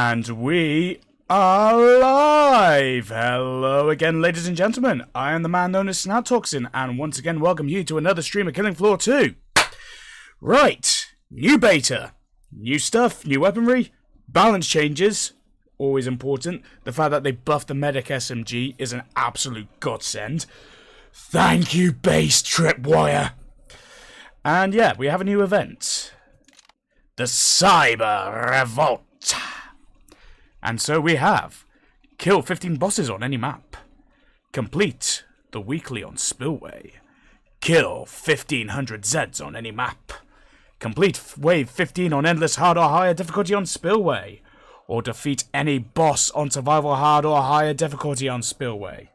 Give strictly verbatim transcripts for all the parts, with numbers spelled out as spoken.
And we are live! Hello again, ladies and gentlemen. I am the man known as Snaptoxin, and once again welcome you to another stream of Killing Floor two. Right, new beta. New stuff, new weaponry, balance changes, always important. The fact that they buffed the medic S M G is an absolute godsend. Thank you, base tripwire. And yeah, we have a new event. The Cyber Revolt. And so we have kill fifteen bosses on any map, complete the weekly on Spillway, kill fifteen hundred Zeds on any map, complete wave fifteen on endless hard or higher difficulty on Spillway, or defeat any boss on survival hard or higher difficulty on Spillway.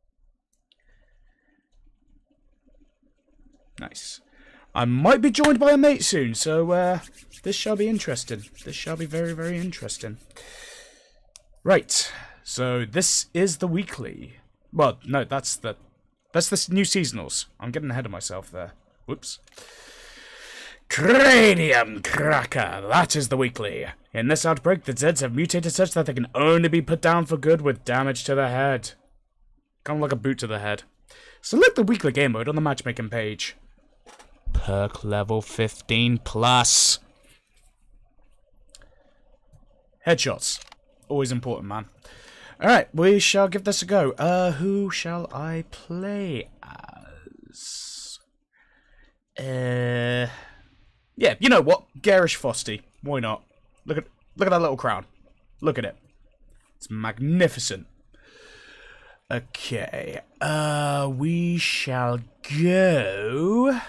Nice. I might be joined by a mate soon, so uh, this shall be interesting. This shall be very, very interesting. Right, so this is the weekly. Well, no, that's the that's the new seasonals. I'm getting ahead of myself there. Whoops. Cranium Cracker. That is the weekly. In this outbreak, the Zeds have mutated such that they can only be put down for good with damage to the head. Kind of like a boot to the head. Select the weekly game mode on the matchmaking page. Perk level fifteen plus. Headshots. Always important, man. Alright, we shall give this a go. Uh, who shall I play as? Uh, yeah, you know what? Garish Frosty. Why not? Look at look at that little crown. Look at it. It's magnificent. Okay. Uh, we shall go.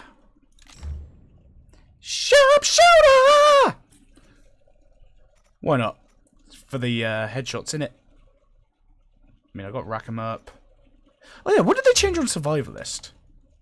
Sharpshooter! Why not? For the uh, headshots, innit? I mean, I got rack 'em up. Oh yeah, what did they change on Survivalist?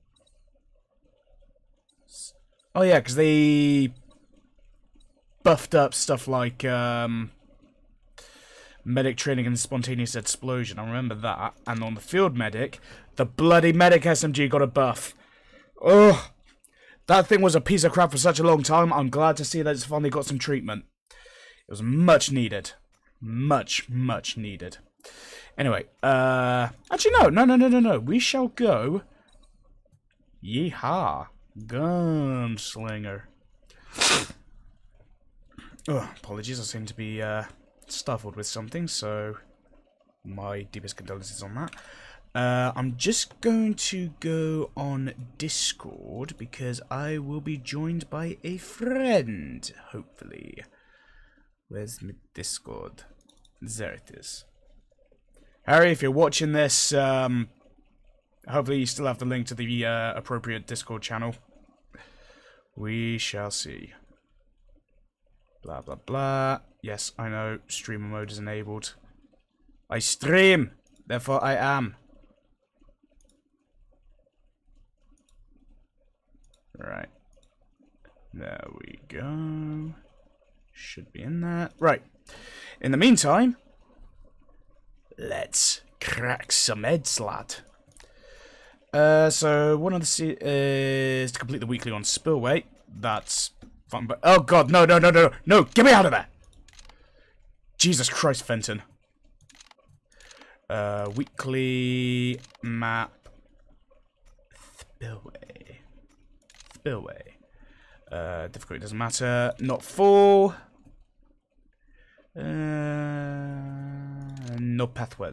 Oh yeah, because they buffed up stuff like um, medic training and spontaneous explosion. I remember that. And on the field medic, the bloody medic S M G got a buff. Ugh. That thing was a piece of crap for such a long time. I'm glad to see that it's finally got some treatment. It was much needed. Much, much needed. Anyway, uh... actually, no, no, no, no, no, no. We shall go... Yeehaw. Gunslinger. Oh, apologies, I seem to be, uh, stifled with something, so... my deepest condolences on that. Uh, I'm just going to go on Discord, because I will be joined by a friend, hopefully. Where's my Discord? There it is. Harry, if you're watching this, um, hopefully you still have the link to the uh, appropriate Discord channel. We shall see. Blah, blah, blah. Yes, I know, streamer mode is enabled. I stream, therefore I am. Right. There we go. Should be in there. Right. In the meantime, let's crack some heads, lad. Uh, so one of the se is to complete the weekly on Spillway. That's fun, but oh god, no, no, no, no, no! Get me out of there! Jesus Christ, Fenton. Uh, weekly map. Spillway. Spillway. Uh, difficulty doesn't matter. Not full. Uh, no pathway.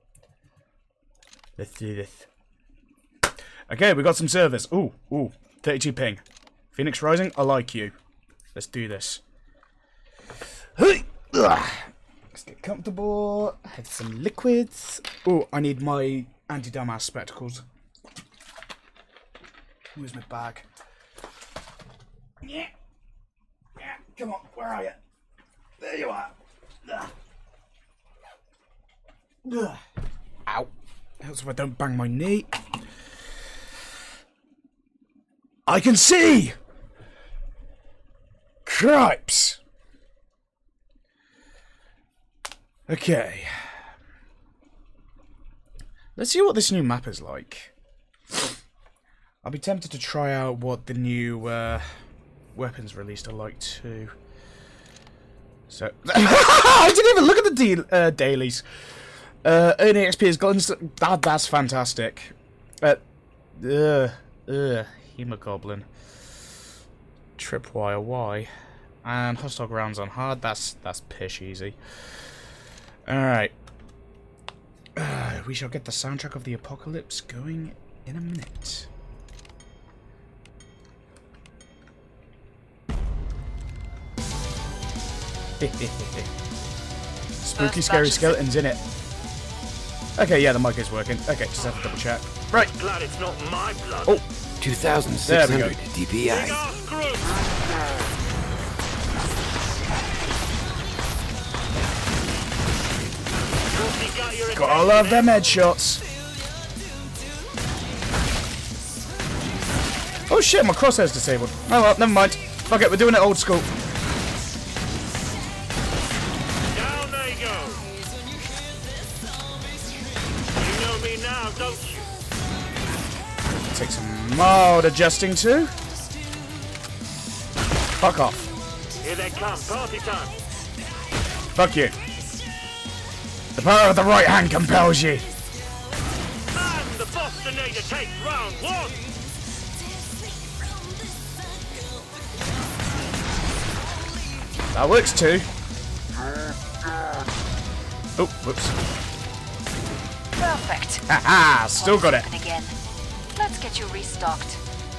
Let's do this. Okay, we got some servers. Ooh, ooh, thirty-two ping. Phoenix Rising, I like you. Let's do this. Let's get comfortable. Have some liquids. Ooh, I need my anti-dumbass spectacles. Where's my bag? Yeah. Yeah, come on, where are you? There you are. Ugh. Ugh. Ow. Helps if I don't bang my knee. I can see! Cripes! Okay. Let's see what this new map is like. I'll be tempted to try out what the new uh, weapons released are like too. So I didn't even look at the deal, uh, dailies. Uh, earning X P is that that's fantastic. Uh, ugh, ugh, hemoglobin. Tripwire Y, and hostile grounds on hard. That's that's pish easy. All right. Uh, we shall get the soundtrack of the apocalypse going in a minute. Spooky, scary skeletons in it. Okay, yeah, the mic is working. Okay, just have to double check. Right. Glad it's not my blood. Oh, two thousand six hundred D P I. Got all of them headshots. Oh shit, my crosshair's disabled. Oh well, never mind. Fuck it, we're doing it old school. Down they go. You know me now, don't you? Take some mild adjusting too. Fuck off. Here they come, party time. Fuck you. The power of the right hand compels you. And the Bostonator takes round one. That works too. Oh, whoops. Perfect. Haha, still got it. Open again. Let's get you restocked.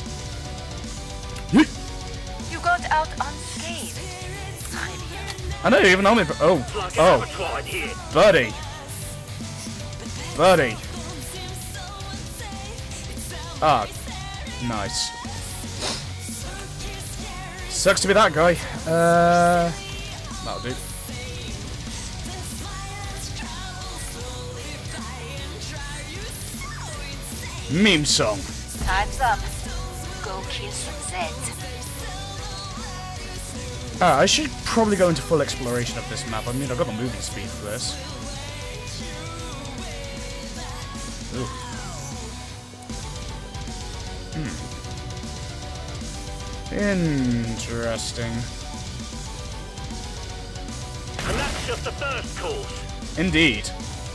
Yeet. You got out unscathed. I know, even on me. Oh, oh, buddy, buddy. Ah, nice. Sucks to be that guy. Uh, that'll do. Meme song. Time's up. Go kill some Zeds. Ah, I should probably go into full exploration of this map. I mean, I've got the movement speed for this. Ooh. Hmm. Interesting. And that's just the first course. Indeed.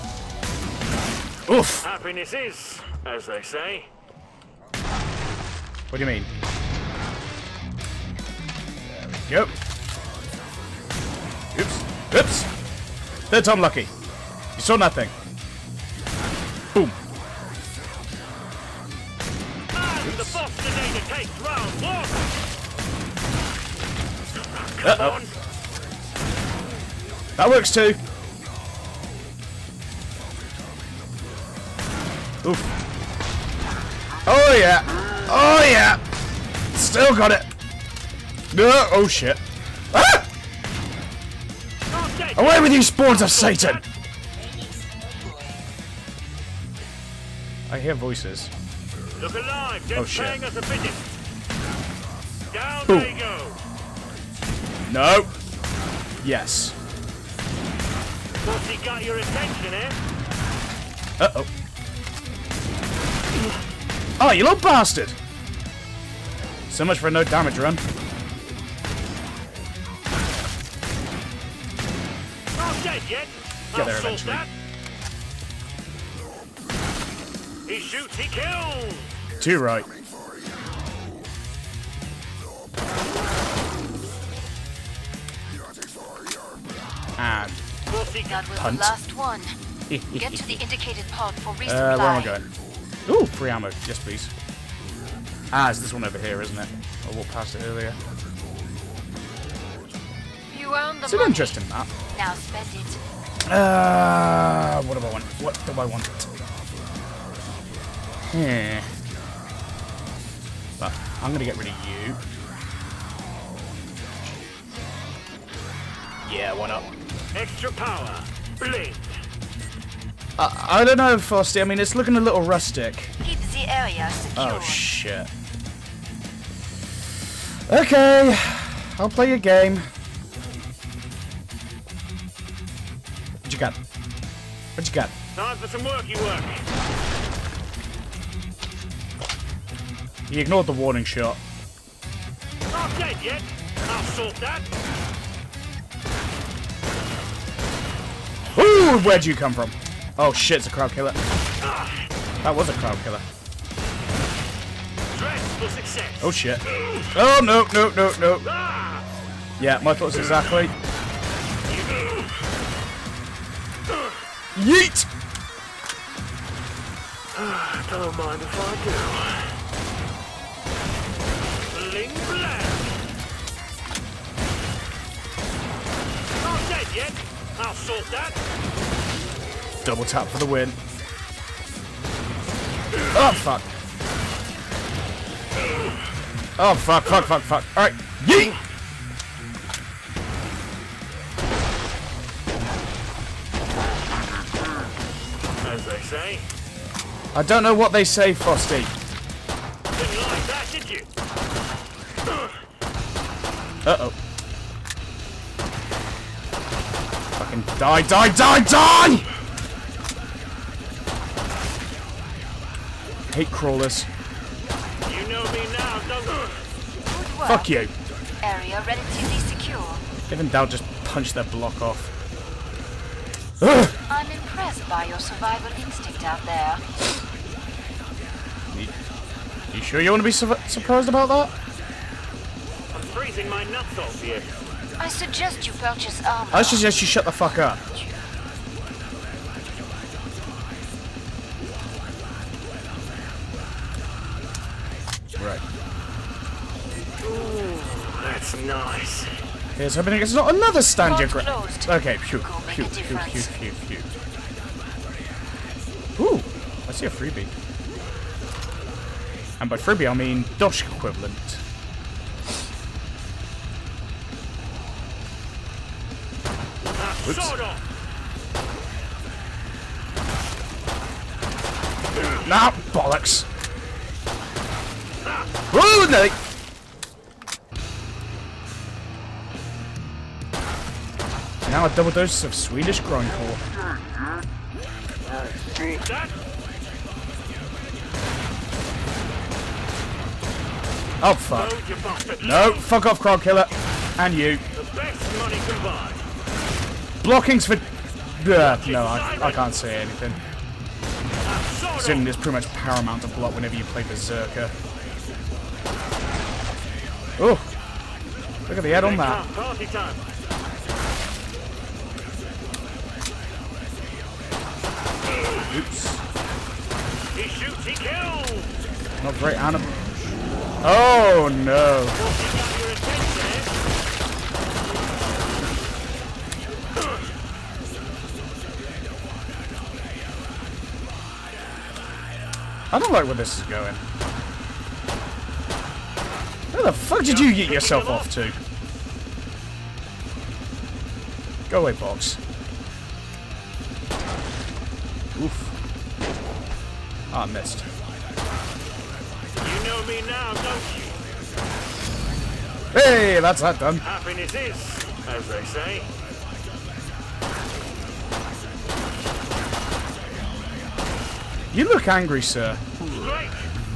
Oof. Happiness is, as they say. What do you mean? There we go. Oops. Oops. Third time lucky. You saw nothing. Boom. And the Bostonator takes round one. Come Uh-oh. on. That works too. Oof. Oh yeah. Oh yeah. Still got it. No. Oh shit. Ah! Away with you, spawns of Satan! I hear voices. Look alive, just Oh, shit. paying us a visit. Down Boom. they go. No. Yes. What's he got your attention, eh? Uh oh. Oh, you little bastard! So much for a no damage run. Not dead yet. Get there I'll sort eventually. that. He shoots, he kills. Too right. And What's he That got? was Punt. the last one. Get to the indicated pod for resupply. uh, where am I going? Ooh, free ammo. Yes, please. Ah, it's this one over here, isn't it? I walked past it earlier. You earned the It's an money. interesting map. Now spend it. Uh, what do I want? What do I want? Hmm. But I'm gonna get rid of you. Yeah, why not? Extra power. Blink. I, I don't know, Frosty. I mean, it's looking a little rustic. Keep the area secure. Oh, shit. Okay. I'll play a game. What you got? What you got? Time for some worky work. He ignored the warning shot. Not dead yet. I'll sort that. Ooh, where'd you come from? Oh shit, it's a crowd killer. That was a crowd killer. Oh shit. Oh no, no, no, no. Yeah, my thoughts exactly. Yeet! Don't mind if I do. Bling blang. Not dead yet. I'll sort that. Double tap for the win. Oh fuck. Oh fuck, fuck, fuck, fuck. Alright, yeet! As they say. I don't know what they say, Frosty. Didn't like that, did you? Uh-oh. Fucking die, die, die, die! Hate crawlers. You know me now, don't you? Good work. Fuck you. Area relatively secure. Even doubt just punch their block off. Ugh. I'm impressed by your survival instinct out there. You, you sure you want to be su surprised about that? I'm freezing my nuts off here. I suggest you purchase armor. I suggest you shut the fuck up. Right. Ooh, that's nice. Here's hoping it's not another stand your Port ground. closed. Okay, phew, Go make phew, a phew, phew, difference. phew, phew. Ooh, I see a freebie. And by freebie, I mean Dosh equivalent. Oops. Sword off. Nah, bollocks. Ooh, no. Now a double dose of Swedish grindcore. That Oh fuck. load, you bastard. No, fuck off, crowd killer. And you. The best money can buy. Blocking's for... Uh, no, I, I can't say anything. Sword Considering off. it's pretty much paramount to block whenever you play Berserker. Oh, look at the head on that. Come, party time. Oops. He shoots, he kills. Not great animal. Oh no. He got your attention, eh? I don't like where this is going. Where the fuck did you get yourself off to? Go away, box. Oof. Ah, I missed. You know me now, don't you? Hey, that's that done. Happiness is, as they say. You look angry, sir. Great.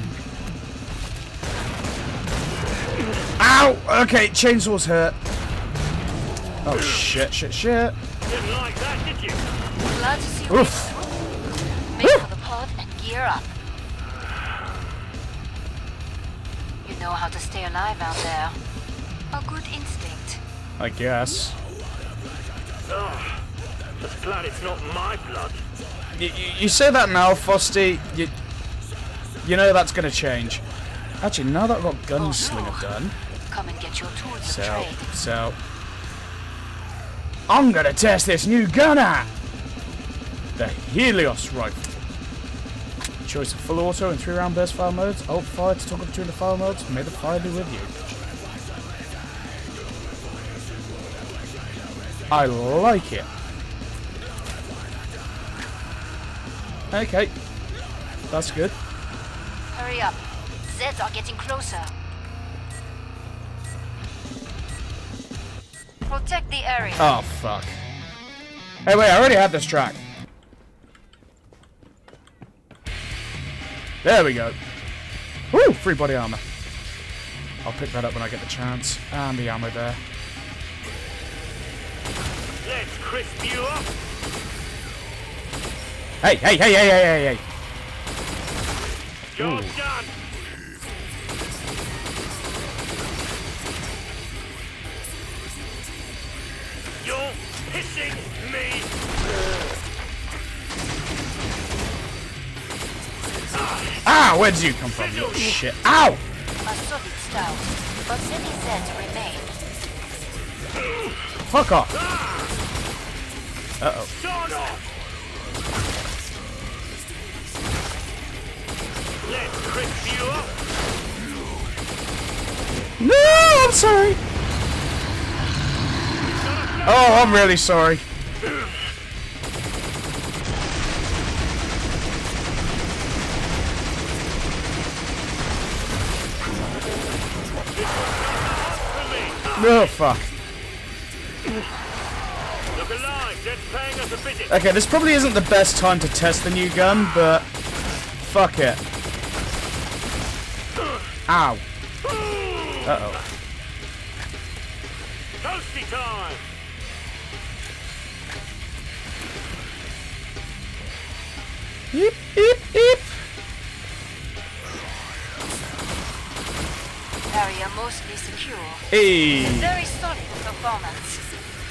Ow! Okay, chainsaws hurt. Oh shit, shit, shit. Didn't like that, did you? Glad to see you. Oof. Make for the pod and gear up. You know how to stay alive out there. A good instinct. I guess. Oh, just glad it's not my blood. You, you, you say that now, Frosty. You, you know that's gonna change. Actually, now that I've got Gunslinger Oh, no. done, Come and get your tools so, of trade. so, I'm gonna test this new gun out. The Helios rifle. Choice of full auto and three round burst fire modes. Alt fire to toggle between the fire modes. May the fire be with you. I like it. Okay, that's good. Hurry up. Zeds are getting closer. Protect the area. Oh fuck. Hey wait, I already had this track. There we go. Woo! Free body armor. I'll pick that up when I get the chance. And the ammo there. Let's crisp you up. Hey, hey, hey, hey, hey, hey, hey. Job done. You're pissing me. Ah, where did you come from, you little shit? Ow! A solid start, but many Zeds remain. Fuck off. Uh-oh. Turn off. Let's crisp you up. No, I'm sorry. Oh, I'm really sorry. Oh, fuck. Look alive, Zed's paying us a visit. Okay, this probably isn't the best time to test the new gun, but fuck it. Ow. Uh-oh. Toasty time. Eep, eep, eep. Area mostly secure. Hey. Very solid performance.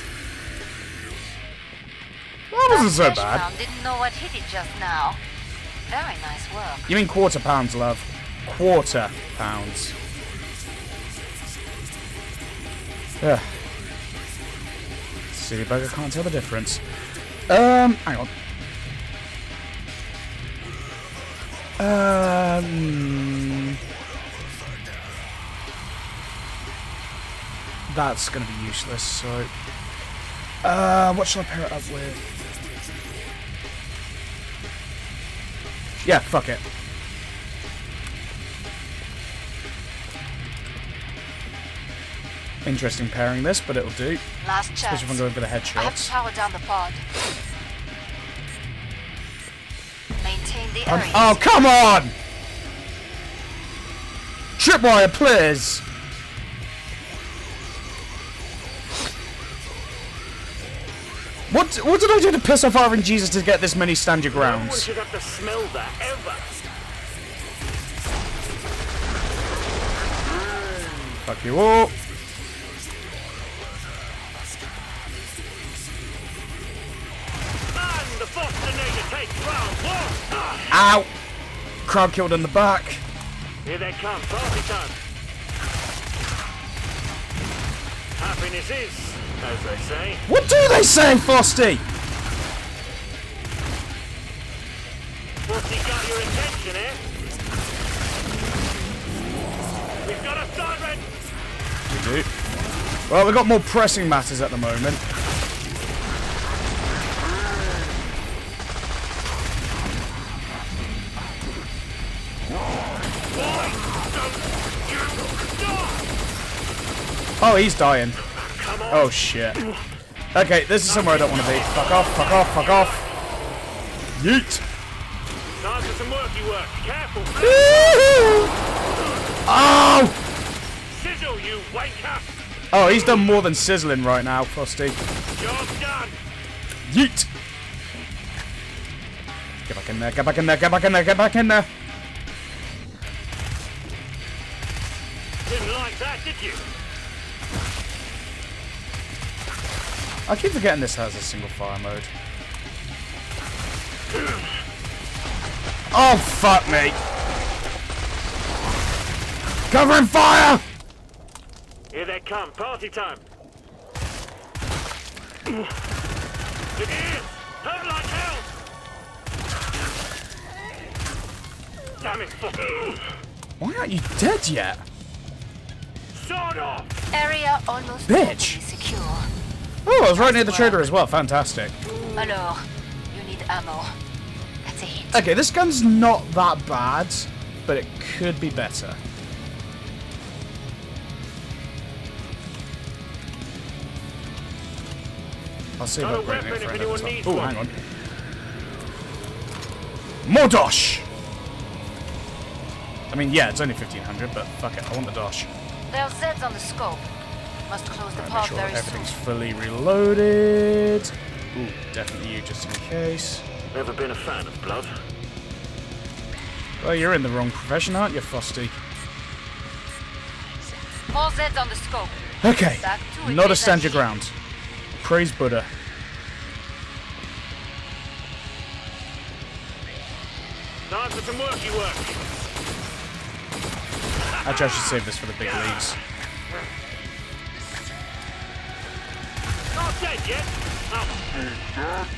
That wasn't so Fresh bad. Pound didn't know what hit it just now. Very nice work. You mean quarter pounds, love. Quarter pounds. Ugh. Silly bugger can't tell the difference. Um, hang on. Um, that's gonna be useless. So, uh, what shall I pair it up with? Yeah, fuck it. Interesting pairing this, but it'll do. Last chance. Especially if I'm going for the I have to headshots. power down the pod. Maintain the Um, area. oh, come on! Tripwire, please! What, what did I do to piss off R N Jesus to get this many stand your No one grounds? should have to smell that ever. Fuck you all. And the Bostinator takes round one. Ah, Ow! Crowd killed in the back. here they come, party time. Happiness is, as they say. What do they say, Frosty? What's he got your attention, eh? We've got a siren! We do. Well, we've got more pressing matters at the moment. Why don't you stop? Oh, he's dying. Come on. Oh, shit. Okay, this is somewhere I don't want to be. Fuck off, fuck off, fuck off. Yeet. Time for some worky work. Careful. Oh! Sizzle, you wanker. Oh, he's done more than sizzling right now, Frosty. Job done. Yeet! Get back in there, get back in there, get back in there, get back in there! Didn't like that, did you? I keep forgetting this has a single fire mode. Oh, fuck me! Covering fire! Here they come. Party time. It is. Hurt like hell. Damn it. Fuck. Why aren't you dead yet? Sword off. Area almost Bitch. totally secure. Oh, I was right near the trader as well. Fantastic. Alors, you need ammo. That's a hit. Okay, this gun's not that bad, but it could be better. I'll see Got about a bringing it weapon for if another anyone time. needs Oh, one. hang on. More dosh! I mean, yeah, it's only fifteen hundred, but fuck it, I want the dosh. There are Zeds on the scope. Must close the Right, pod make sure very everything's soon. fully reloaded. Ooh, definitely you, just in case. Never been a fan of blood. Well, you're in the wrong profession, aren't you, Frosty? More Zeds on the scope. Okay, Back to it, not a Lisa. stand your ground. Praise Buddha. Time for some worky work. Actually, I should save this for the big leagues. Not dead yet. Oh.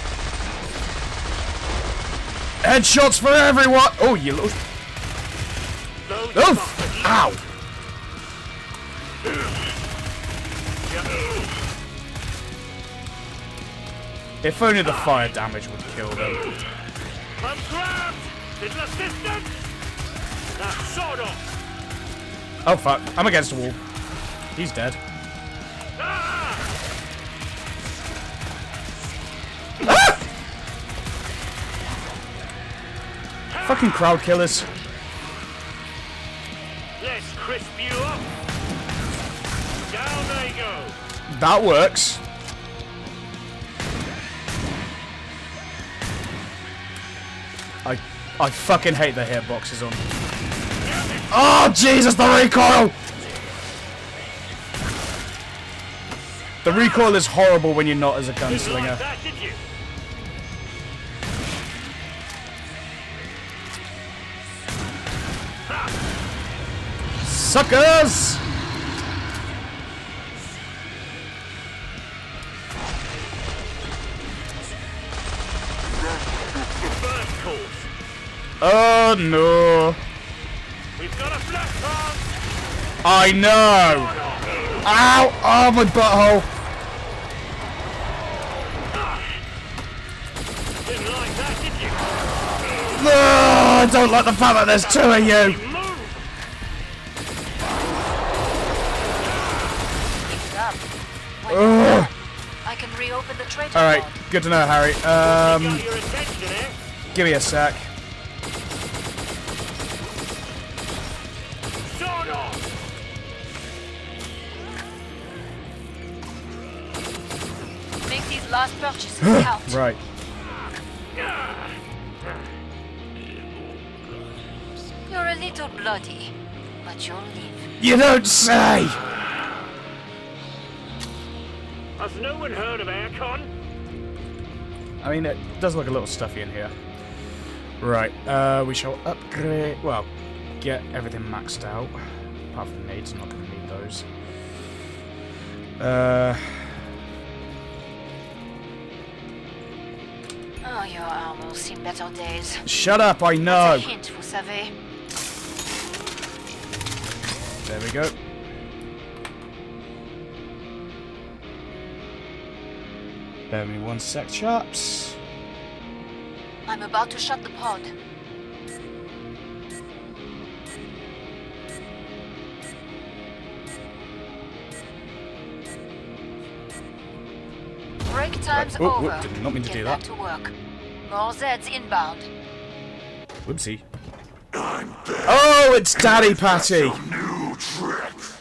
Headshots for everyone! Oh, you little... Those Oof! bastards. Ow! If only the fire damage would kill them. I'm grabbed! Little assistant! Now, sword off! Oh fuck, I'm against the wall. He's dead. Ah! Ah! Fucking crowd killers. Let's crisp you up! Down they go! That works. I I fucking hate the hitboxes on. Oh Jesus, the recoil! The recoil is horrible when you're not as a Didn't like gunslinger. that, did you? Suckers! First course. Oh no! We've got a flat pass! I know! Ow! Oh my butthole! Didn't like that, did you? Oh, I don't like the fact that there's two of you! Move! It's up. Ugh. I can reopen the traitor Alright, pod. good to know, Harry. Got Um, your attention, eh? give me a sec. Sword off! Make these last purchases count. Right. You're a little bloody, but you'll live. You don't say! Has no one heard of aircon? I mean, it does look a little stuffy in here. Right, uh, we shall upgrade... Well, get everything maxed out. Apart from nades, I'm not going to need those. Uh... Oh, your armor will see better days. Shut up, I know! A hint, vous savez. There we go. Bear with me one sec, chaps. I'm about to shut the pod. Break time's oh, over. whoop, did not mean to Get do back that. to work. More Zeds inbound. Whoopsie. Oh, it's Daddy Patty! New tricks.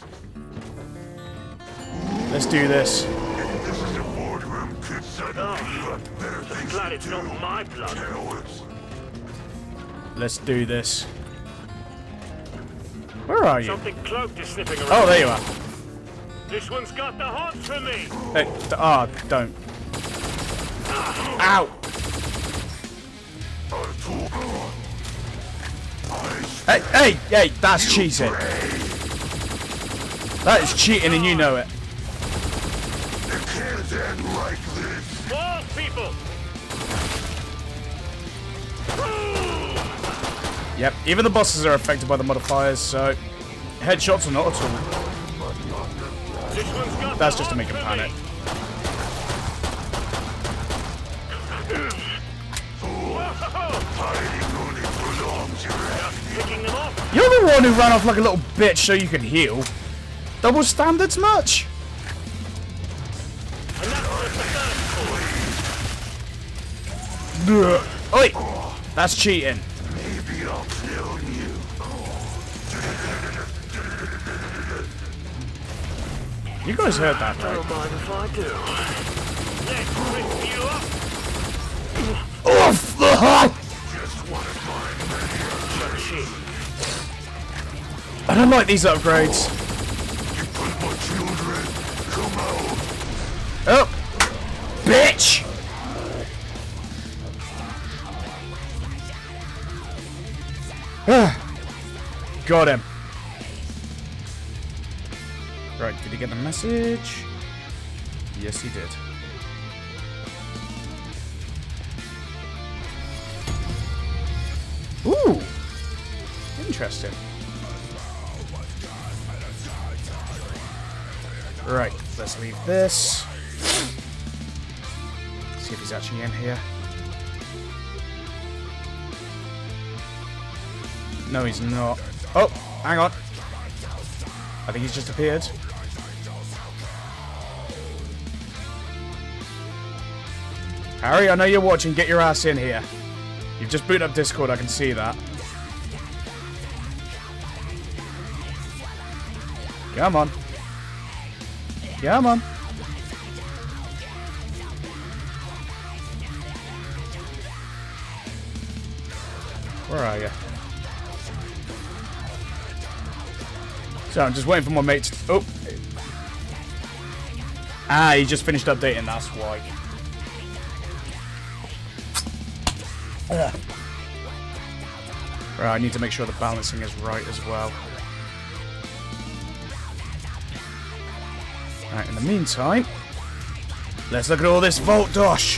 Let's do this. This is a boardroom could suddenly Oh, look better I'm things glad to it's do. not my blood. Cowards. Let's do this. Where are you? Something cloaked is sniffing around. Oh, there you are. This one's got the hots for me. Hey, ah, oh, don't. Ow! Hey, hey, hey, that's cheating. That is cheating and you know it. It can't end like this. More people. Yep, even the bosses are affected by the modifiers, so headshots are not at all. This one's got That's the just to make hots him for panic. me. Hiding only prolongs your agony. Picking them off. You're the one who ran off like a little bitch so you could heal. Double standards much? And that's just the first course. Ugh. Oi! That's cheating. Maybe I'll kill you. You guys heard that, right? Don't mind if I do. Let's crisp you up. Oof! I don't like these upgrades. Oh! Bitch! Got him. Right, did he get the message? Yes, he did. Ooh! Interesting. Right, let's leave this. See if he's actually in here. No, he's not. Oh, hang on. I think he's just appeared. Harry, I know you're watching. Get your ass in here. You've just booted up Discord, I can see that. Come on. Come on. Where are you? So I'm just waiting for my mates to... Oh! Ah, he just finished updating, that's why. Ugh. Right, I need to make sure the balancing is right as well. Right, in the meantime, let's look at all this Vault Dosh.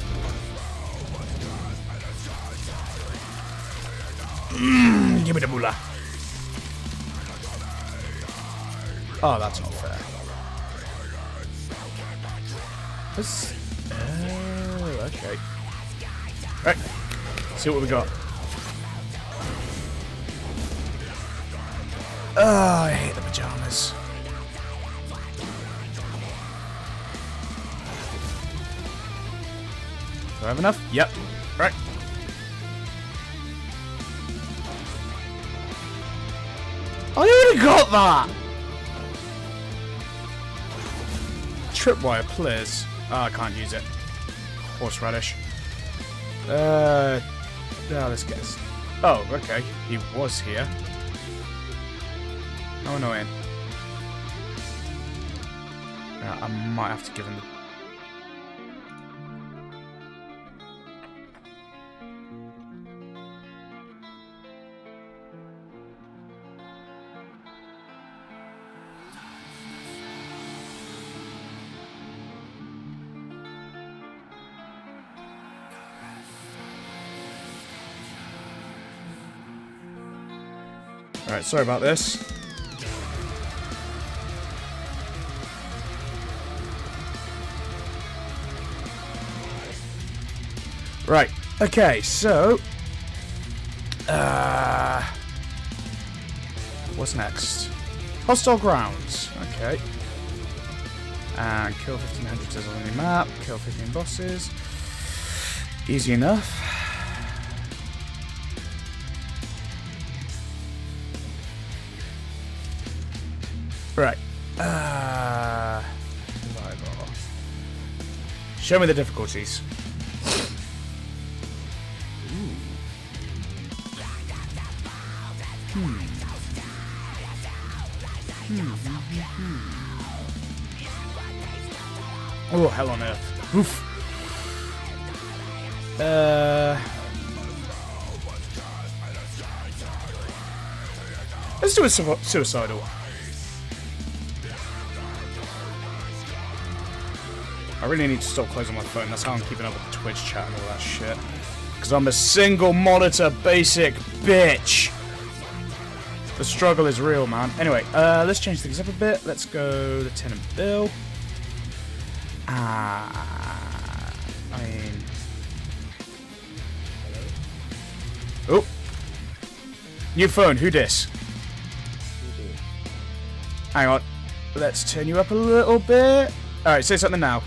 Mm, give me the moolah. Oh, that's not fair. This... Oh, okay. Right, see what we got. Oh, I hate the pajamas. Do I have enough? Yep. Right. I already got that! Tripwire, please. Oh, I can't use it. Horseradish. Uh, oh, let's guess. Oh, okay. He was here. How annoying. Uh, I might have to give him the... Alright, sorry about this. Right, okay, so... Uh, what's next? Hostile grounds, okay. And kill fifteen hundred says on the map, kill fifteen bosses. Easy enough. Right. Uh, survival. Show me the difficulties. Ooh. Hmm. Hmm. Hmm. Oh, hell on earth. Oof. Uh. Let's do a su suicidal. I really need to stop closing my phone. That's how I'm keeping up with the Twitch chat and all that shit. Because I'm a single monitor basic bitch. The struggle is real, man. Anyway, uh, let's change things up a bit. Let's go Lieutenant Bill. Ah, I mean... Oh. New phone, who dis? Hang on. Let's turn you up a little bit. Alright, say something now.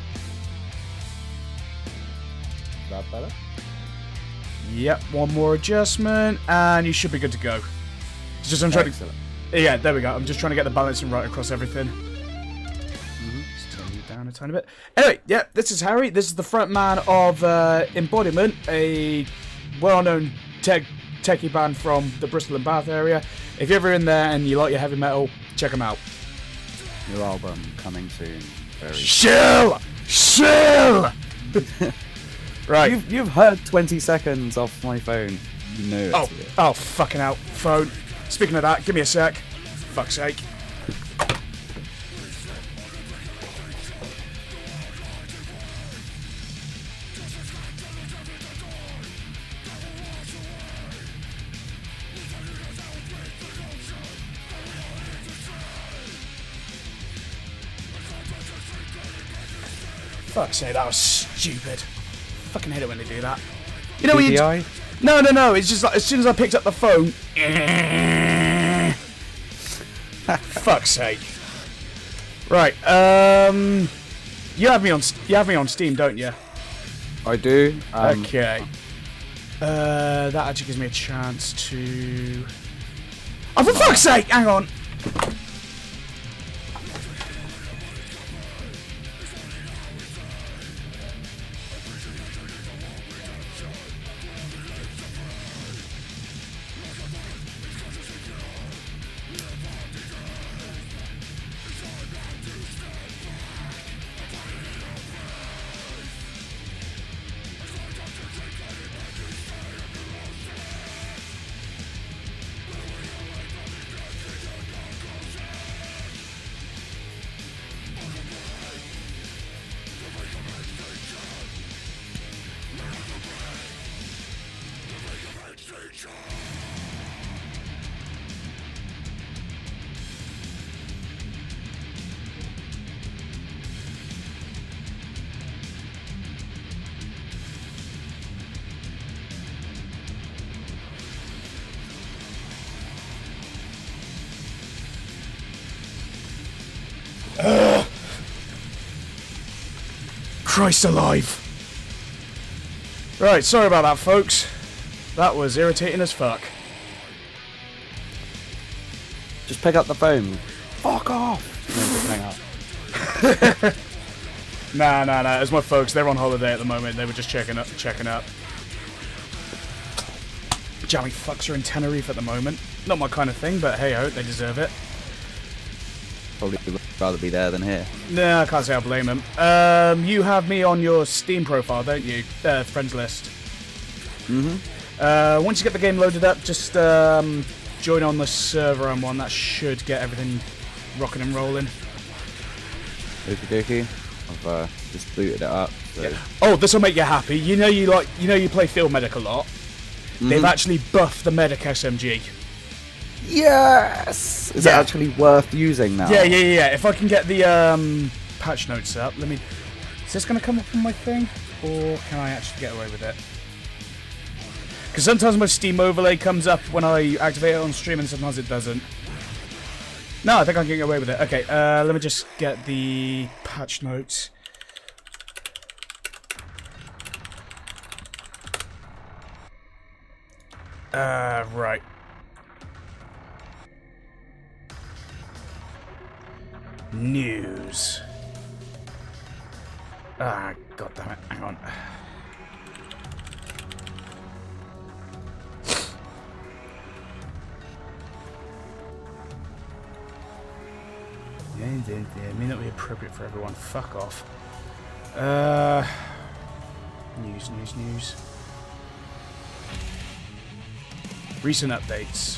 That better? Yep, one more adjustment, and you should be good to go. It's just I'm trying Excellent. to... Yeah, there we go. I'm just trying to get the balancing right across everything. Mm-hmm. Let's turn you down a tiny bit. Anyway, yeah, this is Harry. This is the front man of uh, Embodiment, a well-known tech techie band from the Bristol and Bath area. If you're ever in there and you like your heavy metal, check them out. New album coming soon. Very Chill! Chill! Right. You've, you've heard twenty seconds off my phone. You know it's Oh, weird. oh, fucking out. Phone. Speaking of that, give me a sec. Fuck's sake. Fuck's sake, that was stupid. Fucking hate it when they do that. You know when you... P D I? No, no, no. It's just like as soon as I picked up the phone. Fuck's sake. Right. Um. You have me on. You have me on Steam, don't you? I do. Um, Okay. Uh, that actually gives me a chance to. Oh, for fuck's sake! Hang on. Ugh. Christ alive. Right, sorry about that, folks. That was irritating as fuck. Just pick up the phone. Fuck off. And then just hang up. Nah, nah, nah. It's my folks. They're on holiday at the moment. They were just checking up. Checking up. Jammy fucks are in Tenerife at the moment. Not my kind of thing, but hey ho, they deserve it. Probably would rather be there than here. Nah, I can't say I blame them. Um, you have me on your Steam profile, don't you? Uh, friends list. Mm-hmm. Uh, once you get the game loaded up, just um, join on the server I'm on. That should get everything rocking and rolling. Okie dokie. I've uh, just booted it up. So. Yeah. Oh, this will make you happy. You know you like. You know you play Field Medic a lot. Mm-hmm. They've actually buffed the Medic S M G. Yes! Is Yeah. it actually worth using now? Yeah, yeah, yeah, yeah. If I can get the um, patch notes up, let me. Is this going to come up on my thing, or can I actually get away with it? Because sometimes my Steam overlay comes up when I activate it on stream, and sometimes it doesn't. No, I think I can get away with it. Okay, uh, let me just get the patch notes. Uh, right. News. Ah, god damn it. Hang on. Yeah, yeah, yeah. It may not be appropriate for everyone. Fuck off. Uh, news, news, news. Recent updates.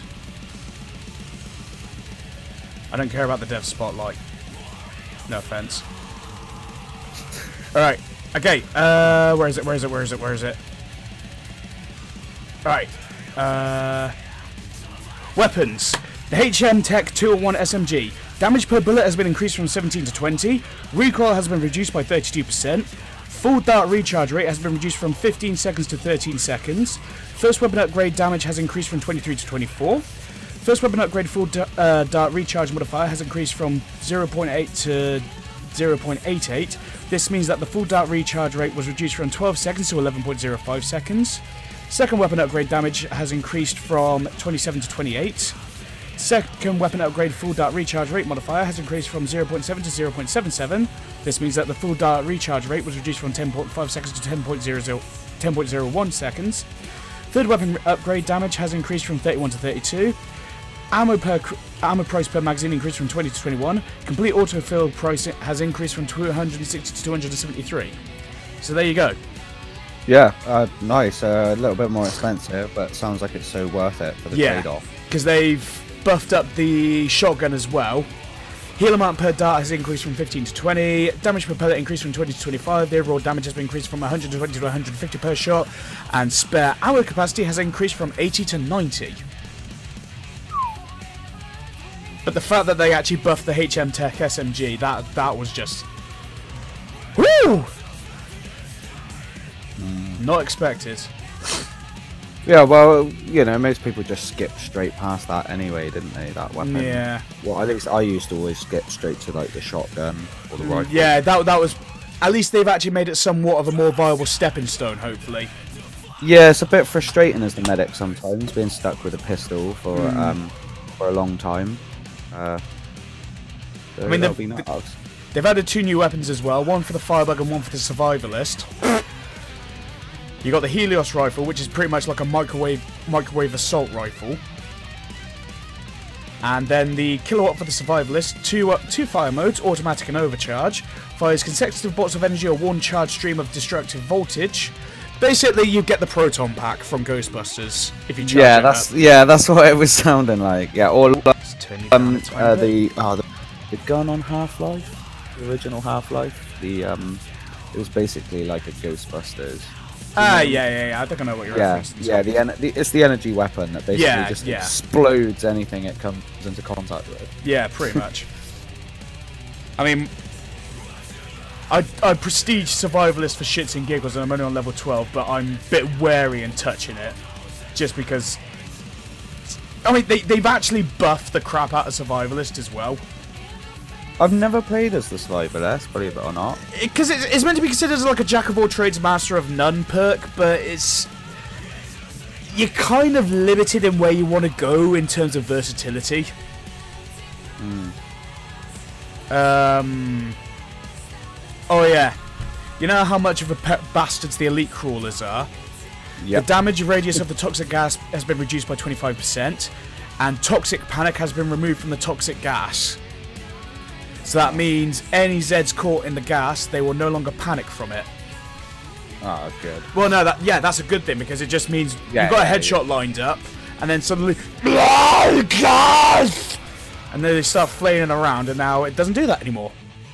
I don't care about the dev spotlight. No offense. Alright. Okay. Uh, where is it? Where is it? Where is it? Where is it? Alright. Uh, weapons. The H M Tech two oh one S M G. Damage per bullet has been increased from seventeen to twenty. Recoil has been reduced by thirty-two percent. Full dart recharge rate has been reduced from fifteen seconds to thirteen seconds. First weapon upgrade damage has increased from twenty-three to twenty-four. First weapon upgrade full da uh, dart recharge modifier has increased from zero point eight to zero point eight eight. This means that the full dart recharge rate was reduced from twelve seconds to eleven point zero five seconds. Second weapon upgrade damage has increased from twenty-seven to twenty-eight. Second weapon upgrade full dart recharge rate modifier has increased from zero point seven to zero point seven seven. This means that the full dart recharge rate was reduced from ten point five seconds to ten point zero one seconds. Third weapon upgrade damage has increased from thirty-one to thirty-two. Ammo per ammo price per magazine increased from twenty to twenty-one. Complete autofill price has increased from two hundred sixty to two hundred seventy-three. So there you go. Yeah, uh, nice. Uh, a little bit more expensive, but sounds like it's so worth it for the Yeah, trade-off. because they've buffed up the shotgun as well. Heal amount per dart has increased from fifteen to twenty. Damage per pellet increased from twenty to twenty-five. The overall damage has been increased from one hundred twenty to one hundred fifty per shot. And spare ammo capacity has increased from eighty to ninety. But the fact that they actually buffed the H M Tech S M G, that, that was just... Woo! Mm. Not expected. Yeah, well, you know, most people just skip straight past that anyway, didn't they? That weapon. Yeah. Well, at least I used to always skip straight to like the shotgun or the rifle. Yeah, that that was. At least they've actually made it somewhat of a more viable stepping stone, hopefully. Yeah, it's a bit frustrating as the medic sometimes, being stuck with a pistol for Mm. um for a long time. Uh, so I mean, that'll they've- be nuts. They've added two new weapons as well, one for the Firebug and one for the Survivalist. You got the Helios rifle, which is pretty much like a microwave microwave assault rifle. And then the Kilowatt for the Survivalist, two uh, two fire modes, automatic and overcharge. Fires consecutive bolts of energy or one charge stream of destructive voltage. Basically, you get the proton pack from Ghostbusters if you charge Yeah, it that's up. yeah, that's what it was sounding like. Yeah, all Let's turn you down um a tiny uh, bit. the oh, the the gun on Half-Life, the original Half-Life. The um, it was basically like a Ghostbusters. Ah, yeah, yeah, yeah. I think I know what you're Yeah, referencing. yeah. The, en- the it's the energy weapon that basically Yeah, just yeah. explodes anything it comes into contact with. Yeah, pretty much. I mean, I I prestige survivalist for shits and giggles, and I'm only on level twelve, but I'm a bit wary in touching it, just because. I mean, they they've actually buffed the crap out of survivalist as well, I've never played as the Survivalist, believe it or not. because it's, it's meant to be considered as like a jack of all trades, master of none perk, but it's you're kind of limited in where you want to go in terms of versatility. Um. Oh yeah, you know how much of a pet bastards the elite crawlers are. Yep. The damage radius of the toxic gas has been reduced by twenty-five percent, and toxic panic has been removed from the toxic gas. So that means any Zeds caught in the gas, they will no longer panic from it. Oh, good. Well, no, that yeah, that's a good thing because it just means Yeah, you've got yeah, a headshot lined up, and then suddenly, oh, gas! And then they start flailing around, and now it doesn't do that anymore.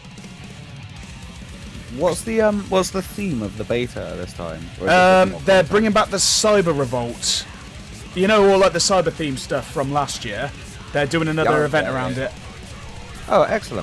What's the um? What's the theme of the beta this time? Or is it Um, more they're content? bringing back the Cyber Revolt. You know, all like the cyber theme stuff from last year. They're doing another Yeah, event yeah, around yeah. it. Oh, excellent.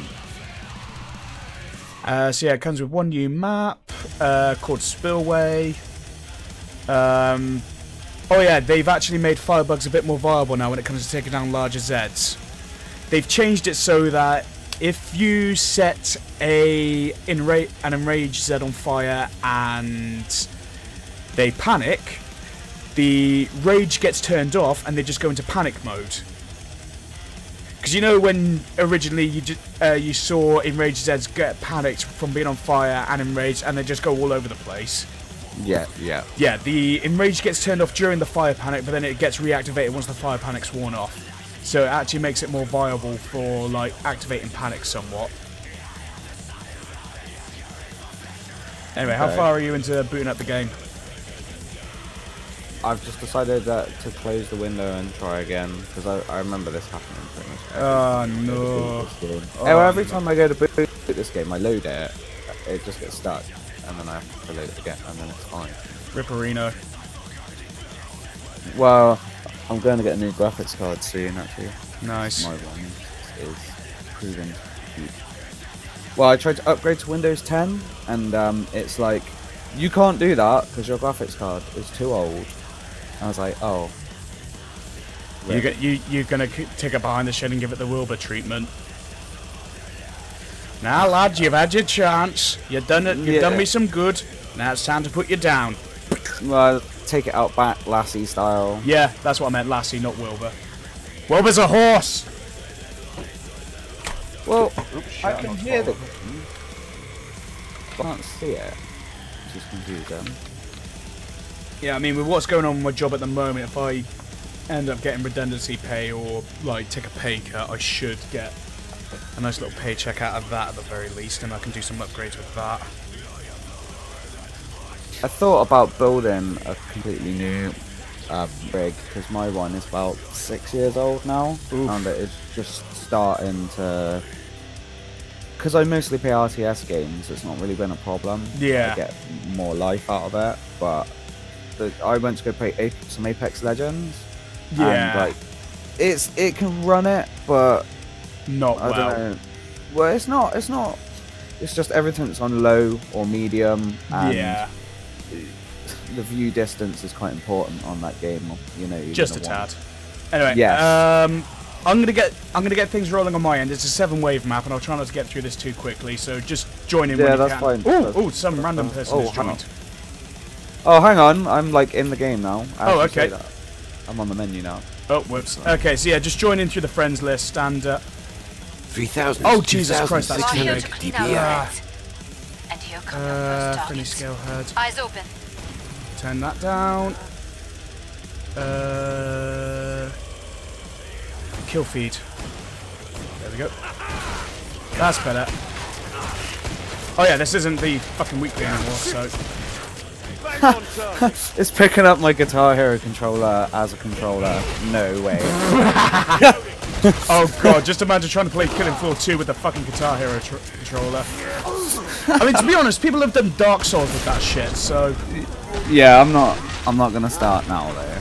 Uh, so yeah, it comes with one new map uh, called Spillway. Um, oh yeah, they've actually made firebugs a bit more viable now when it comes to taking down larger Zeds. They've changed it so that if you set a enra an enraged Zed on fire and they panic, the rage gets turned off and they just go into panic mode. Because you know when originally you ju uh, you saw enraged Zeds get panicked from being on fire and enraged and they just go all over the place? Yeah, yeah. Yeah, the enraged gets turned off during the fire panic, but then it gets reactivated once the fire panic's worn off. So it actually makes it more viable for like activating panic somewhat. Anyway, how Okay. far are you into booting up the game? I've just decided uh, to close the window and try again because I, I remember this happening pretty much every Oh time I go to no. boot this game. Oh, Oh, every no. time I go to boot this game, I load it, it just gets stuck, and then I have to load it again, and then it's fine. Ripperino. Well, I'm going to get a new graphics card soon, actually. Nice. My one is proven cheap. Well, I tried to upgrade to Windows ten, and um, it's like, you can't do that because your graphics card is too old. I was like, oh. You get you you're gonna c- take it behind the shed and give it the Wilbur treatment. Now, lad, you've had your chance. You've done it. You've Yeah. done me some good. Now it's time to put you down. Well, take it out back, Lassie style. Yeah, that's what I meant, Lassie, not Wilbur. Well, there's a horse. Well, Oops, I shit, can I'm hear the. falling. I can't see it. Which is confusing. Yeah, I mean, with what's going on with my job at the moment, if I end up getting redundancy pay or like take a pay cut, I should get a nice little paycheck out of that at the very least, and I can do some upgrades with that. I thought about building a completely new um, rig because my one is about six years old now, Oof. and it's just starting to. Because I mostly play R T S games, it's not really been a problem. Yeah. I get more life out of it, but the, I went to go play Ape, some Apex Legends. Yeah. And like, it's it can run it, but Not I well. don't know. Well, it's not. It's not. It's just everything's on low or medium, and Yeah, the view distance is quite important on that game. You know, you're just a gonna want- tad. Anyway, Yes. um, I'm gonna get I'm gonna get things rolling on my end. It's a seven wave map, and I'll try not to get through this too quickly. So just join in Yeah, when you that's can. fine. Oh, That's- oh, some random person oh, has hang on. joined. Oh, hang on. I'm like in the game now. I Oh, have to say okay. that. I'm on the menu now. Oh, whoops. Okay, so yeah, just join in through the friends list and. Uh, three thousand. Oh, Jesus Christ, that's You are too here big. to clean out Yeah. threats. And here come your Uh, first friendly targets. scale head. Eyes open. Turn that down. Uh, kill feed. There we go. That's better. Oh yeah, this isn't the fucking weekly anymore, so. It's picking up my Guitar Hero controller as a controller. No way. Oh god, just imagine trying to play Killing Floor two with the fucking Guitar Hero tr controller. I mean, to be honest, people have done Dark Souls with that shit, so. Yeah, I'm not. I'm not gonna start now though.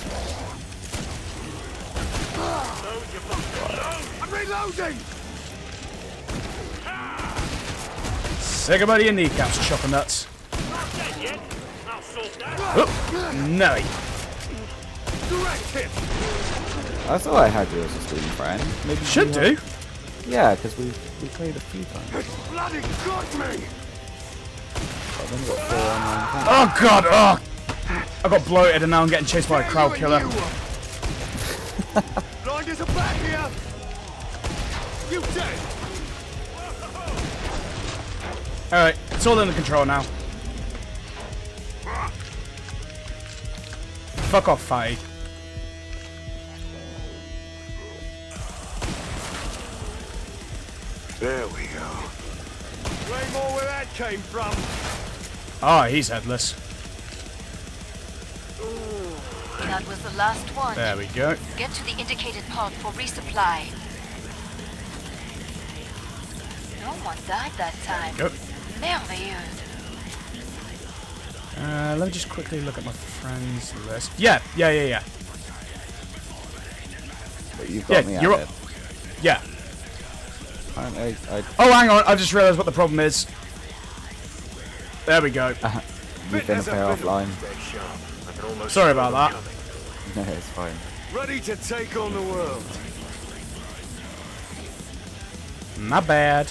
I'm reloading! Sick about your kneecaps, chopper nuts. Oh, no. Direct hit! I thought I had you as a Steam friend. Maybe you Should had- do. Yeah, because we we played a few times. It's bloody got me! I've only got four online friends. Oh god, oh! I got bloated and now I'm getting chased by a crowd killer. Blinders are back here! You dead! Alright, it's all under control now. Fuck off, Fatty. There we go. Way more where that came from. Oh, he's headless. That was the last one. There we go. Get to the indicated pod for resupply. No one died that time. Go. Merveilleux. Uh, let me just quickly look at my friends list. Yeah, yeah, yeah, yeah. But you've Yeah, got me you're at up. it. Yeah. I, I, I, Oh, hang on, I just realised what the problem is. There we go. you've been a pair offline. Sorry about that. No, it's fine. Ready to take on the world. My bad.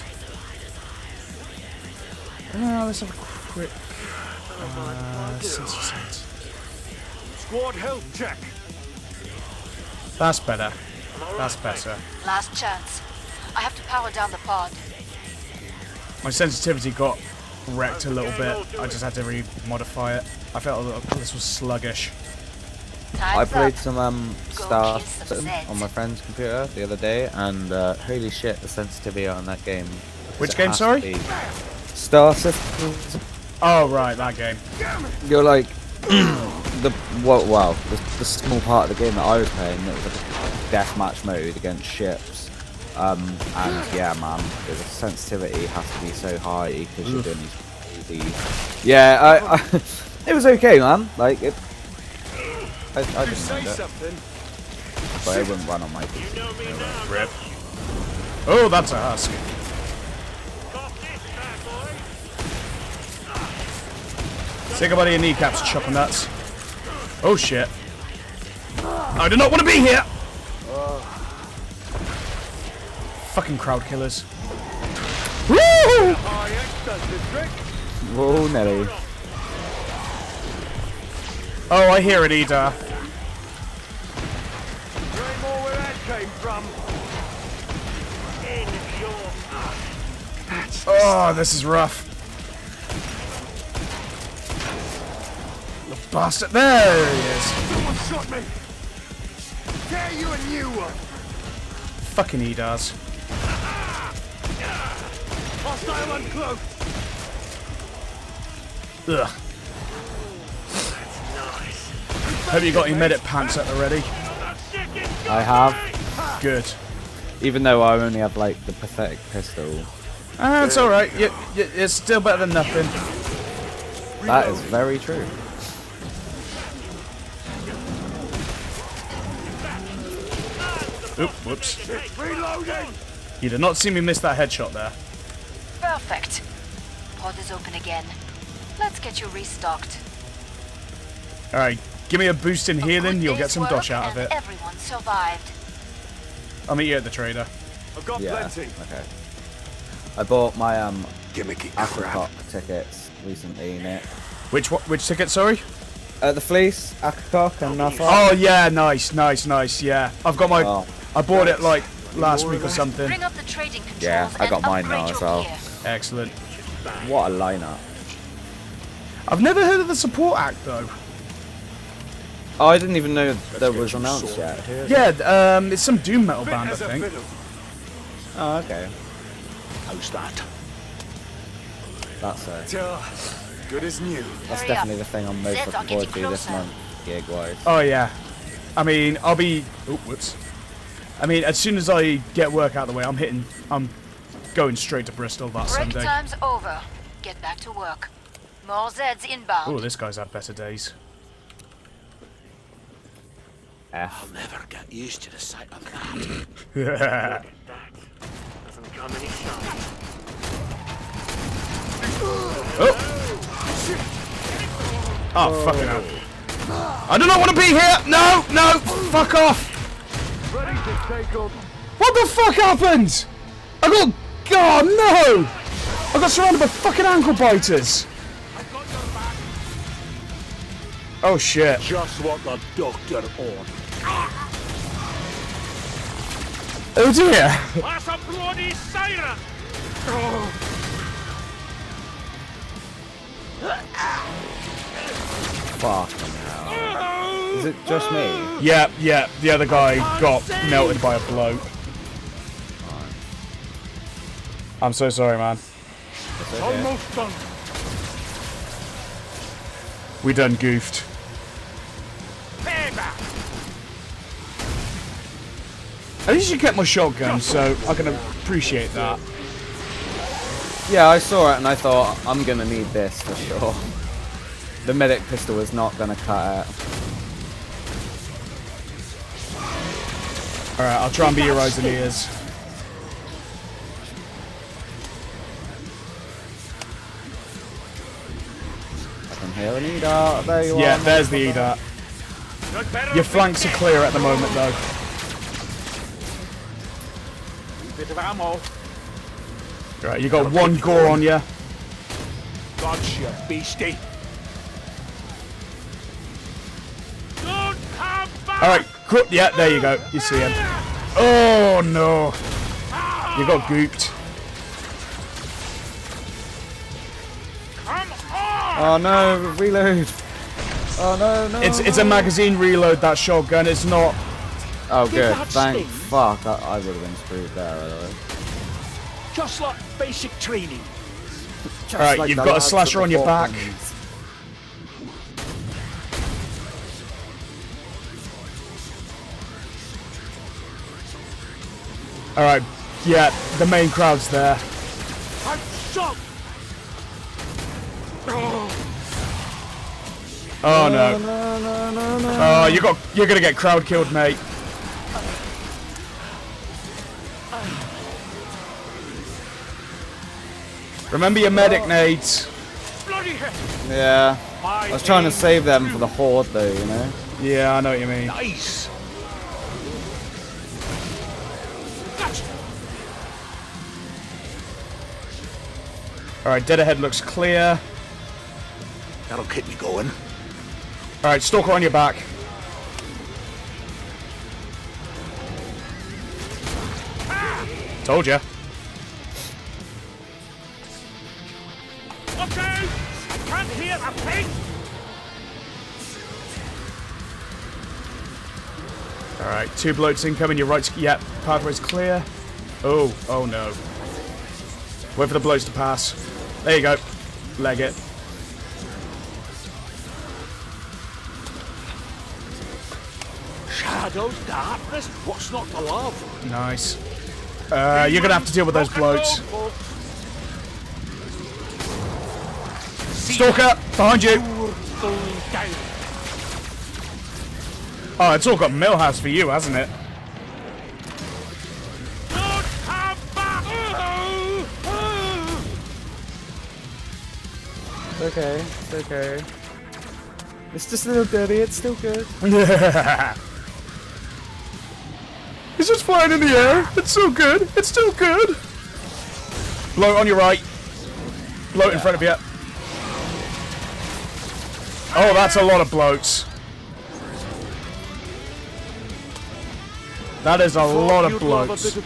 Uh, let's have a quick. Uh, sense of sense. Squad health check. That's better. That's better. Last chance. I have to power down the pod. My sensitivity got wrecked a little bit. I just had to re-modify it. I felt a little, this was sluggish. Time's I played up. some um, Go Star kill some Citizen Zeds. on my friend's computer the other day, and uh, holy shit, the sensitivity on that game. Which It game, has to sorry? be- Star Citizen. Oh, right, that game. You're like the well, well, the, the small part of the game that I was playing. It was like a deathmatch mode against ships. Um, and yeah, man, the sensitivity has to be so high because you're doing these crazy. Yeah, I, I, it was okay, man. Like it. I, I didn't Say mind it, something. but it wouldn't run on my P C. Rip. Oh, that's a husk. Sick about your kneecaps, chopper nuts. Oh shit. I do not want to be here! Fucking crowd killers. Woo! R X does the trick. Whoa, Nelly. Oh, I hear it, Ida. Way more where that came from. In your ass. Oh, this is rough. The bastard. There he is. Someone shot me. Dare you a new one. Fucking he does. Hostile uncloaked. Ugh. Nice. Hope you got your medic pants up already. I have, Good. even though I only have like the pathetic pistol. Ah, it's alright. You, you, it's still better than nothing. That is very true. Oop, whoops. Reloading. You did not see me miss that headshot there. Perfect. Pod is open again. Let's get you restocked. Alright, give me a boost in A healing, good you'll get day's some work dosh out of and it. Everyone survived. I'll meet you at the trader. I've got Yeah. plenty. Okay. I bought my um Gimmicky Aquacock tickets recently, Nick. Which one, which ticket, sorry? Uh, the Fleece, Aquacock, and Nuffer. Oh yeah, nice, nice, nice, yeah. I've got my, Oh. I bought it like last week or something. Bring up the trading controls Yeah, I got and mine now upgrade as your well. gear. Excellent. What a lineup! I've never heard of the support act though. Oh, I didn't even know that was announced yet. Yeah, um, it's some doom metal band, I As a think. fiddle. Oh, okay. How's that? That's uh, Uh, good as new. that's Hurry definitely up. the thing I'm most Zeds are looking forward to getting this closer. month, gig-wise. Oh yeah. I mean, I'll be. Oh, whoops. I mean, as soon as I get work out of the way, I'm hitting. I'm going straight to Bristol that Break Sunday. time's over. Get back to work. More Zeds inbound. Oh, this guy's had better days. F. Never get used to the sight of that. Oh, That doesn't come any shine. oh fucking hell. I do not want to be here! No! No! Fuck off! Ready to take on. What the fuck happened? I got... God, no! I got surrounded by fucking ankle biters. Oh shit. Just what the doctor ordered. Oh dear. That's a bloody siren! Fucking hell. Is it just me? Yeah, yeah, the other guy got melted by a blow. I'm so sorry, man. It's okay. Almost done. We done goofed. Payback! At least you kept my shotgun, so I can appreciate that. Yeah, I saw it and I thought, I'm gonna need this for sure. The medic pistol is not gonna cut it. Alright, I'll try and be your eyes and ears. I can hear an Eda. There you Yeah, are. there's the E D A. Your flanks are clear at the moment, though. Bit of ammo. Right, you got one gore on you. Gotcha, beastie. Don't come back! Alright, cool. Yeah, there you go. You see him. Oh no. You got gooped. Come on! Oh no, reload. Oh no, no. It's it's a magazine reload, that shotgun. It's not. Oh good, that thank sting? fuck. I, I would have been screwed there. Otherwise. Just like basic training. Just Alright, like you've the got a lads slasher at on the your back. Falklands. Alright, yeah, the main crowd's there. I'm shot. Oh no. No, no, no, no. Oh, you got you're gonna get crowd killed, mate. Remember your medic nades. Bloody hell! Yeah. I was trying to save them for the horde though, you know? Yeah, I know what you mean. Nice. Gotcha. Alright, dead ahead looks clear. That'll keep me going. Alright, stalker on your back. Told ya. Look out! I can't hear a thing! Alright, two bloats incoming. Your right. Yep, pathway's clear. Oh, oh no. Wait for the bloats to pass. There you go. Leg it. Shadows, darkness, what's not to love? Nice. Uh, you're gonna have to deal with those bloats. Stalker, behind you. Oh, it's all got Millhouse for you, hasn't it? Don't come back! It's okay. It's okay. It's just a little dirty. It's still good. He's just flying in the air. It's so good. It's still good. Bloat on your right. Bloat in front of you. Oh, that's a lot of bloats. That is a lot of bloats.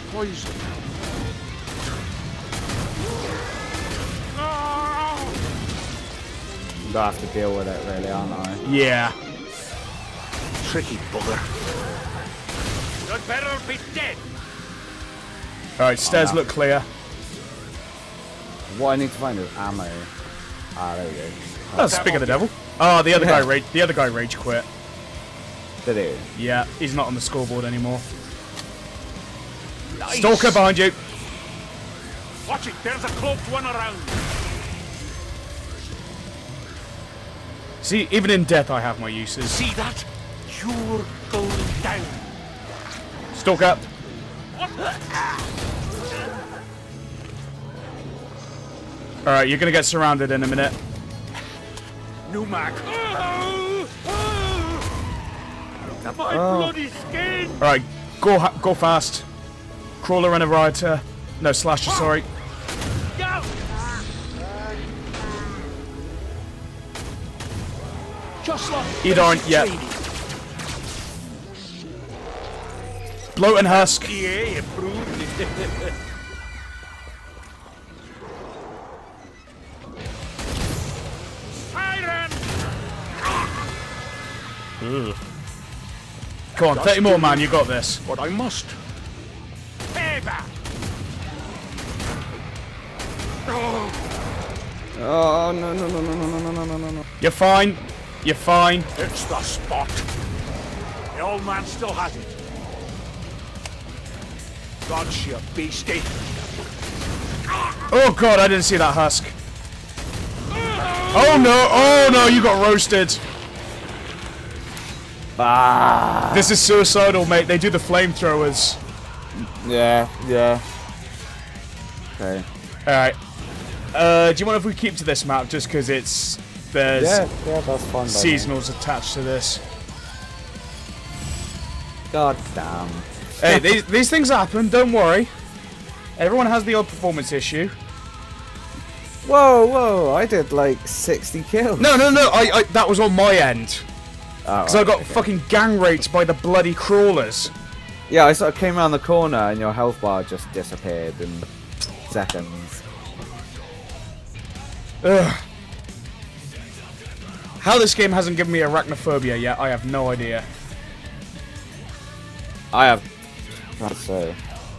I'm gonna have to deal with it, really, aren't I? Yeah. Tricky bugger. You'd better be dead. Alright, stairs Oh, no. look clear. What I need to find is ammo. Ah, there we go. Oh, speak of the devil. Oh, the other Yeah. guy rage. The other guy rage quit. Did it? Yeah, he's not on the scoreboard anymore. Nice. Stalker behind you. Watch it, there's a cloaked one around. See, even in death, I have my uses. See that? You're going down. Stalker. Alright, you're gonna get surrounded in a minute. New Mac. My Oh. bloody skin! Alright, go ha go fast. Crawler and a rioter. No, slasher, sorry. Go! Just like You don't yet. Bloat and husk. Yeah, approved. Iron! Come on, thirty more, man. You got this. But I must. Payback! Oh no no no no no no no no no no! You're fine. You're fine. It's the spot. The old man still has it. Gotcha, you beastie. Oh god, I didn't see that husk. Oh no! Oh no! You got roasted. Ah! This is suicidal, mate. They do the flamethrowers. Yeah, yeah. Okay. Alright. Uh, do you mind if we keep to this map just because it's there's Yeah, yeah, that's fun. by me. seasonals attached to this? God damn. Hey, these these things happen. Don't worry. Everyone has the odd performance issue. Whoa, whoa! I did like sixty kills. No, no, no. I, I that was on my end Oh, because I right, got okay. fucking gang raped by the bloody crawlers. Yeah, I sort of came around the corner and your health bar just disappeared in seconds. Ugh. How this game hasn't given me arachnophobia yet, I have no idea. I have. That's so.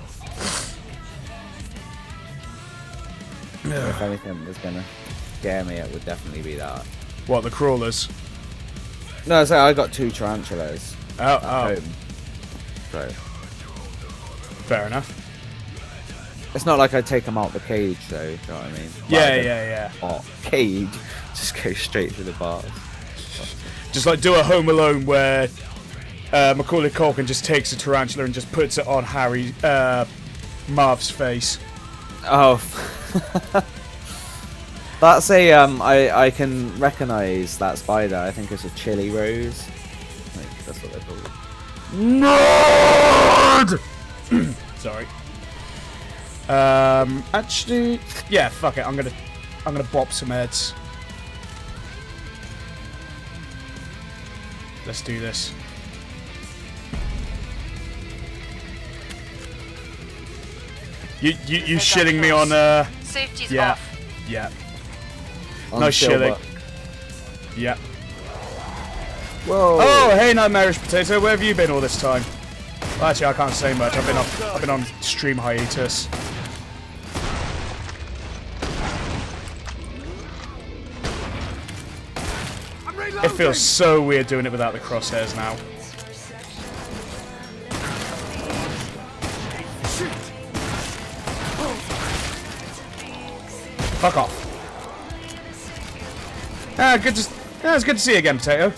If anything was gonna scare me, it would definitely be that. What, the crawlers? No, so I got two tarantulas Oh, at oh, home. So fair enough. it's not like I take them out the cage, though. You know what I mean? Yeah, Like, yeah, yeah. Oh, cage. Just go straight through the bars. Just like do a Home Alone where uh, Macaulay Culkin just takes a tarantula and just puts it on Harry, uh, Marv's face. Oh. That's a um. I I can recognise that spider. I think it's a chili rose. Like, that's what they're called. Nerd! Sorry. Um, actually, yeah, fuck it. I'm gonna, I'm gonna bop some heads. Let's do this. You you you shitting me on uh? Safety's Yeah, off. yeah. On No silver. shitting. Yeah. Whoa. Oh, hey, Nightmarish Potato, where have you been all this time? Well, actually, I can't say much. I've been off, I've been on stream hiatus. It feels so weird doing it without the crosshairs now. Fuck off. Ah, good to. Ah, it's good to see you again, Potato.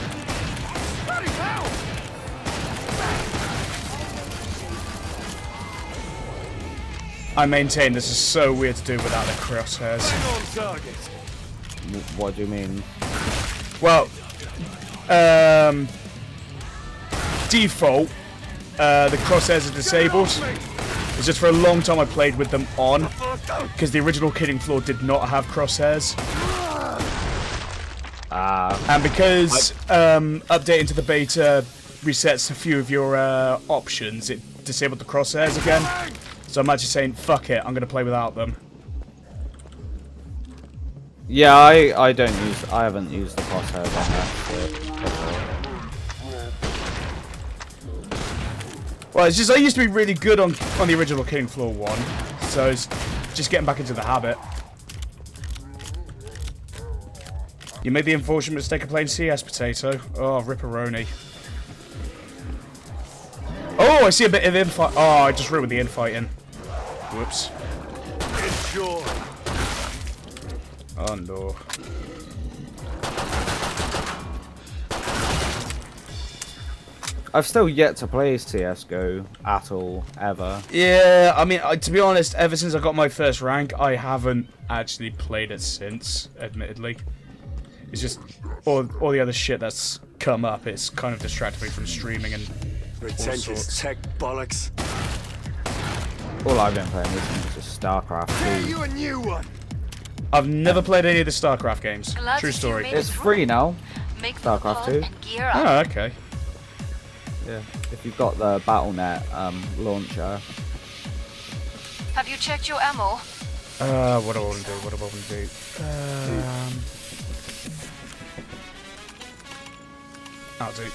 I maintain this is so weird to do without the crosshairs. What do you mean? Well, um, default, uh, the crosshairs are disabled. It's just for a long time I played with them on, because the original Killing Floor did not have crosshairs. Ah. And because um, updating to the beta resets a few of your uh, options, it disabled the crosshairs again. So I'm actually saying, fuck it, I'm going to play without them. Yeah, I I don't use. I haven't used the crosshairs on that. Well, it's just I used to be really good on on the original Killing Floor one, so it's just getting back into the habit. You made the unfortunate mistake of playing C S, Potato. Oh, ripperoni. Oh, I see a bit of infight. Oh, I just ruined the infighting. Whoops. Enjoy. Oh no. I've still yet to play C S G O at all, ever. Yeah, I mean, I, to be honest, ever since I got my first rank, I haven't actually played it since, admittedly. It's just all, all the other shit that's come up, it's kind of distracted me from streaming and all Pretentious sorts. tech bollocks. All I've been playing is just StarCraft Hey, two. you a new one. I've never played any of the StarCraft games. Glad True to see you story. made It's it free now. Make StarCraft the two. and gear up. Oh, okay. Yeah. If you've got the Battle dot net um, launcher. Have you checked your ammo? Uh, what do I want to do? What do I want to do? Um, I'll do.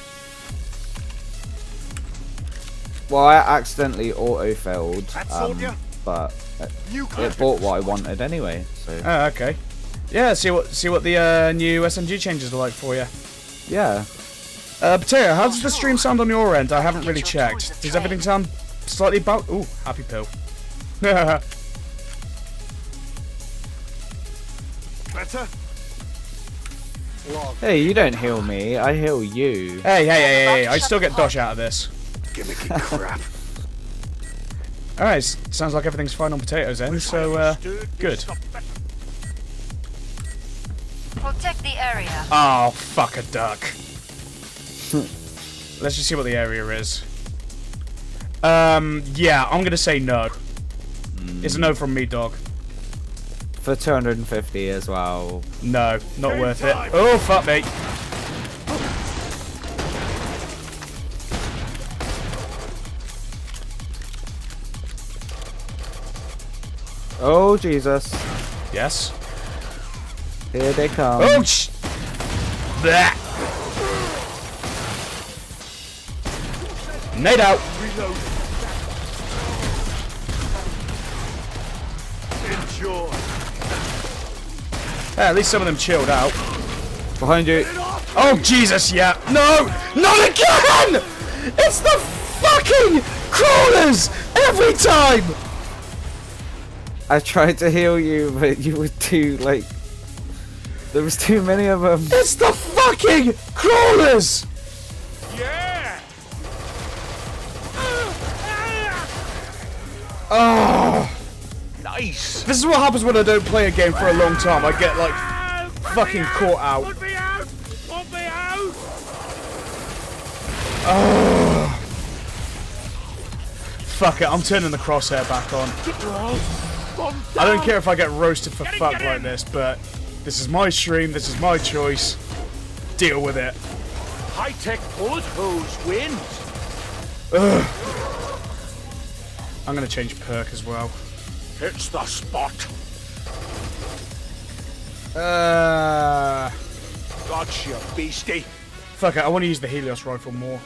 Well, I accidentally auto-failed, That sold um, ya? but it, New it bought what I wanted anyway, so... Oh, okay. Yeah, see what see what the uh, new S M G changes are like for you. Yeah. Uh, Potato, how does the stream sound on your end? I haven't really checked. Does everything sound slightly about? Ooh, happy pill. Better? Hey, you don't heal me, I heal you. Hey, hey, hey, hey! I still get dosh out of this. Gimmicky crap. All right, s- sounds like everything's fine on Potato's end. So, uh, good. Protect the area. Oh, fuck a duck. Let's just see what the area is. Um, yeah, I'm gonna say no. It's a no from me, dog. For two hundred fifty as well. No, not worth it. Oh, fuck me. Oh, Jesus. Yes. Here they come. Oh, sh. Blah. Nade out. Reload. Enjoy. Yeah, at least some of them chilled out. Behind you. Oh, Jesus, yeah. No! Not again! It's the fucking crawlers! Every time! I tried to heal you, but you were too, like... There was too many of them. It's the fucking crawlers! Yeah! Oh! Nice! This is what happens when I don't play a game for a long time. I get, like, fucking caught out. Put me out! Put me out! Oh. Fuck it, I'm turning the crosshair back on. I don't care if I get roasted for fuck like this, but this is my stream, this is my choice. Deal with it. High-tech bullet hose wins. Ugh. I'm gonna change perk as well. It's the spot. Uh, Gotcha, beastie. fuck it. I want to use the Helios rifle more.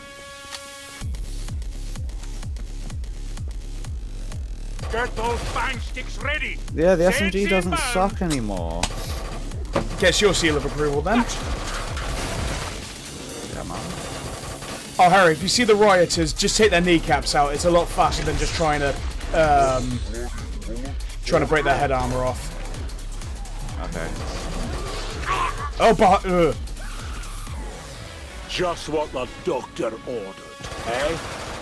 Get those bang sticks ready. Yeah, the S M G Zeds doesn't inbound. suck anymore. Gets your seal of approval then. Yeah, man. Oh, Harry, if you see the rioters, just take their kneecaps out. It's a lot faster than just trying to, um, trying to break their head armor off. Okay. Oh, but, uh, Just what the doctor ordered, eh?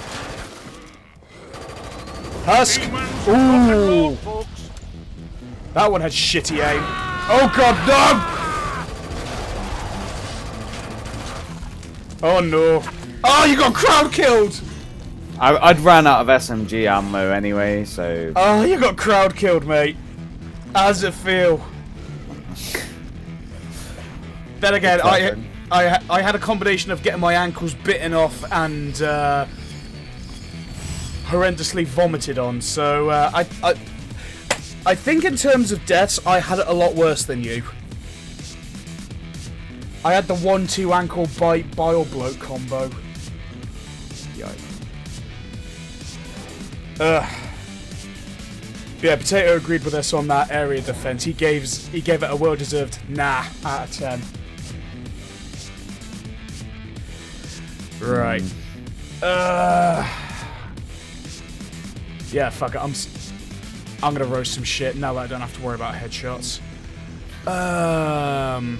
Husk. Demons, rock and roll, Ooh, folks. that one had shitty aim. Oh god, no! Oh no! Oh, you got crowd killed! I, I'd ran out of S M G ammo anyway, so... Oh, you got crowd killed, mate. How does it feel? Then again, I, I I had a combination of getting my ankles bitten off and uh, horrendously vomited on. So uh, I, I I think in terms of deaths, I had it a lot worse than you. I had the one-two ankle bite bile bloat combo. Yikes. Ugh. Yeah, Potato agreed with us on that area defense. He gave he gave it a well-deserved nah out of ten. Right. Uh. Yeah, fuck it. I'm s I'm gonna roast some shit now that I don't have to worry about headshots. Um.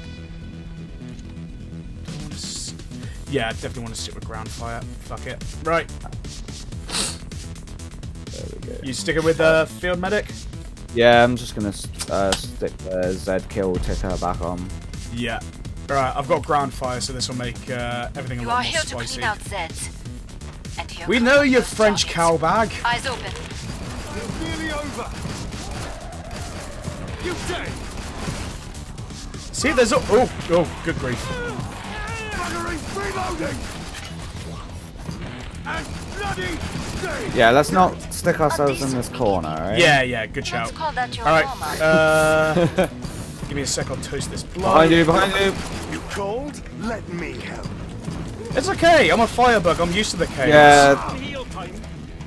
do I wanna s- Yeah, I definitely want to stick with ground fire. Fuck it. Right. There we go. You sticking with the uh, field medic? Yeah, I'm just gonna uh, stick the Zed kill ticker back on. Yeah. Alright, I've got ground fire, so this will make uh, everything a You lot are more here to spicy. clean out Zeds. And here We comes know the you're first French target. cow bag. Eyes open. It's nearly over. You dead. See, there's a... Oh, oh, good grief. Battery reloading. And bloody dead. Yeah, let's not stick ourselves in this corner, right? Yeah, yeah, good Let's shout. call that your Alright, normal. uh... give me a sec, I'll toast this blood. Behind you, behind you! You cold? Let me help. It's okay, I'm a firebug, I'm used to the chaos. Yeah, Heal time.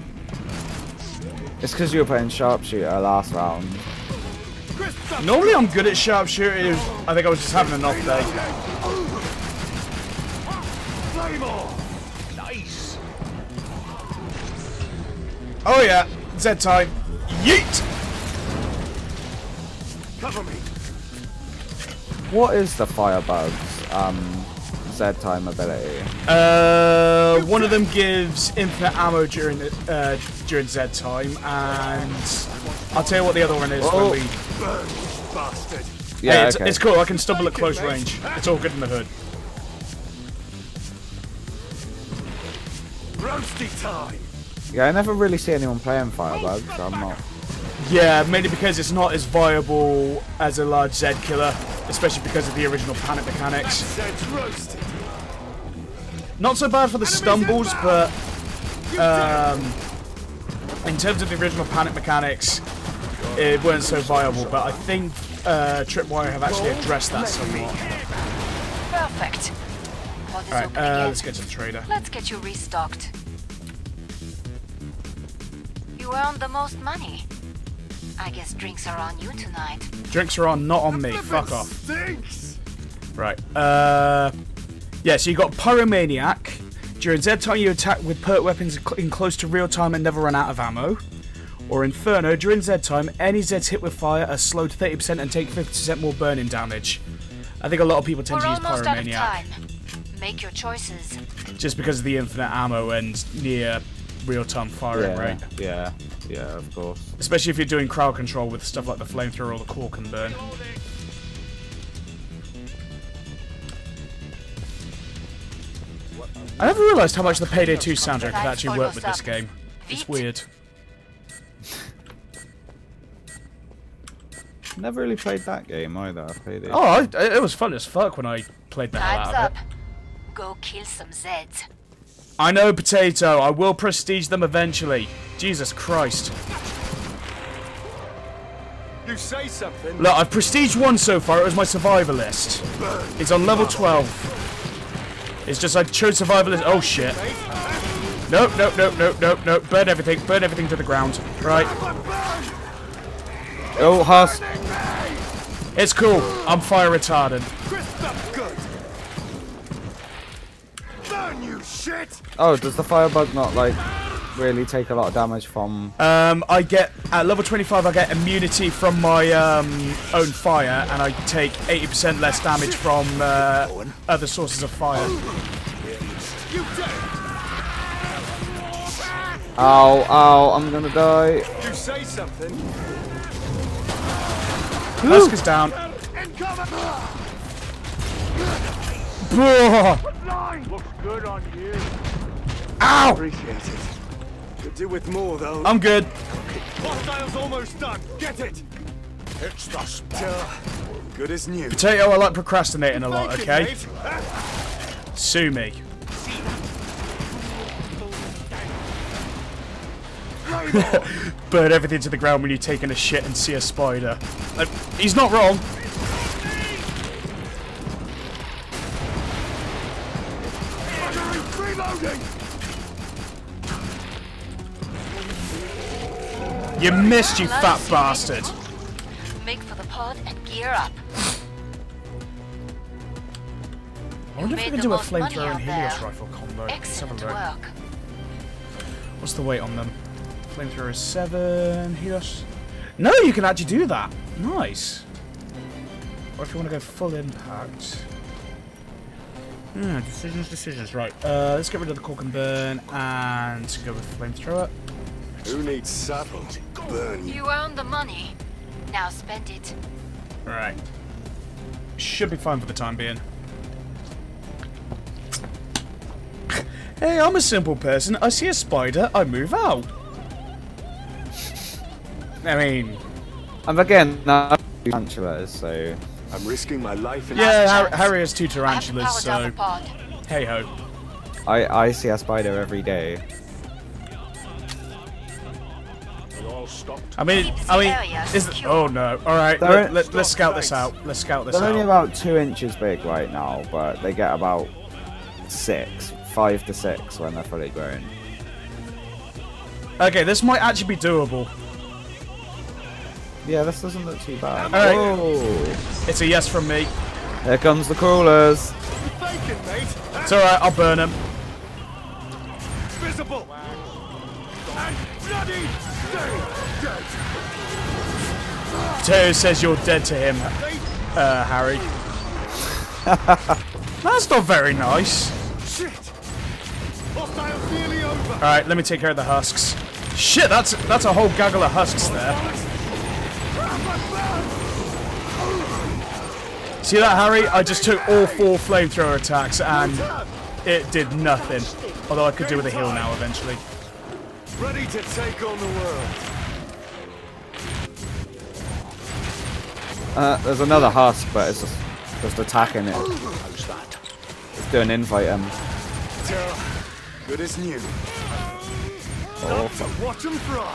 it's because you were playing sharpshooter last round. Normally I'm good at sharpshooting. I think I was just having an off day. Claymore. Nice. Oh yeah, Zed time. Yeet! Cover me. What is the Firebug's um, Zed time ability? Uh, one of them gives infinite ammo during the, uh, during Zed time, and I'll tell you what the other one is Oh. when we... Burn, bastard. Yeah, hey, it's, okay. it's cool, I can stumble at close range. It's all good in the hood. Roasty time. Yeah, I never really see anyone playing Firebug, so I'm not... Yeah, mainly because it's not as viable as a large Zed killer, especially because of the original panic mechanics. Zed's roasted. Not so bad for the stumbles, but um, in terms of the original panic mechanics, it weren't so viable. But I think uh, Tripwire have actually addressed that somewhat. Perfect. Pod is Alright, open uh, again. let's get to the trader. Let's get you restocked. You earned the most money. I guess drinks are on you tonight. Drinks are on, not on me. Fuck off. Stinks. Right. Uh, yeah, so you got Pyromaniac. During Zed time, you attack with perk weapons in close to real time and never run out of ammo. Or Inferno. During Zed time, any Zeds hit with fire are slowed thirty percent and take fifty percent more burning damage. I think a lot of people tend We're to use almost out of Pyromaniac time. Make your choices. just because of the infinite ammo and near real-time firing Yeah, rate. yeah, yeah, of course. Especially if you're doing crowd control with stuff like the flamethrower or the cork and burn. I never realised how much the Payday two soundtrack could actually work with this game. It's weird. Never really played that game either. I played it. Oh, I, it was fun as fuck when I played the hell Time's out up. of it. Go kill some Zeds. I know, Potato. I will prestige them eventually. Jesus Christ. You say something. Look, I've prestiged one so far. It was my survivalist. It's on level twelve. It's just I chose survivalist. Oh shit. Nope, nope, nope, nope, nope, nope. Burn everything. Burn everything to the ground. Right. Oh, husk. It's cool. I'm fire retardant. Burn, you shit! Oh, does the firebug not like really take a lot of damage from? Um, I get at level twenty-five. I get immunity from my um, own fire, and I take eighty percent less damage from uh, other sources of fire. Ow, ow! I'm gonna die. You say something. Husk is down. Looks good on you. Ow! Appreciate it. Could do with more though. I'm good. Hostile's almost done. Get it. It's the spot. Good as new. Potato, I like procrastinating a lot. Thank you, Okay. mate. Sue me. Burn everything to the ground when you're taking a shit and see a spider. Uh, he's not wrong. Reloading. You missed, you fat bastard. Make for the pod and gear up. I wonder if we made can the do a most money flamethrower and out Helios there. rifle combo. Let's have a Excellent look. work. What's the weight on them? Flamethrower is seven. Helios. No, you can actually do that. Nice. Or if you want to go full impact. Hmm, decisions, decisions. Right. Uh, let's get rid of the cork and burn and go with flamethrower. Who needs saddle? Burn you. You earned the money. Now spend it. Right. Should be fine for the time being. Hey, I'm a simple person. I see a spider, I move out. I mean... And again, now tarantulas, so... I'm risking my life in Yeah, Har Harry has two I have to tarantulas, power down so... the pod. Hey ho. I, I see a spider every day. I mean, I mean, is it, oh no! All right, let, let, let's scout this out. Let's scout this They're only out. about two inches big right now, but they get about six, five to six when they're fully grown. Okay, this might actually be doable. Yeah, this doesn't look too bad. All right. Whoa. It's a yes from me. Here comes the crawlers. Bacon, mate. It's all right. I'll burn them. Visible. And bloody dead. Dead. Potato says you're dead to him, uh, Harry. That's not very nice. Shit. Hostile's nearly over. All right, let me take care of the husks. Shit, that's that's a whole gaggle of husks there. See that, Harry? I just took all four flamethrower attacks and it did nothing. Although I could do with a heal now eventually. Ready to take on the world. Uh, there's another husk, but it's just, just attacking it. It's doing invite him. Good as new. Oh, So watch them fry.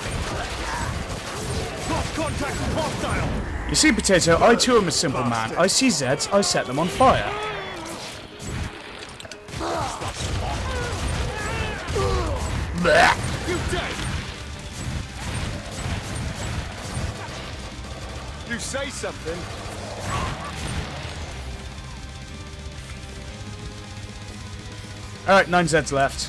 Lost contact with hostile. You see, Potato, I too am a simple man. I see Zeds, I set them on fire. Blech. You dead. You say something. Alright, nine Zeds left.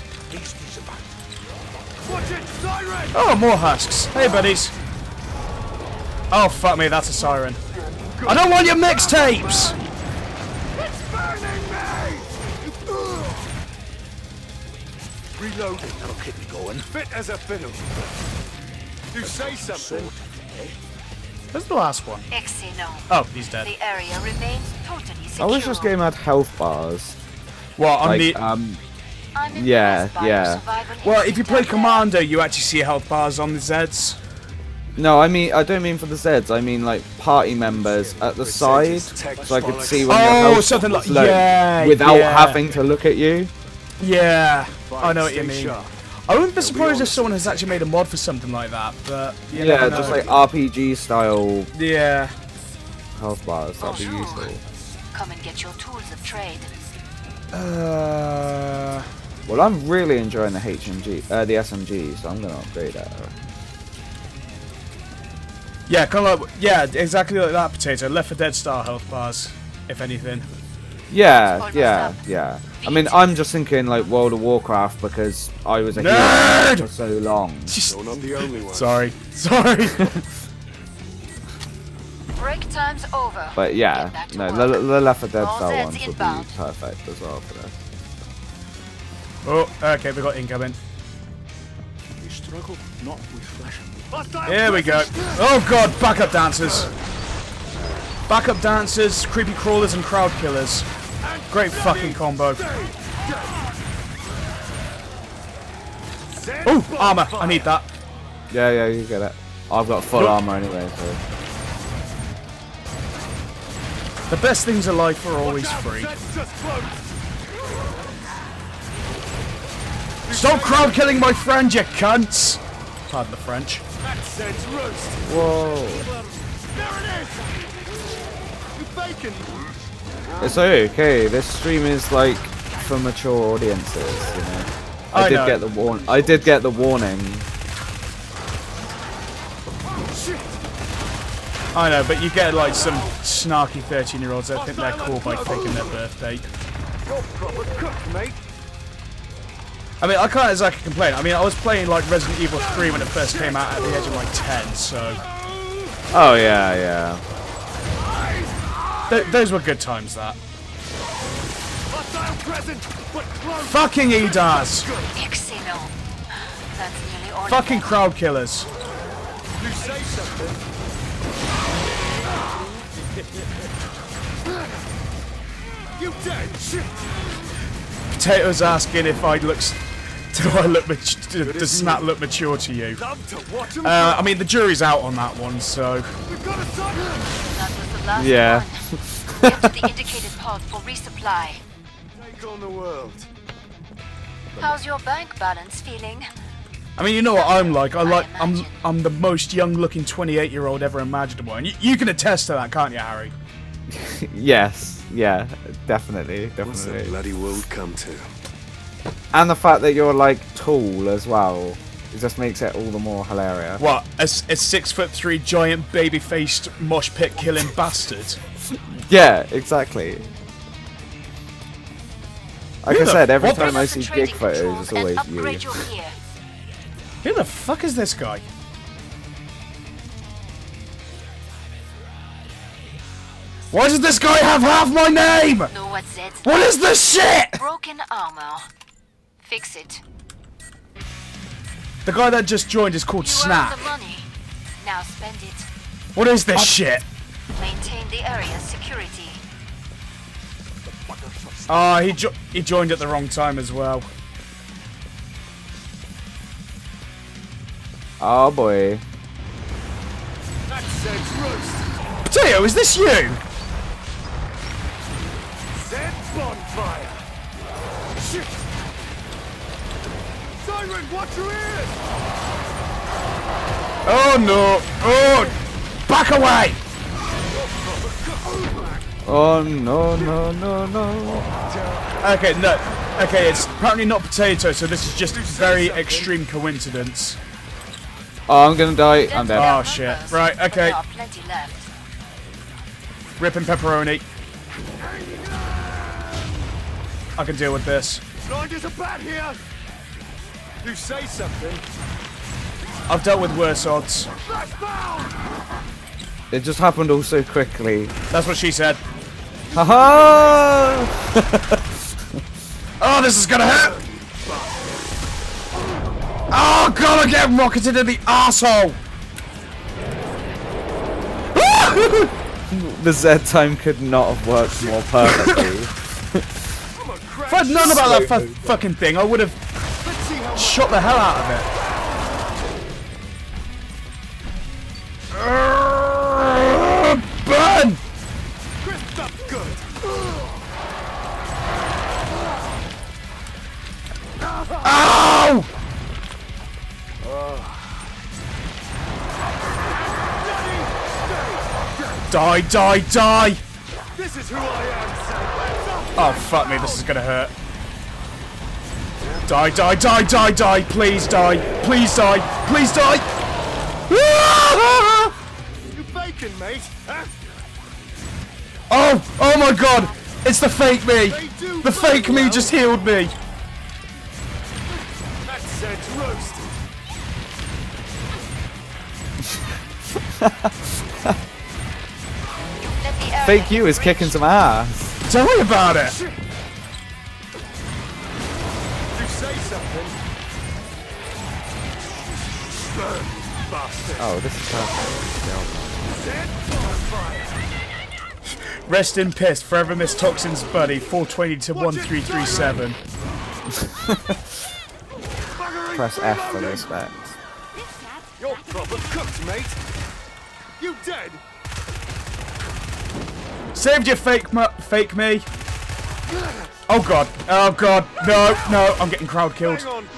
Watch it, siren. Oh, more husks. Hey, buddies. Oh, fuck me, that's a siren. I don't want your mixtapes! It's burning me. Reloading. That'll keep me going. Fit as a fiddle. You say something. Where's the last one? Excellent. Oh, he's dead. The area remains totally I secure. wish this game had health bars. Well, on Like, the... um, I'm yeah, impressed by yeah. your survival Well, if you instinct play out there. Commander, you actually see health bars on the Zeds. no, I mean, I don't mean for the Zeds. I mean like party members at the side, so I could see when your Oh, health something was like- low yeah, without yeah. having to look at you. Yeah, I know what you Stay mean. sharp. I wouldn't be They'll be surprised on if someone has actually made a mod for something like that, but you Yeah, never just know. like R P G style Yeah. health bars. That'd be Bonjour. useful. Come and get your tools of trade. Uh, Well, I'm really enjoying the H M G, uh, the S M G, so I'm gonna upgrade that. yeah, kind of like, yeah, exactly like that, Potato. Left four Dead style health bars, if anything. Yeah, Almost yeah, up. yeah. I mean, I'm just thinking like World of Warcraft because I was a Nerd! hero for so long. Just, You're not the only one. sorry, sorry. Break time's over. But Get yeah, back to no, work. the, the Left four Dead All style Zeds ones would inbound. be perfect as well for this. Oh, okay, we got incoming. We struggle not with flesh. Here we go. Oh god, backup dancers. Backup dancers, creepy crawlers, and crowd killers. Great fucking combo. Oh, armor. I need that. Yeah, yeah, you get it. I've got full Look. armor anyway, so. The best things in life are always free. Stop crowd killing my friend, you cunts! Pardon the French. Whoa. Bacon. It's okay. This stream is like for mature audiences, you know. I, I did know. get the warn. I did get the warning. I know, but you get like some snarky thirteen year olds that think they're cool by faking their birthday. You're proper cook, mate. I mean, I can't exactly complain. I mean, I was playing like Resident Evil three when it first came out at the age of like ten, so... Oh yeah, yeah. Th those were good times, that. Hostile present, but close. Fucking E D A S! Excellent. That's nearly all. Fucking crowd killers. You say something. You dead? Shit. Potato's asking if I look... s- Do I look... mat- Does Snap look mature to you? Love to watch 'em Uh, go. I mean, the jury's out on that one, so... We've got a son. That was the last Yeah. one. Get to the indicated pod for resupply. Take on the world. How's your bank balance feeling? I mean, you know what I'm like. I I like... I'm, imagine. I'm the most young-looking twenty-eight-year-old ever imaginable, and you, you can attest to that, can't you, Harry? Yes, yeah, definitely, What's the definitely. bloody world come to? And the fact that you're like tall as well, it just makes it all the more hilarious. What? A, s- a six-foot-three giant baby-faced mosh pit-killing bastard? Yeah, exactly. Like Who I the said, every fuck- time I see Concentrating gig photos, controls it's and always upgrade you. your gear. Who the fuck is this guy? Why does this guy have half my name? Know what Zeds? What is this shit? Broken armor. Fix it. The guy that just joined is called You Snap. earned the money. Now spend it. What is this shit? Maintain the area's security. Ah, he jo he joined at the wrong time as well. Oh boy. That Zed's roast. Potato, is this you? Zed bonfire. Shit. Siren, watch your ears. Oh no! Oh! Back away! Oh no no no no. Okay, no. Okay, it's apparently not Potato, so this is just very extreme coincidence. Oh, I'm gonna die. I'm Zeds dead. Oh, have shit. numbers, Right, but okay. There are plenty left. Ripping pepperoni. I can deal with this. Blind as a bat here. You say something. I've dealt with worse odds. Flashbound. It just happened all so quickly. That's what she said. Haha! Oh, this is gonna hurt! Oh god, I'm getting rocketed in the arsehole! The Z time could not have worked more perfectly. I'm a crash. If I'd known about that fu fucking thing, I would have Let's see how much. shot the hell out of it. Urgh, burn! Crisped up good. Die, die, die! This is who I am, Zeds. Oh, fuck me, this is gonna hurt. Die, die, die, die, die! Please die! Please die! Please die! You faking, mate? Huh? Oh! Oh my god! It's the fake me! The fake me just healed me! That's Zeds roasted. Let the area Fake you is kicking some ass. Tell me about it! You say something. Burn, bastard. Oh, this is perfect. Zeds on fire. Rest in piss, forever miss Toxin's buddy, four twenty to one three three seven. Press F for respect. You're proper cooked, mate. You dead? Saved you, fake mu fake me. Oh god, oh god, no, no, I'm getting crowd killed. Hang on.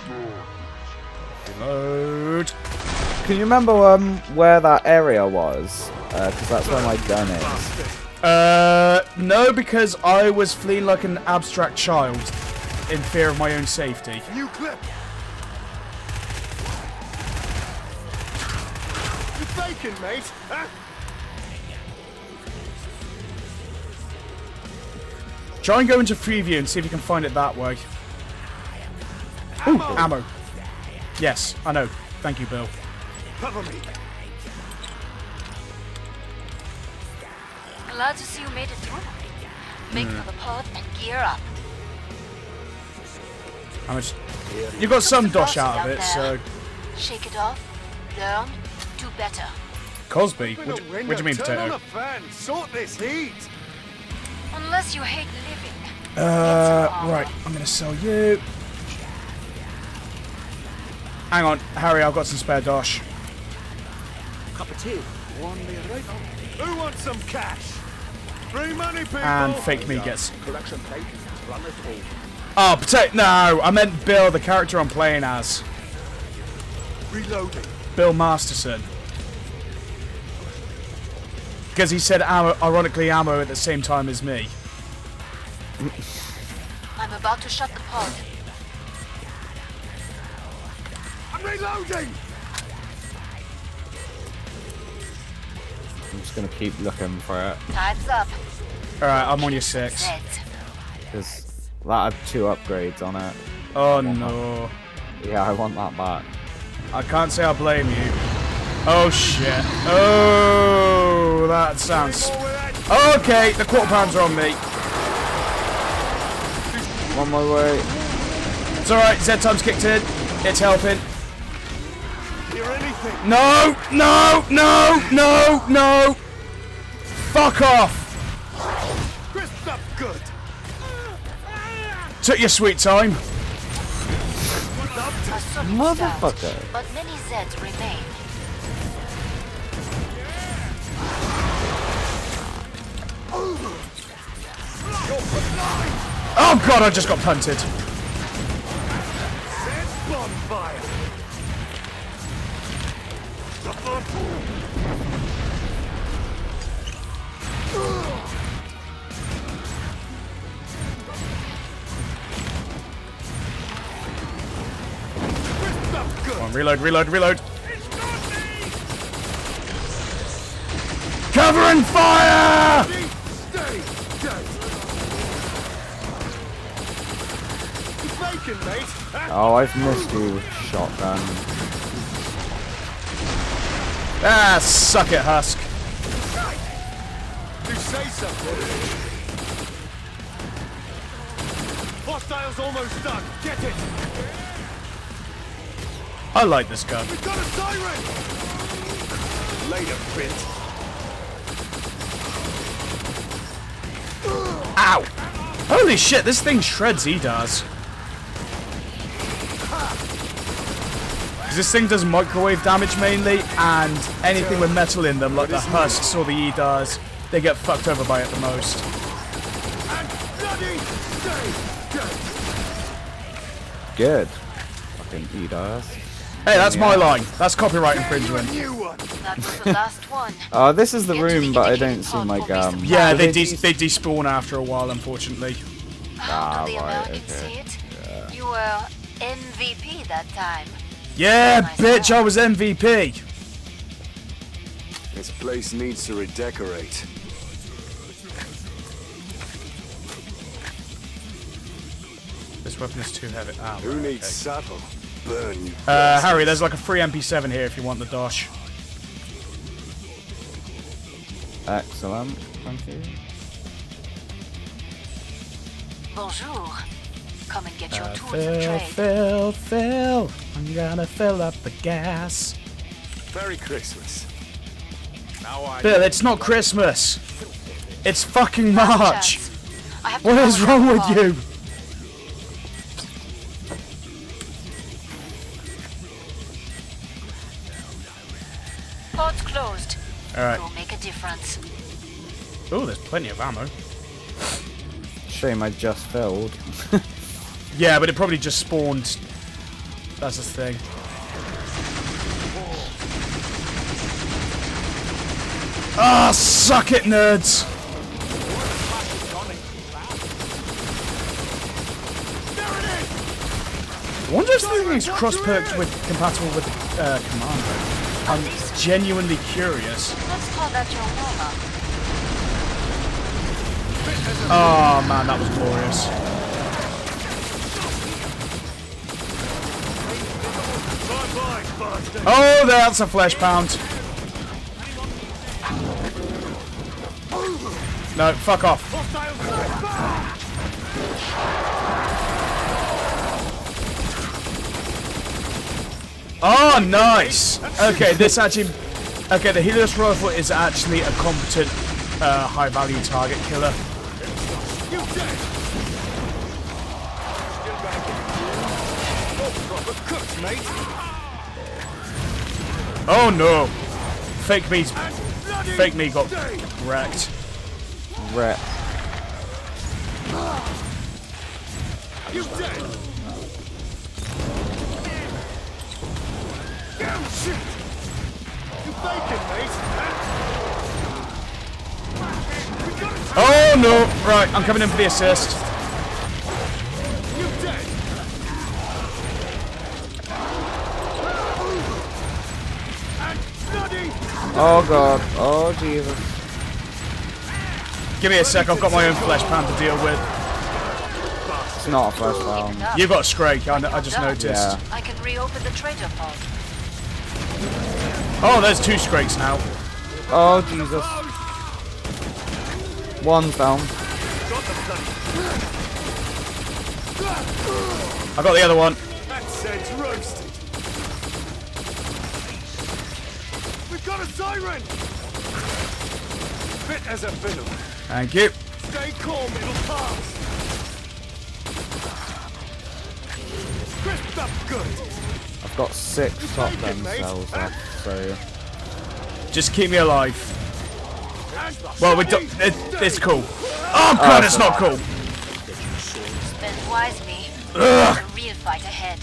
Reload. Can you remember um, where that area was? Because that's where my gun is. Uh, no, because I was fleeing like an abstract child in fear of my own safety. New clip. You faking, mate? Huh? Try and go into preview and see if you can find it that way. Ooh, ammo. Yes, I know. Thank you, Bill. Cover me. Glad to see you made it through. Make for the pod and gear up. How much? You got some dosh out of it, so. Shake it off, learn, do better. Cosby, what, Open a what do window, you mean, turn on potato? a fan. Sort this heat. Unless you hate living. Uh, right, I'm gonna sell you. Hang on, Harry, I've got some spare dosh. Cup of tea. One me right on. Who wants some cash? Free money, people. And fake me gets. Collection plate. Run it Oh, all. potato. No, I meant Bill, the character I'm playing as. Reloading. Bill Masterson. Because he said ammo, ironically ammo at the same time as me. I'm about to shut the pod. I'm reloading. I'm just gonna keep looking for it Time's up. Alright, I'm on your six. Zeds. because that had two upgrades on it. Oh no. Yeah, I want that back. I can't say I blame you. Oh shit. Oh, that sounds. Okay, the quarter pounds are on me. On my way. It's alright, Z time's kicked in. It's helping. Hear anything? No, no, no, no, no. Fuck off. Crisped up good. Took your sweet time. A solid Motherfucker. start, but many Zeds remain. Oh god, I just got punted. Zed bonfire. Crisped up good. Come on, reload, reload, reload. Cover and fire! Stay dead. You faking, mate? Huh? Oh, I've missed you, shotgun. Ah, suck it, Husk. You say something. Hostile's almost done. Get it. I like this gun. We've got a siren. Later, Bint. Ow! Holy shit, this thing shreds E does. This thing does microwave damage mainly, and anything with metal in them, like the husks or the E does, they get fucked over by it the most. And bloody stay dead. Good. Fucking eat ass. Hey, that's my line. That's copyright infringement. You a new one. Now That was the last one. Oh, this is the Get to the room, but I indicated don't seem pod like for um. resupply. Yeah, do they they de they despawn after a while, unfortunately. How Ah, do the right, Americans okay. see it? You were M V P that time. Yeah, Nice bitch, work. I was M V P. This place needs to redecorate. This weapon is too heavy. Ah, Who right, needs okay. saddle? Burn you. Uh, Harry, there's like a free M P seven here if you want the dosh. Excellent. Thank you. Bonjour. Come and get your Uh, tools of fill, trade. fill, fill. I'm gonna fill up the gas. Merry Christmas. Now I Bill, it's not Christmas. It's fucking March. Chance. I have to What is power wrong the with pod. you? Pod's closed. Alright. Will make a difference. Oh, there's plenty of ammo. Shame I just filled. Yeah, but it probably just spawned. That's the thing. Ah, suck it, nerds! I wonder if this thing's cross-perked with compatible with the uh, Commando. I'm genuinely curious. Let's call that your warm-up. Oh man, that was glorious. Oh, that's a flesh pound. No, fuck off. Oh, nice. Okay, this actually. Okay, the Helios rifle is actually a competent, uh, high-value target killer. Oh no! Fake me's fake me got wrecked. Rep. You dead? Oh shit! You faking, mate? Oh no! Right, I'm coming in for the assist. You dead? And bloody! Oh god. Oh Jesus. Give me a sec, I've got my own flesh pound to deal with. It's not a first round. Enough. You've got a Scrake, I, I just Done. noticed. Yeah. I can reopen the trader pod. Oh, there's two Scrakes now. Oh Jesus. One's down. I got the other one. That Zeds roasted. We've got a siren! Fit as a fiddle. Thank you. Stay calm, it'll pass. Crisped up good. I've got six shotgun mate. cells left, so Just keep me alive. And Well, we do it, it's cool. Oh god, it's not cool. Spend wisely. There's a real fight ahead.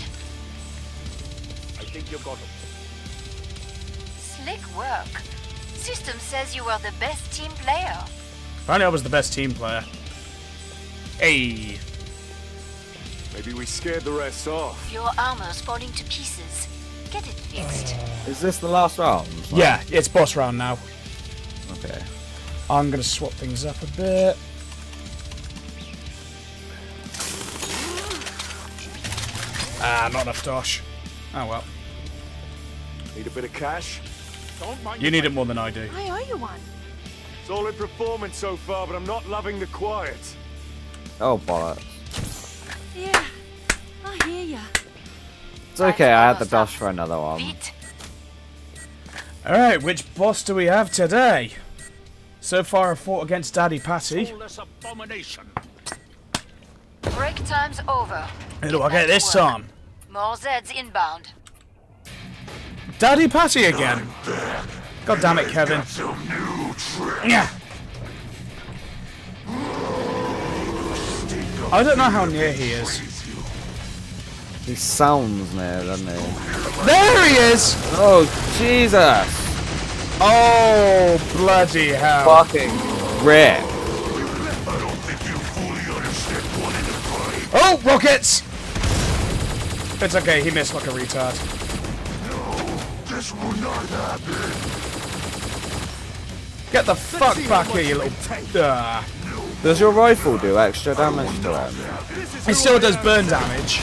I think you got him. Slick work. System says you are the best team player. Apparently I was the best team player. Hey. Maybe we scared the rest off. Your armor's falling to pieces. Get it fixed. is this the last round? Like- Yeah, it's boss round now. Okay. I'm gonna swap things up a bit. Ah, not enough dosh. Oh well. Need a bit of cash? Don't mind You need it more than I do. I owe you one. Solid performance so far, but I'm not loving the quiet. Oh bollocks. Yeah, I hear ya. It's okay, I had the dash for another one. Beat. Alright, which boss do we have today? So far I fought against Daddy Patty. Break time's over. Who do I Get get back this to work. time? More Zeds inbound. Daddy Patty again. God damn it, Kevin. Yeah. I don't know how near he is. He sounds near, doesn't he? There he is! Oh Jesus! Oh, bloody hell. Fucking rip. Oh, rockets! It's okay, he missed like a retard. This will not happen. Get the fuck back here, you little... Uh, Does your rifle do extra damage to him? it still does burn damage.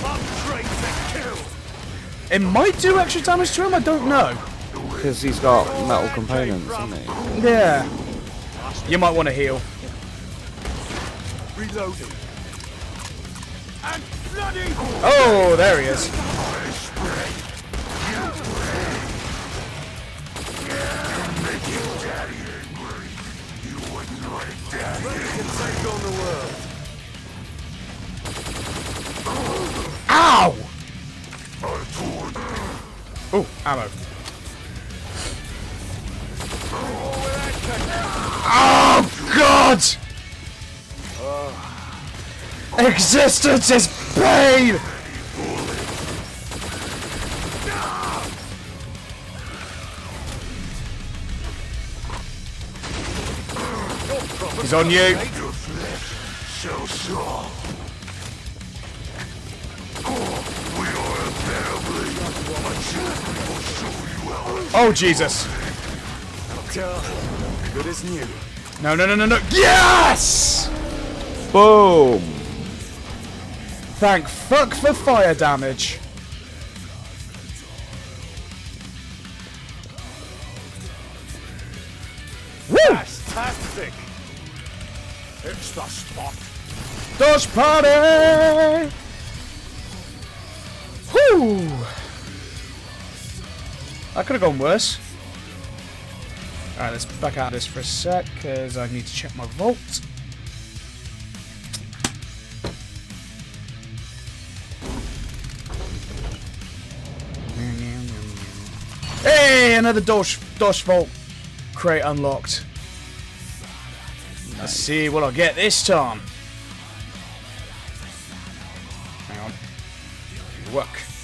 It might do extra damage to him, I don't know. Because he's got metal components, isn't he? Yeah. You might want to heal. Reloading. And bloody. Oh, there he is. Ow! Oh, ammo. Oh, God! Existence is pain! He's on you. So strong. Oh, Jesus. Good as new. No, no, no, no, no. Yes! Boom! Thank fuck for fire damage. Woo! Fantastic. It's the spot. Dodge party! Whew! That could have gone worse. Alright, let's back out of this for a sec, because I need to check my vault. Hey, another Dosh, Dosh Vault crate unlocked. Let's see what I'll get this time. Hang on. Work.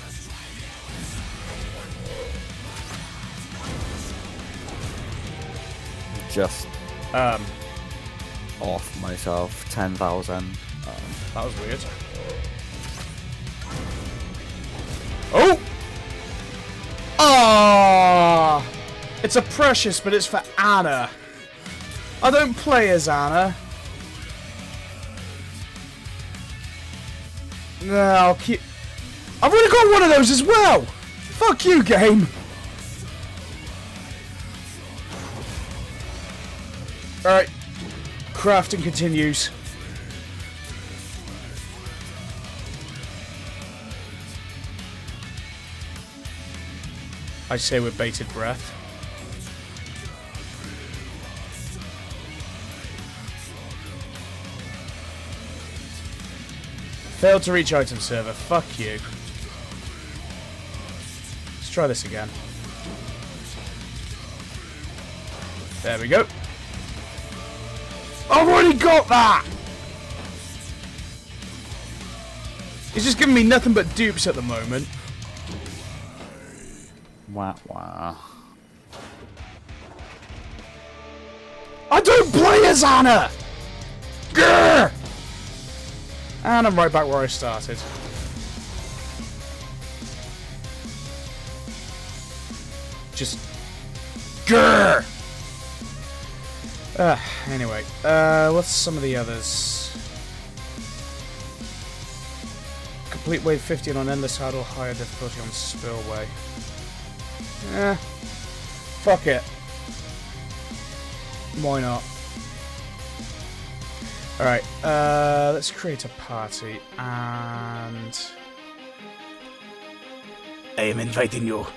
Just Um, off myself. ten thousand. that was weird. Oh! Ah! It's a precious, but it's for Anna. I don't play as Anna. No, I'll keep... I've already got one of those as well! Fuck you, game! Alright. Crafting continues. I say with bated breath. Failed to reach item server. Fuck you. Let's try this again. There we go. I've already got that! He's just giving me nothing but dupes at the moment. Wah wah. I don't play as Anna! Grr! And I'm right back where I started. Just... Grr! Uh, anyway, uh, what's some of the others? Complete wave fifteen on endless hurdle, higher difficulty on spillway. Eh, fuck it. Why not? Alright, uh, let's create a party, and... I am inviting you.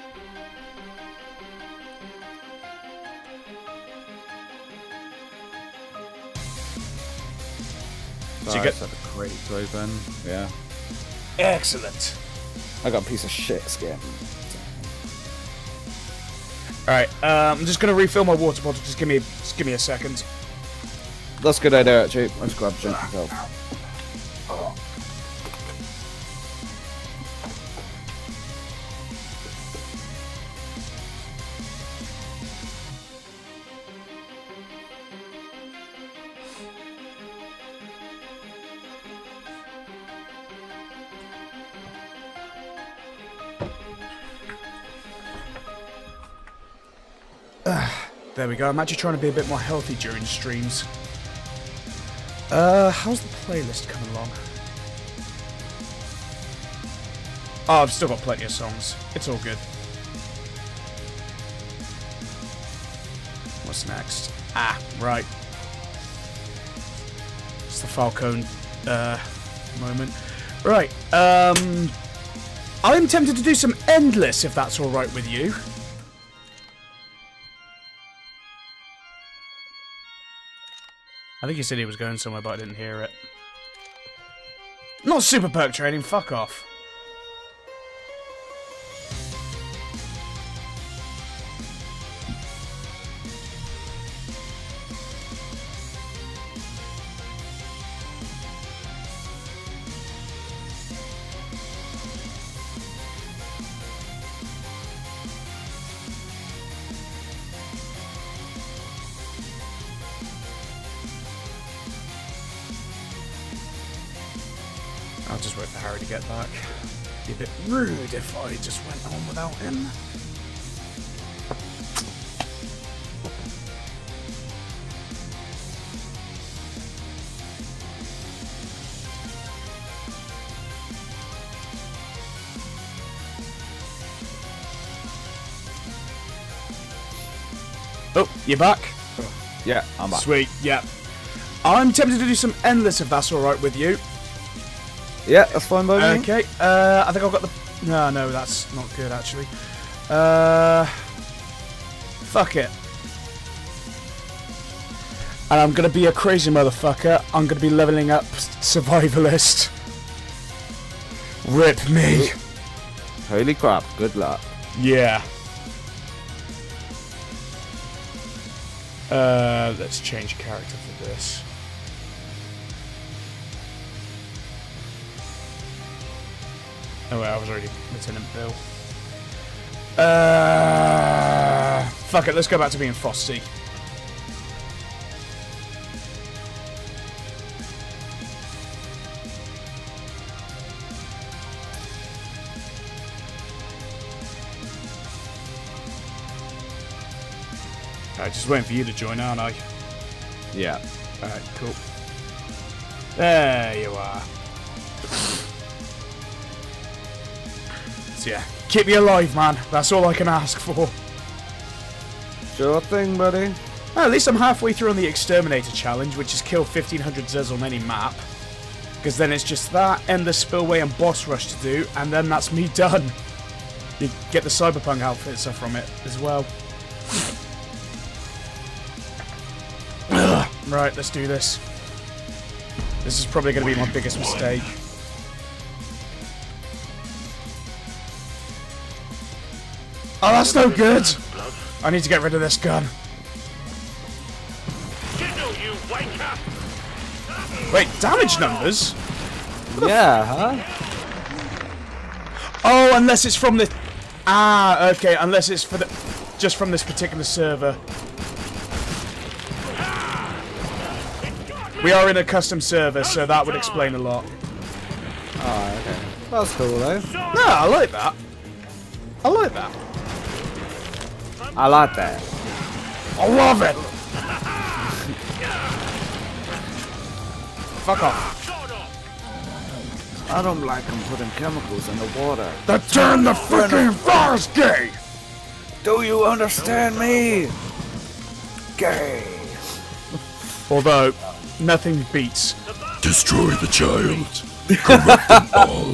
Did you Right, get... so the crate to open. Yeah. Excellent. I got a piece of shit skin. Alright, um, I'm just gonna refill my water bottle, just give me, just give me a second. That's a good idea, actually. Let's grab a drink myself. There we go. I'm actually trying to be a bit more healthy during streams. Uh, how's the playlist coming along? Oh, I've still got plenty of songs. It's all good. What's next? Ah, right. It's the Falcone uh, moment. Right. Um, I'm tempted to do some Endless, if that's all right with you. I think he said he was going somewhere, but I didn't hear it. Not super perk training. Fuck off. I'll just wait for Harry to get back. Be a bit rude if I just went on without him. Oh, you're back? Yeah, I'm back. Sweet, yeah. I'm tempted to do some Endless if that's alright with you. Yeah, that's fine by me. Okay, uh, I think I've got the... No, no, that's not good, actually. Uh, fuck it. And I'm going to be a crazy motherfucker. I'm going to be leveling up Survivalist. Rip me. Holy crap, good luck. Yeah. Uh, let's change character for this. Oh wait, I was already Lieutenant Bill. Uh, fuck it, let's go back to being Frosty. Alright, just waiting for you to join, aren't I? Yeah. Alright, cool. There you are. So yeah, keep me alive, man. That's all I can ask for. Sure thing, buddy. Well, at least I'm halfway through on the Exterminator challenge, which is kill fifteen hundred Zeds on any map. Because then it's just that, end the spillway and boss rush to do, and then that's me done. You get the Cyberpunk outfits from it as well. Right, let's do this. This is probably going to be my biggest mistake. Oh, that's no good! I need to get rid of this gun. Wait, damage numbers? Yeah, huh? Oh, unless it's from the... Ah, okay, unless it's for the... just from this particular server. We are in a custom server, so that would explain a lot. Oh, okay. That's cool, though. No, I like that. I like that. I like that. I love it! Fuck off. I don't like them putting chemicals in the water. That turn the freaking forest gay! Do you understand me? Gay. Although, nothing beats... Destroy the child. Correct them all.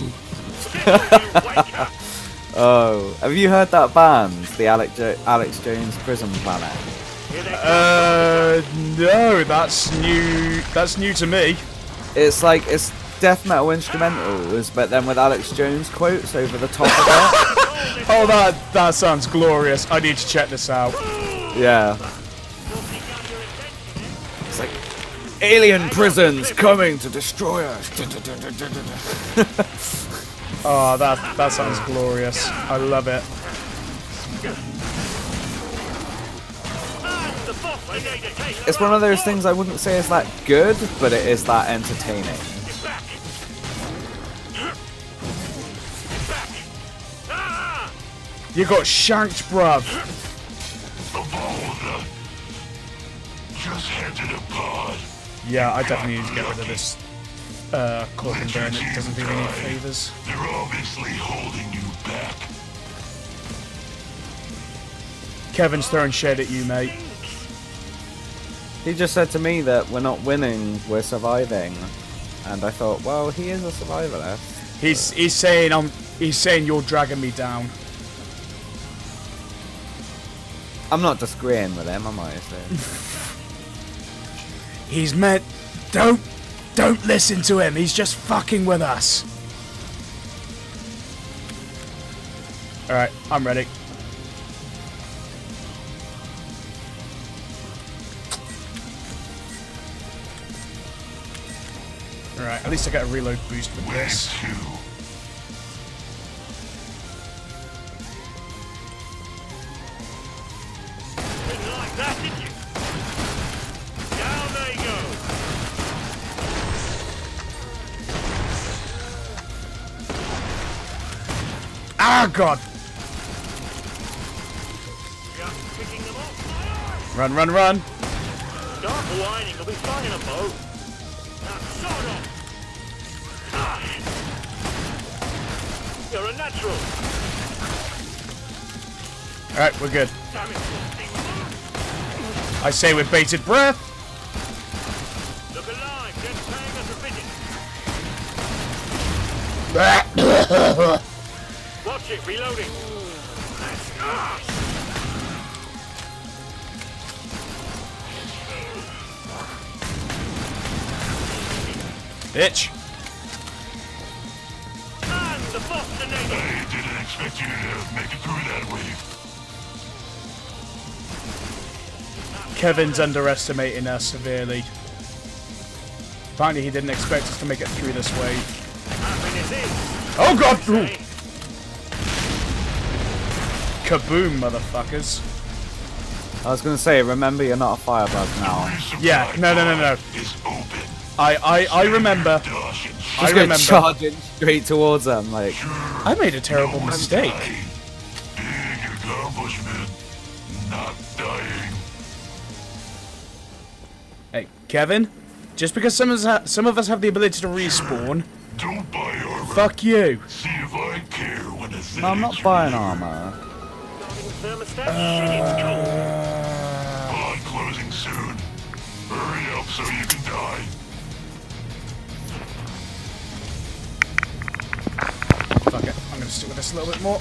Oh, have you heard that band, the Alex, jo Alex Jones Prison Planet? Uh, no, that's new. That's new to me. It's like it's death metal instrumentals, but then with Alex Jones quotes over the top of it. Oh, that that sounds glorious. I need to check this out. Yeah. It's like alien prisons coming to destroy us. Oh, that that sounds glorious. I love it. It's one of those things I wouldn't say is that good, but it is that entertaining. You got shanked, bruv. just head to the pod. Yeah, I definitely need to get rid of this uh, cork and burn. It doesn't do me any favors. They're obviously holding you back. Kevin's throwing shade at you, mate. He just said to me that we're not winning, we're surviving. And I thought, well, he is a survivalist. He's he's saying I'm he's saying you're dragging me down. I'm not disagreeing with him, am I? So. He's meant don't don't listen to him. He's just fucking with us. All right, I'm ready. Alright, at least I get a reload boost with this. Didn't like that, did you? Down they go. Ah, God! Just picking them off. Run, run, run! Start whining, I'll be flying a boat. Now, sort of. Ah. You're a natural. Alright, we're good. Damn it, move. I say with bated breath. Look alive, just paying us a visit. Watch it, reloading. That's ah. Bitch. And the Boston native. I didn't expect you to make it through that wave. Kevin's underestimating us severely. Apparently he didn't expect us to make it through this wave. Happiness is. Oh, God! Ooh. Kaboom, motherfuckers. I was gonna say, remember you're not a firebug now. Yeah, no, no, no, no. Is open. I, I, I remember. Dash and I Just go remember. charging straight towards them, like. I made a terrible mistake. Big accomplishment. Not dying. Hey, Kevin. Just because some of us, ha some of us have the ability to respawn, Don't buy armor. fuck you. See if I care when a Zeds No, I'm not buying armor. Thermostat? Shit, it's cold. Pod closing soon. Hurry up so you can die. Fuck it. I'm gonna stick with this a little bit more.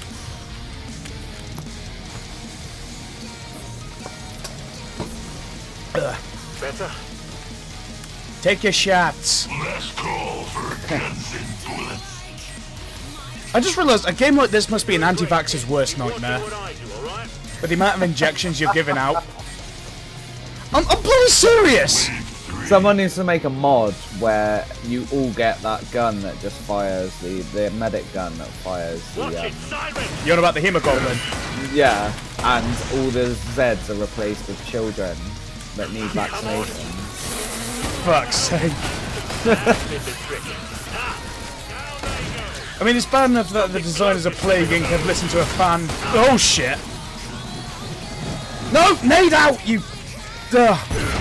Ugh. Better? Take your shots. Last call for guns and bullets. I just realised a game like this must be an anti-vaxxer's worst nightmare. Watch what I do, alright? With the amount of injections you've given out. I'm, I'm bloody serious! Someone needs to make a mod where you all get that gun that just fires the the medic gun that fires Watch the it, um, siren! You're on about the hemoglobin. yeah, and all the Zeds are replaced with children that need vaccination. Fuck's sake. This is tricky. Ah, down they go. I mean, it's bad enough that the designers of Plague Incorporated have listened to a fan. Oh shit! No, nade out, you. Ugh.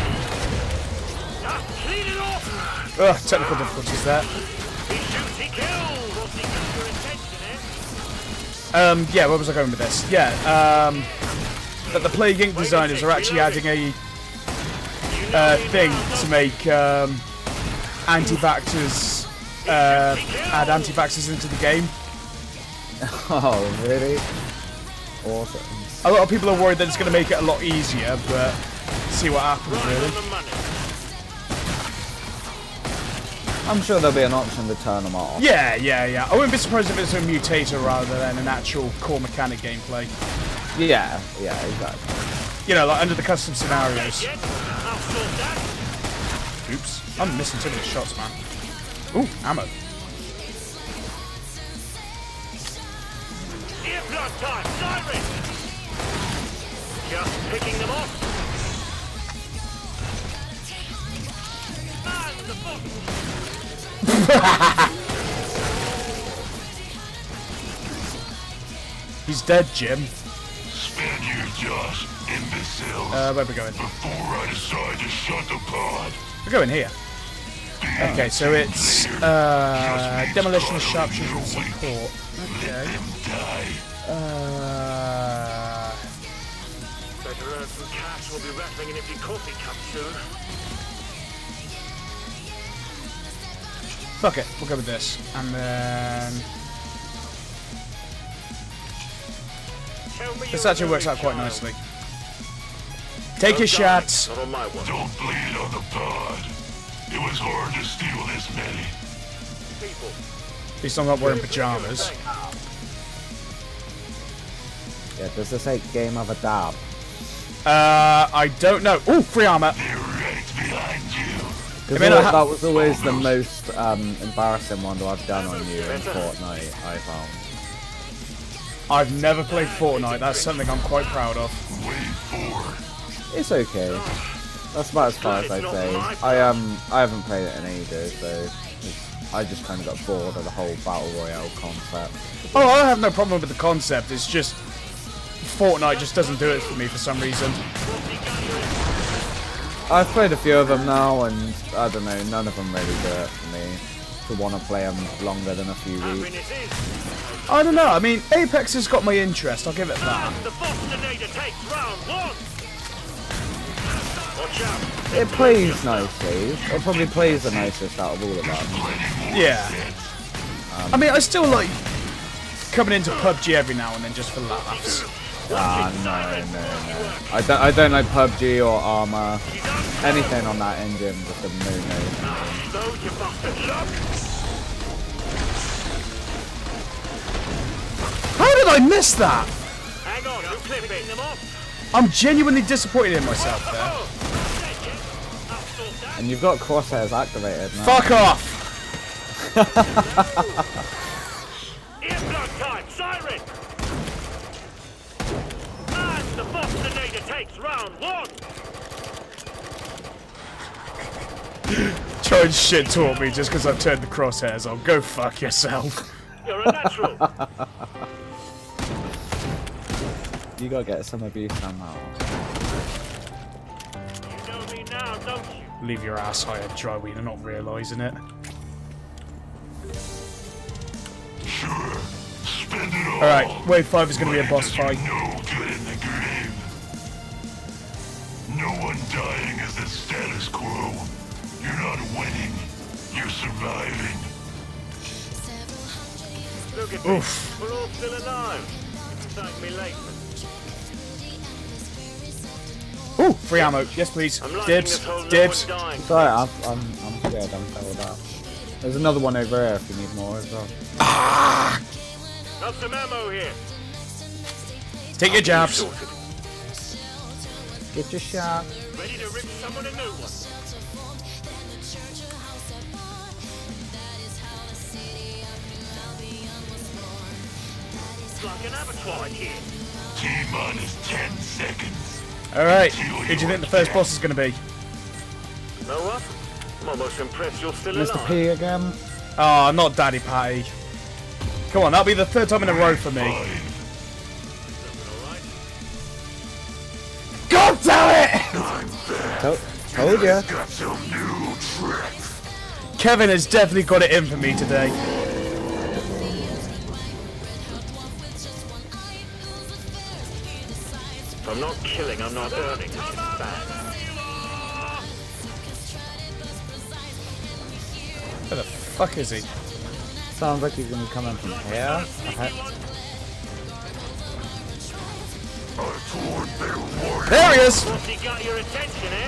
Ah, clean it off! Ugh, technical difficulties there. He shoots, he kills! What's he got your attention, eh? Um, yeah, where was I going with this? Yeah, um, that the Plague Incorporated designers are actually adding a uh, thing to make um, anti-vaxxers uh, add anti-vaxxers into the game. Oh, really? Awesome. A lot of people are worried that it's going to make it a lot easier, but see what happens, Right really. on the money. I'm sure there'll be an option to turn them off. Yeah, yeah, yeah. I wouldn't be surprised if it's a mutator rather than an actual core mechanic gameplay. Yeah, yeah, exactly. You know, like under the custom scenarios. Yes, I'll sort that. Oops, I'm missing too many shots, man. Ooh, ammo. Earplug time, siren! Just picking them off. And the box. He's dead, Jim. Spaniard Josh Uh, where are we going? Before I decide to shut the pod. We're going here. Okay, so it's uh, demolition, sharpshooter, and support. Okay. Uh, Better earn some cash. We'll be rattling an empty coffee cup soon. fuck it, we'll go with this. And then... this actually works out quite nicely. Take your shots. Not on my one. Don't bleed on the pod. It was hard to steal this many. People. At least I'm not wearing pajamas. Yeah, does this say game of a dab? Uh, I don't know. Ooh, free armor. They're right behind you. Because I mean, I ha- that was always the most um, embarrassing one that I've done on you in Fortnite, I found. I've never played Fortnite. That's something I'm quite proud of. Wait for. It's okay. That's about as far as I'd say. I um I haven't played it in ages, so it's, I just kind of got bored of the whole battle royale concept. Oh, I have no problem with the concept. It's just Fortnite just doesn't do it for me for some reason. I've played a few of them now, and I don't know, none of them really do it for me. To want to play them longer than a few weeks. I don't know. I mean, Apex has got my interest. I'll give it that. The Bostinator takes round one. Watch out. It plays nicely. It probably plays the nicest out of all of them. Yeah. I mean, I still like coming into P U B G every now and then just for laughs. Ah, no, no, no. I don't, I don't like P U B G or Arma. Anything on that engine, just a no-no. No, you bastard. Look. How did I miss that? Hang on, I'm clipping them off. I'm genuinely disappointed in myself there. And you've got crosshairs activated now. Fuck off! Earplug time, siren. And the Bostinator takes round one. Try and shit talk me just because I've turned the crosshairs on. Go fuck yourself. You're a natural. You gotta get some abuse somehow. You know me now, don't you? Leave your ass high and dry when you're not realising it. Sure. Spend it all. Alright, wave five is going to be a boss fight. No good in the grave. No one dying is the status quo. You're not winning. You're surviving. Look at Oof. me. We're all still alive. Thank me later. Ooh, free ammo. Yes, please. I'm liking Dibs. this whole no Dibs. one dying. Sorry, I'm, I'm, I'm good. I'm fine with that. There's another one over here if you need more as well. Got some ammo here. Take your jabs. Get your shot. Ready to rip someone a new one. It's like an abattoir here. T-minus ten seconds. Alright, who do you think the first boss is going to be? Know what? I'm almost impressed you're still Mister alive. P again. Oh, not Daddy Patty. Come on, that'll be the third time in a row for me. God damn it! Told, told ya. Got some new tricks. Kevin has definitely got it in for me today. If I'm not killing, I'm not earning. It's bad. Where the fuck is he? Sounds like he's gonna be coming from here. Okay. There he is! What's he got your attention, eh?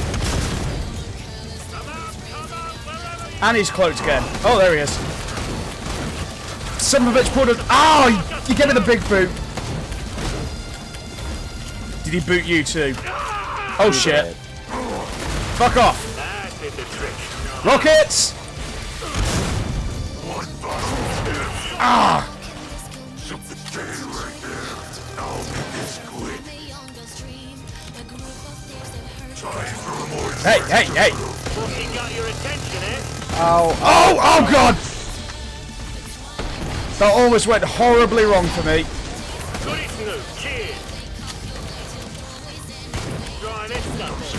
Come on, come on, wherever you And he's cloaked again. Oh, there he is. Son of a bitch pulled it. Oh, you, you gave me the big boot. Did he boot you too? Oh shit. Fuck off. That did the trick. Rockets! Ah! Something dirty right there. I'll make this quick. Time for more. Hey, hey, hey! What's he got your attention, eh? Oh, Oh, oh god! That almost went horribly wrong for me. Goody smooth, cheers. try this stuff.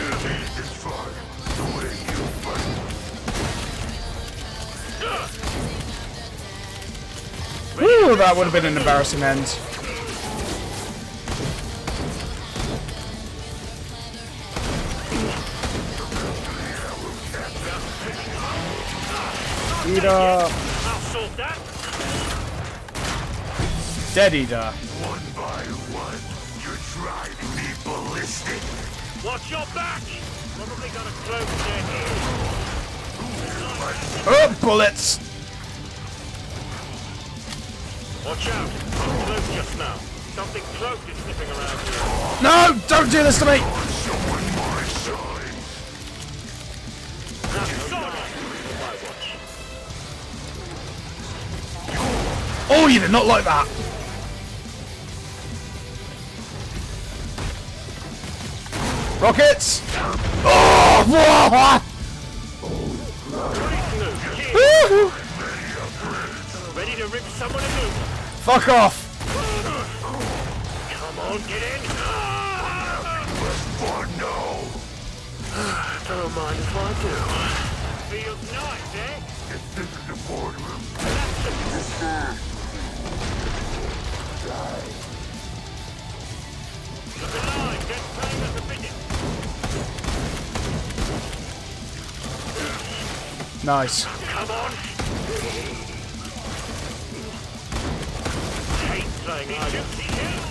Ooh, that would have been an embarrassing end. Eater. I'll sort that. Dead Eater. One by one, you're driving me ballistic. Watch your back. Probably got a cloak dead here. Oh, bullets! Watch out. I'm close just now. Something cloaked is sniffing around here. No! Don't do this to me! Someone my side. That's not my watch. Oh, you did not like that! Rockets! Oh! Woo! Ready to rip someone a new. Fuck off! Come on, get in. For no. Don't mind if I do. Feels nice, eh? This is the boardroom. Look alive, get playing as a visit. Nice. Come on. Hate playing hide and seek.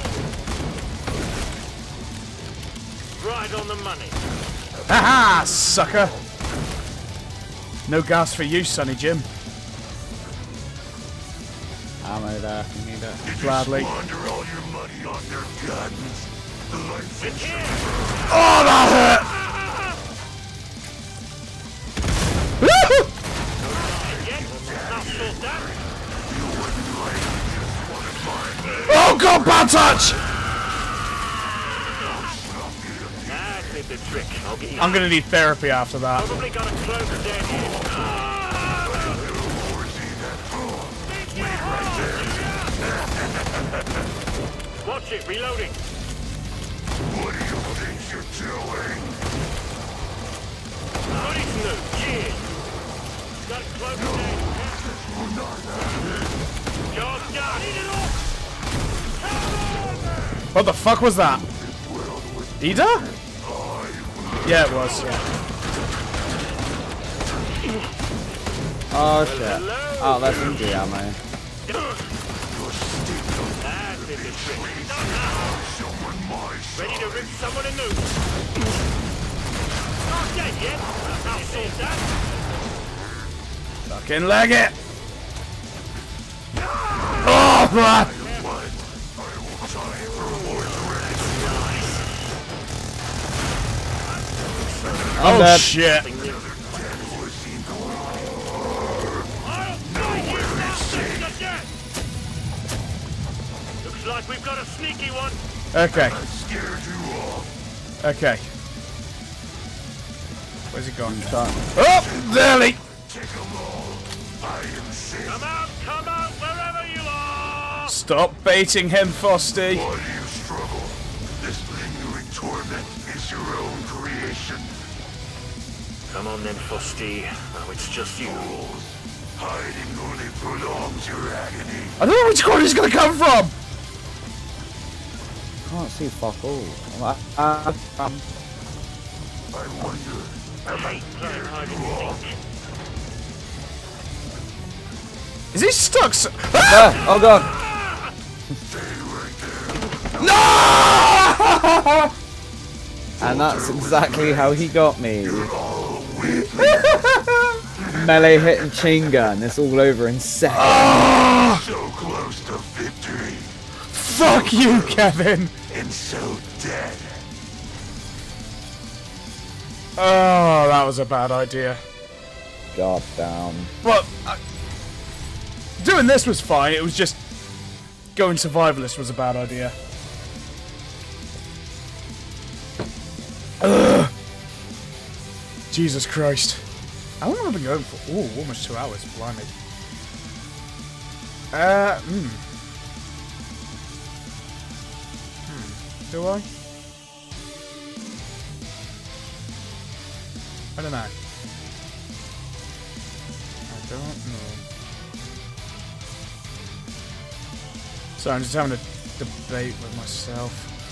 Right on the money. Haha, sucker! No gas for you, Sonny Jim. Ammo there. You need it. Gladly. Squander all your money on their guns. The life It's here. Oh, that hurt! Woo! Again. I'll sort that. Oh god, bad touch! That did the trick. I'll get you. I'm gonna need therapy after that. Probably got a close dead here. Watch it, reloading. What do you think you're doing? Goody Snoop, cheers. Got a close dead. Job done. Eat it all. What the fuck was that? Ida? Yeah, it was, yeah. Oh shit. Oh, that's injury ammo. That did the trick. Ready to rip someone a new. Not dead yet. I'll sort that. Fucking leg it! Oh, man! I'm Oh dead. shit! Looks like we've got a sneaky one. Okay, Scared you off. okay. Where's he gone? Done. Oh, nearly! Take them all. I insist. Come out, come out, wherever you are. Stop baiting him, Frosty. Why do you struggle? This lingering torment is your own creation. Come on then, Frosty. Now it's just you. Hiding only prolongs your agony. I don't know which corner he's gonna come from! Can't see fuck all. I'm like, uh, um, I wonder. I hate playing hide and seek. Is he stuck? So there. Oh god. no! And that's exactly how he got me. Melee hit and chain gun. It's all over in seconds. So close to victory Fuck you, Kevin! and so dead. Oh, that was a bad idea. God damn. Well, uh, doing this was fine. It was just going survivalist was a bad idea. Ugh. Jesus Christ. How long have I been going for? Oh, almost two hours. Blimey. Uh, hmm. Hmm. Do I? I don't know. I don't know. So I'm just having a debate with myself.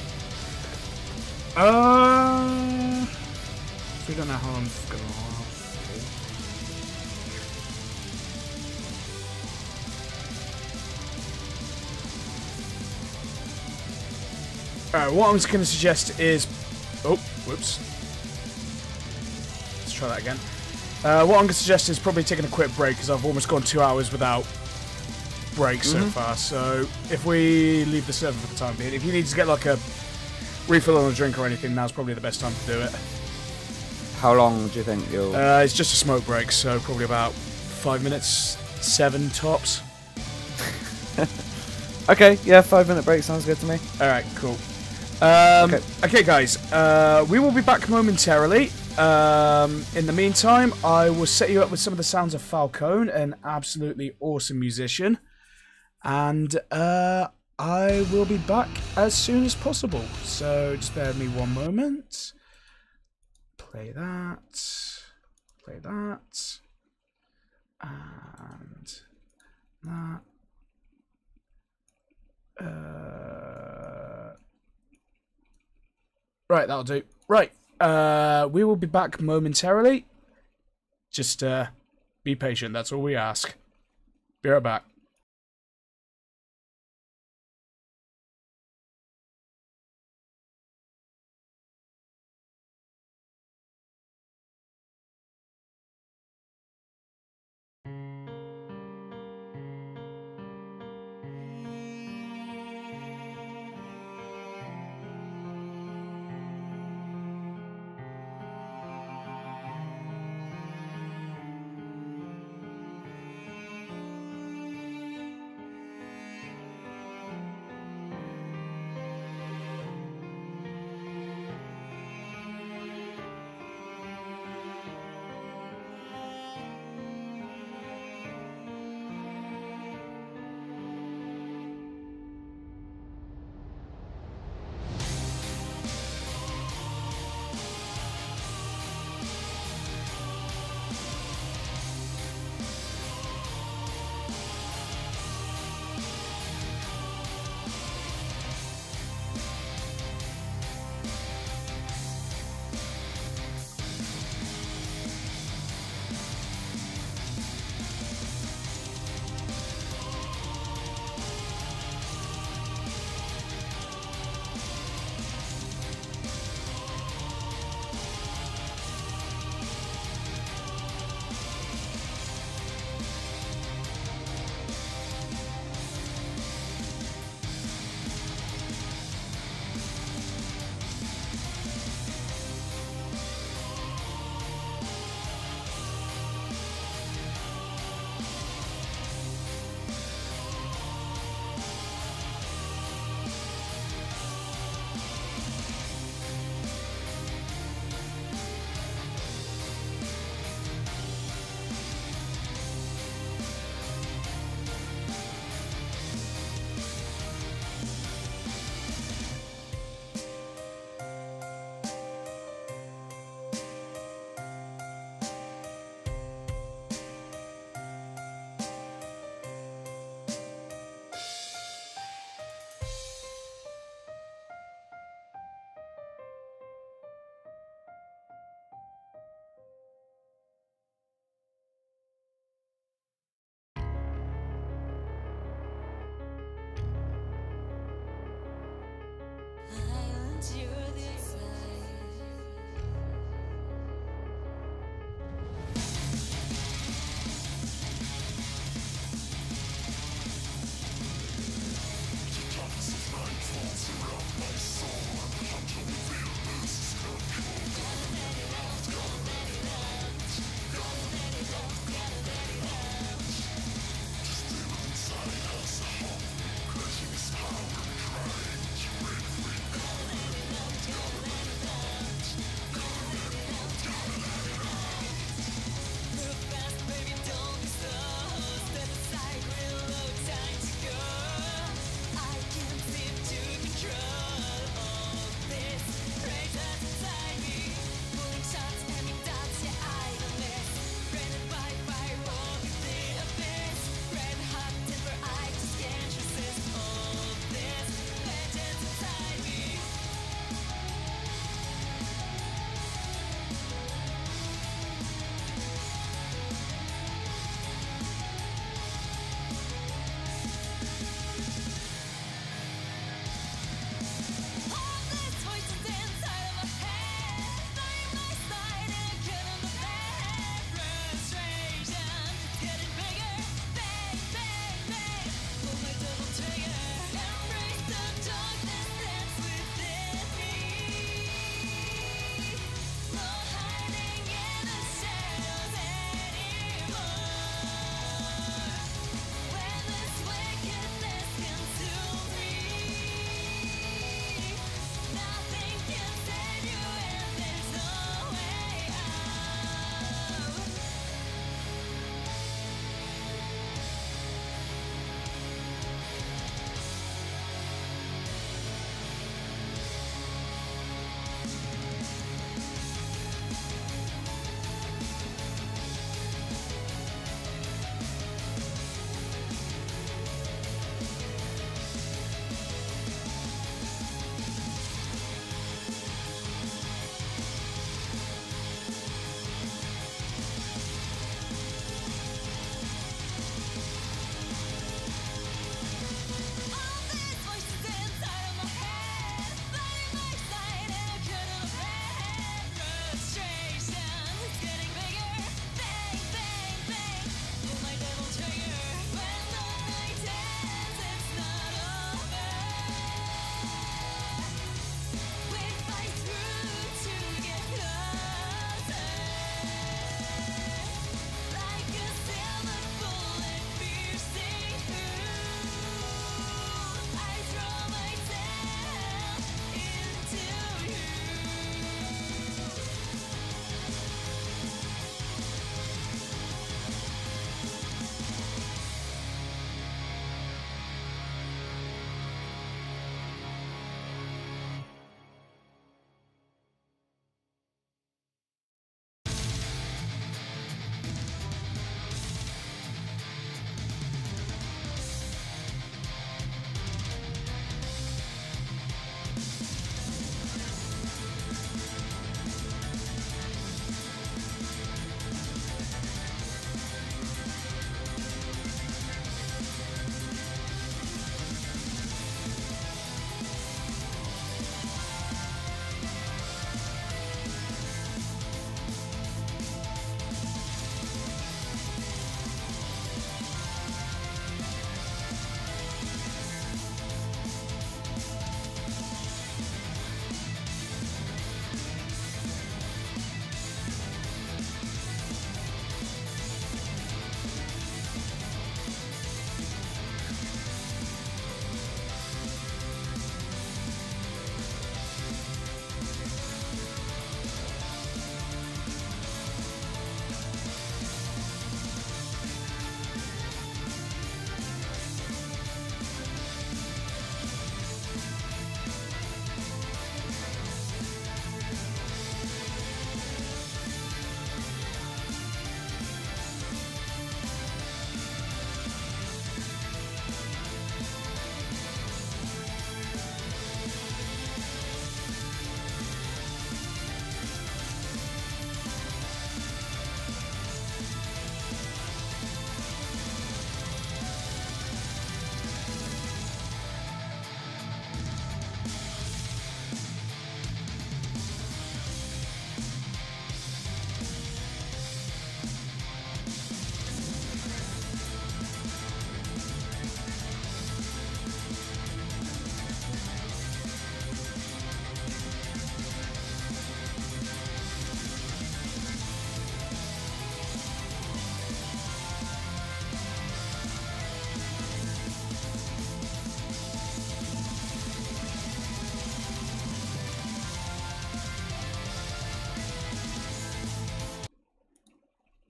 Uh, we don't know how long it's gonna last. Alright, what I'm just gonna suggest is, oh, whoops. Let's try that again. Uh, what I'm gonna suggest is probably taking a quick break because I've almost gone two hours without breaks mm-hmm. so far. So if we leave the server for the time being, if you need to get like a refill on a drink or anything, now's probably the best time to do it. How long do you think you'll... Uh, it's just a smoke break, so probably about five minutes, seven tops. Okay, yeah, five minute break sounds good to me. Alright, cool. Um, okay. okay, guys, uh, we will be back momentarily. Um, in the meantime, I will set you up with some of the sounds of Falcone, an absolutely awesome musician. And uh, I will be back as soon as possible. So just bear with me one moment. Play that. Play that. And that. Uh, right, that'll do. Right. Uh, we will be back momentarily. Just uh, be patient. That's all we ask. Be right back.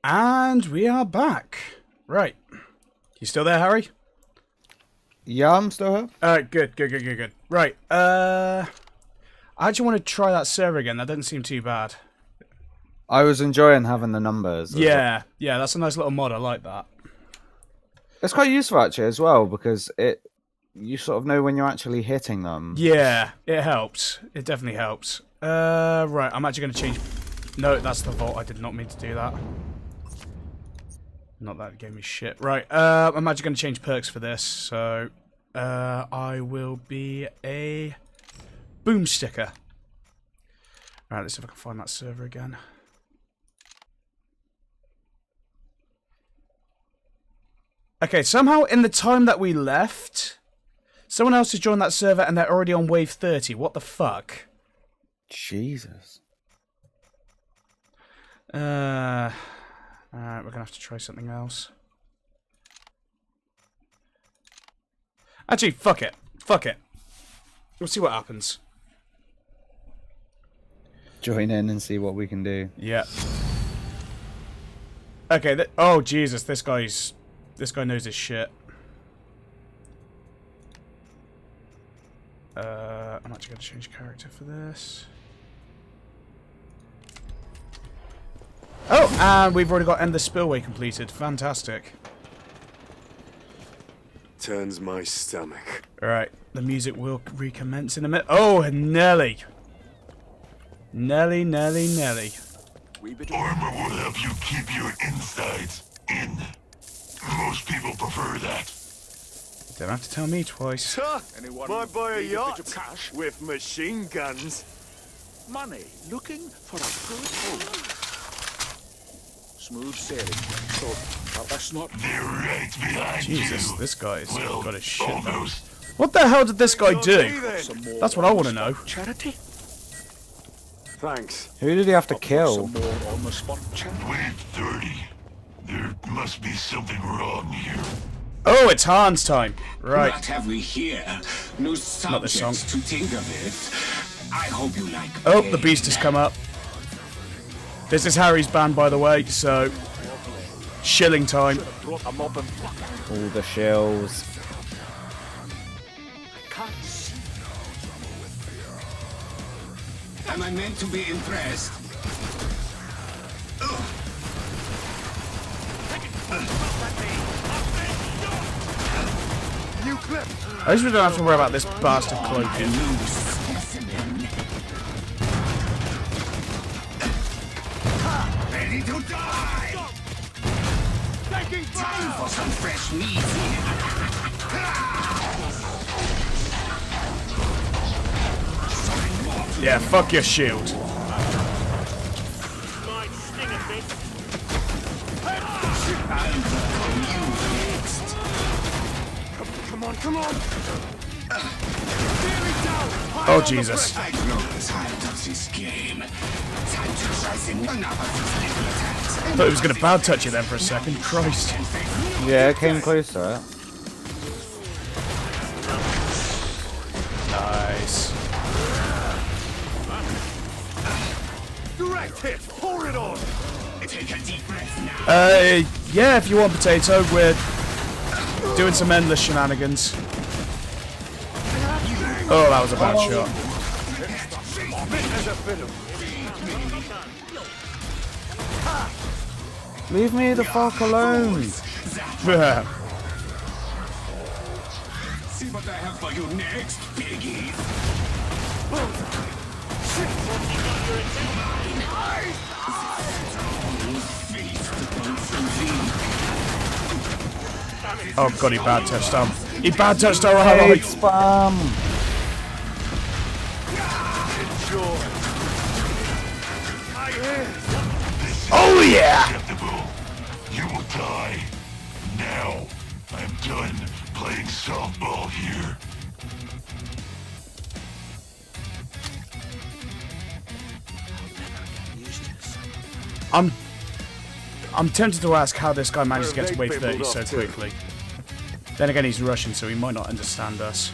And we are back. Right. You still there, Harry? Yeah, I'm still here. Alright, good, good, good, good, good. Right. Uh, I actually want to try that server again. That doesn't seem too bad. I was enjoying having the numbers. Yeah, yeah, that's a nice little mod. I like that. It's quite useful actually as well because it you sort of know when you're actually hitting them. Yeah, it helps. It definitely helps. Uh, right, I'm actually going to change... No, that's the vault. I did not mean to do that. Not that it gave me shit. Right, uh, I'm actually going to change perks for this. So, uh, I will be a boomsticker. Alright, let's see if I can find that server again. Okay, somehow in the time that we left, someone else has joined that server and they're already on wave thirty. What the fuck? Jesus. Uh, alright, we're gonna have to try something else. Actually, fuck it. Fuck it. We'll see what happens. Join in and see what we can do. Yeah. Okay, th oh Jesus, this guy's... This guy knows his shit. Uh, I'm actually going to change character for this. Oh, and we've already got End the Spillway completed. Fantastic. Turns my stomach. Alright, the music will recommence in a minute. Oh, Nelly. Nelly, Nelly, Nelly. Armor will help you keep your insides in. Most people prefer that. Don't have to tell me twice. Huh, might buy a yacht with machine guns. Money, looking for a good home. Smooth sailing, so uh, that's not... They're right behind Jesus, you. this guy's Well, got a shit. almost. What the hell did this guy do? Some more That's what I want to know. charity. Thanks. Who did he have to kill? Some more on the spot charity. Wave thirty. There must be something wrong here. Oh, it's Hans time. Right. What have we here? No Not this song. subjects to tinker with. I hope you like. Oh, the beast has come up. This is Harry's band, by the way, so... Shilling time. All the shells. Am I meant to be impressed? You clip. I just don't have to worry about this bastard cloaking. Ready to die! Time for some fresh meat Yeah, fuck your shield. Might sting a bit. Come on, come on. Oh, Jesus. I know the height of this game. Time to try some another little attacks. I thought he was going to bad touch you then for a second. Christ. Yeah, it came close to it. Nice. Direct hit. Pour it on. Take a deep breath now. Uh, yeah, if you want potato, we're doing some endless shenanigans. Oh, that was a bad shot. Leave me the fuck alone. See what I have for you next, piggy. Oh god, he bad touched him. He bad touched our Hate ally. spam. Oh yeah! Acceptable. You will die. Now. I'm done playing softball here. I'm I'm tempted to ask how this guy managed to get to wave thirty so quickly. Then again, he's Russian, so he might not understand us.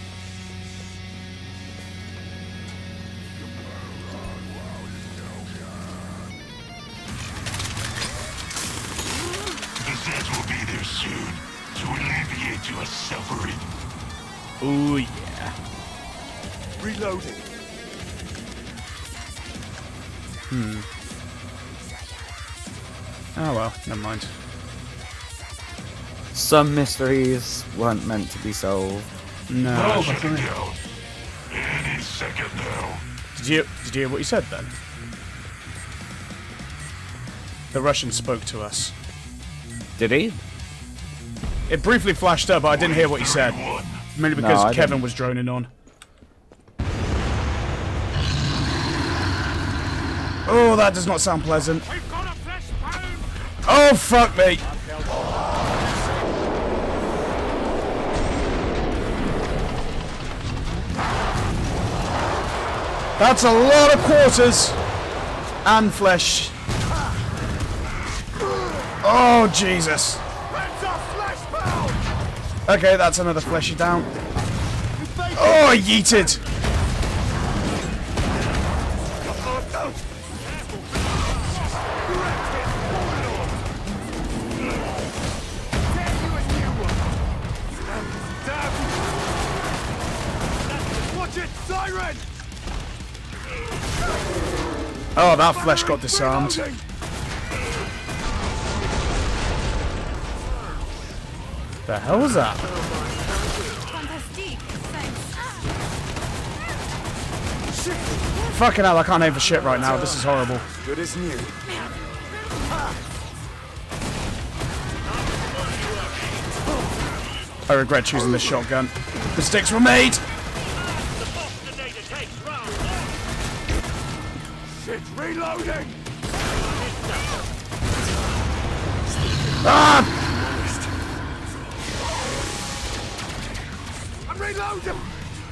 Ooh, yeah. Reloading. Hmm. Oh well, never mind. Some mysteries weren't meant to be solved. No. Any second now. Did you did you hear what he said then? The Russian spoke to us. Did he? It briefly flashed up, but I didn't hear what he said. Mainly because No, Kevin didn't. was droning on. Oh, that does not sound pleasant. Oh, fuck me. That's a lot of quarters and flesh. Oh, Jesus. Okay, that's another fleshy down. Oh, I yeeted. Watch it, siren! Oh, that flesh got disarmed. The hell was that? Fucking hell, I can't aim for shit right now. This is horrible. Good as new. I regret choosing this shotgun. Mistakes were made! Shit, reloading! Ah! I'm reloading!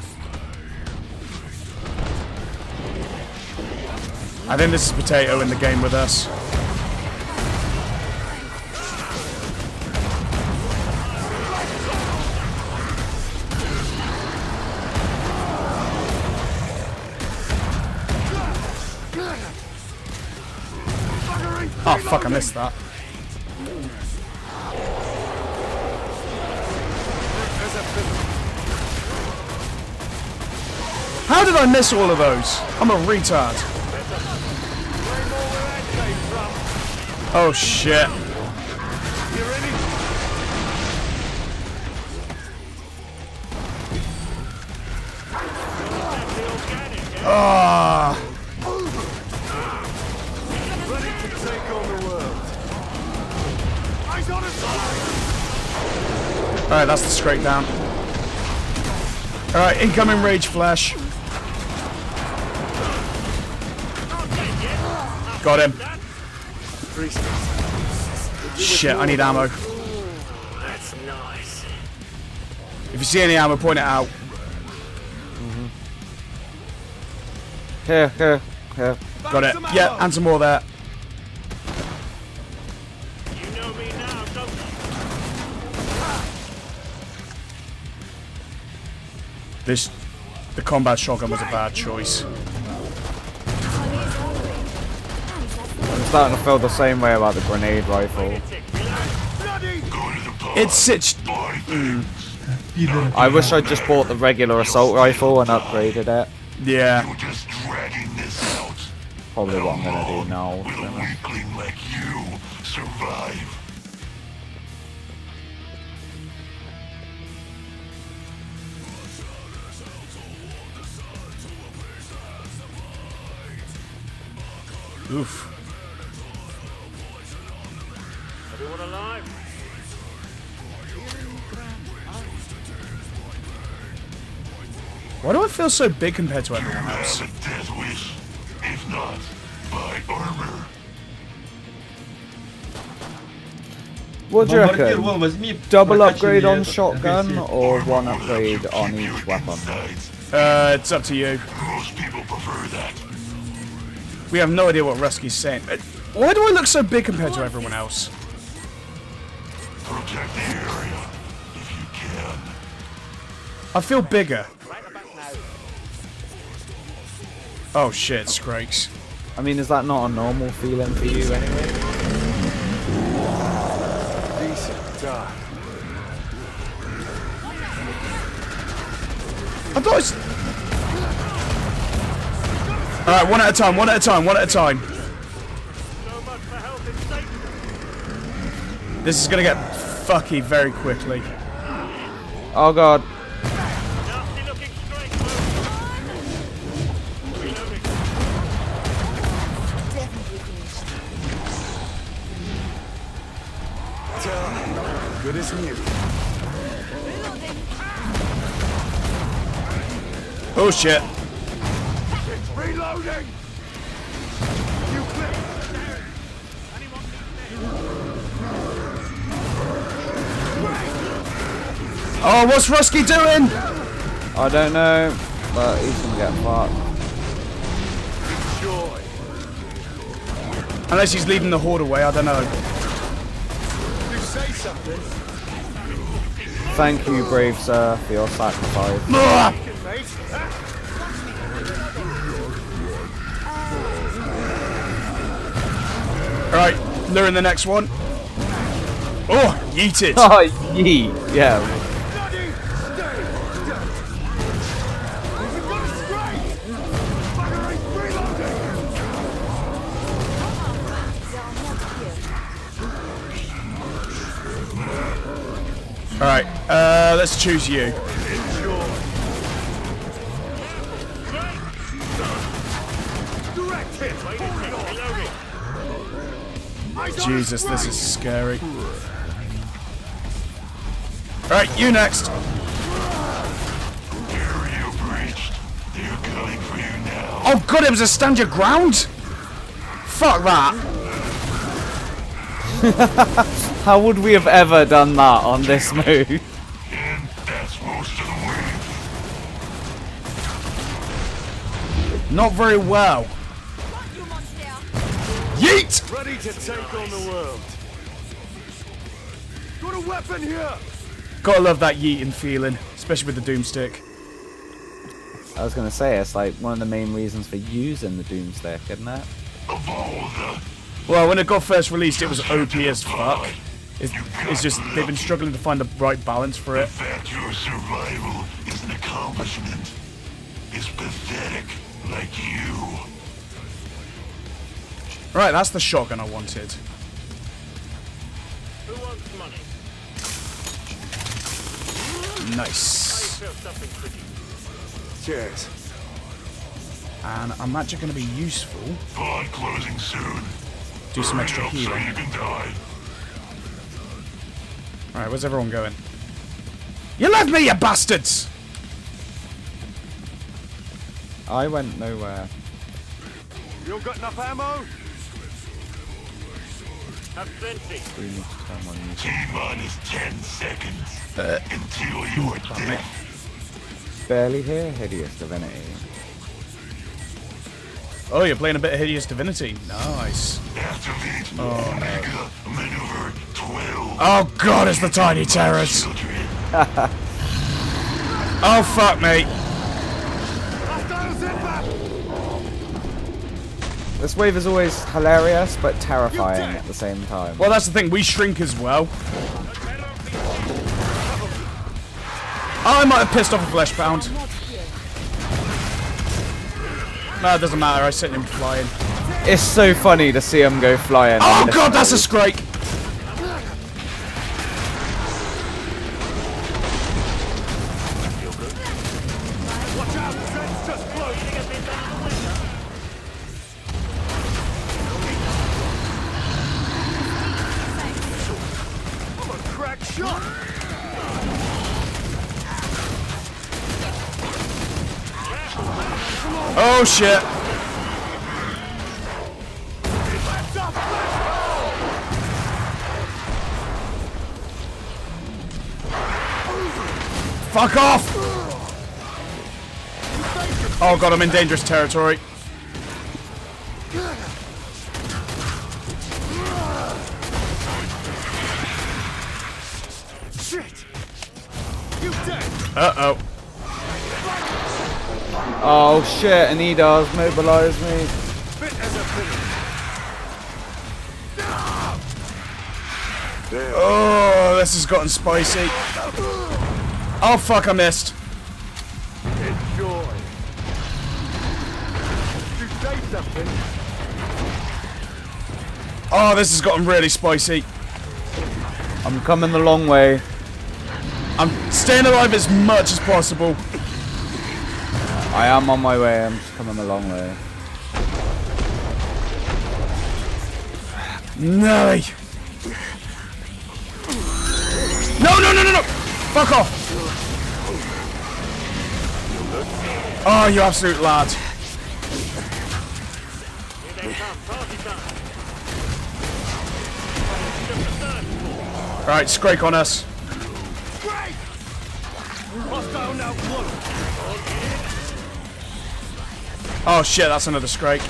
I think this is Potato in the game with us. Oh fuck, I missed that. How did I miss all of those? I'm a retard. Oh shit. Ah. Ready to take on the world. Eyes on us! Alright, that's the straight down. Alright, incoming rage flash. Got him. Shit, I need ammo. That's nice. If you see any ammo, point it out. Mm-hmm. Here, here, here. Got it. Yeah, and some more there. You know me now, don't you? This, the combat shotgun was a bad choice. I'm starting to feel the same way about the grenade rifle. It's such. Mm. I wish I'd just bought the regular assault rifle and upgraded it. Yeah. Probably what I'm gonna do now. Weakling like you survive. Oof. Everyone alive? Why do I feel so big compared to everyone else? Death wish, if not by armor. What do you reckon? Вон, возьми, Double прокачивай upgrade on этот, shotgun агрессив. or one upgrade on each weapon? Uh, it's up to you. Most people prefer that. We have no idea what Rusky's saying. Uh, Why do I look so big compared to everyone else? Protect the area if you can. I feel bigger. Oh shit, Scrakes. I mean, is that not a normal feeling for you anyway? Decent, dark. I thought it's... Alright, one at a time, one at a time, one at a time. This is gonna get fucky very quickly. Oh god. Good as new. Oh shit. It's reloading. You clip. Oh, what's Rusky doing? I don't know, but he's gonna get fucked. Joy. Unless he's leading the horde away, I don't know. You say something. Thank you, brave sir, for your sacrifice. Ugh! Alright, luring the next one. Oh, yeet it. Oh, yeet. Yeah. Alright, uh, let's choose you. Jesus, this is scary. Alright, you next. Area breached. They're coming for you now. Oh god, it was a stand your ground? Fuck that. How would we have ever done that on this move? And that's most of the way. Not very well. Yeet! Ready to take on the world. Got a weapon here. Gotta love that yeeting feeling, especially with the Doomstick. I was gonna say, it's like one of the main reasons for using the Doomstick, isn't it? Well, when it got first released, it was O P as fuck. It's, it's just, they've been struggling to find the right balance for it. The fact your survival is an accomplishment is pathetic, like you. Right, that's the shotgun I wanted. Who wants money? Nice. Cheers. And I'm actually going to be useful. Pod closing soon. Do some extra Hurry up healing. So you can die. Alright, where's everyone going? You left me, you bastards! I went nowhere. You all got enough ammo? Have plenty. We need to turn on you. T-minus ten seconds Uh, until you're dead. Barely here, hideous divinity. Oh, you're playing a bit of Hideous Divinity. Nice. Activate Oh, Omega Maneuver twelve. Oh god, it's the Tiny Terrors! Oh fuck me. This wave is always hilarious, but terrifying at the same time. Well, that's the thing, we shrink as well. I might have pissed off a flesh pound. No, it doesn't matter, I sent him flying. It's so funny to see him go flying. Oh on this god, that's a move. scrake! Watch out, Zeds just close. I'm a crack shot. Oh shit! Fuck off! Oh god, I'm in dangerous territory. Shit. You dead. Uh-oh. Oh shit, and he does mobilize me. Fit as a pin. Oh, this has gotten spicy. Oh fuck, I missed. It's Dumping. Oh, this has gotten really spicy. I'm coming the long way. I'm staying alive as much as possible. I am on my way. I'm just coming a long way. No. No, no, no, no, no! Fuck off! Oh, you absolute lad. Right, Scrake on us. Oh shit, that's another Scrake.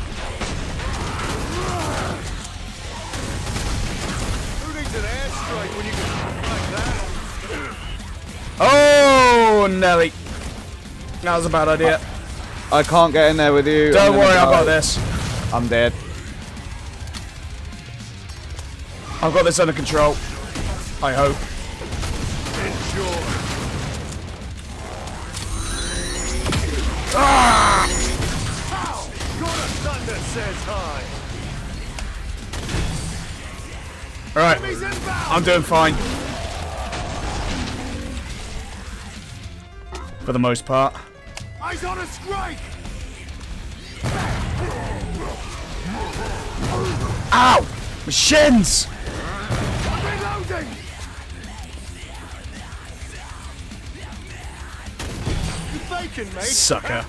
Who needs an airstrike when you can like that? Oh, Nelly. That was a bad idea. I can't get in there with you. Don't I'm worry, gonna I've got die. this. I'm dead. I've got this under control. I hope. Ah! Alright, I'm doing fine. For the most part. Eyes on a strike! Ow! My shins! Reloading! You faking, mate? Sucker.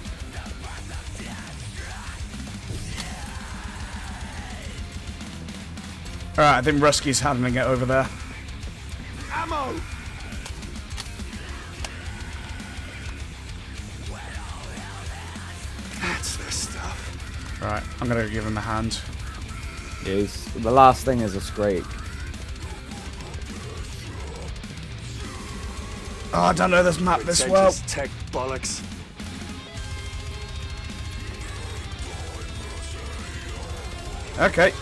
Alright, I think Rusky's handling it over there. Ammo! That's the stuff. Right, I'm gonna give him a hand. Yes. The last thing is a Scrake. Oh, I don't know this map this well. Tech bollocks. Okay.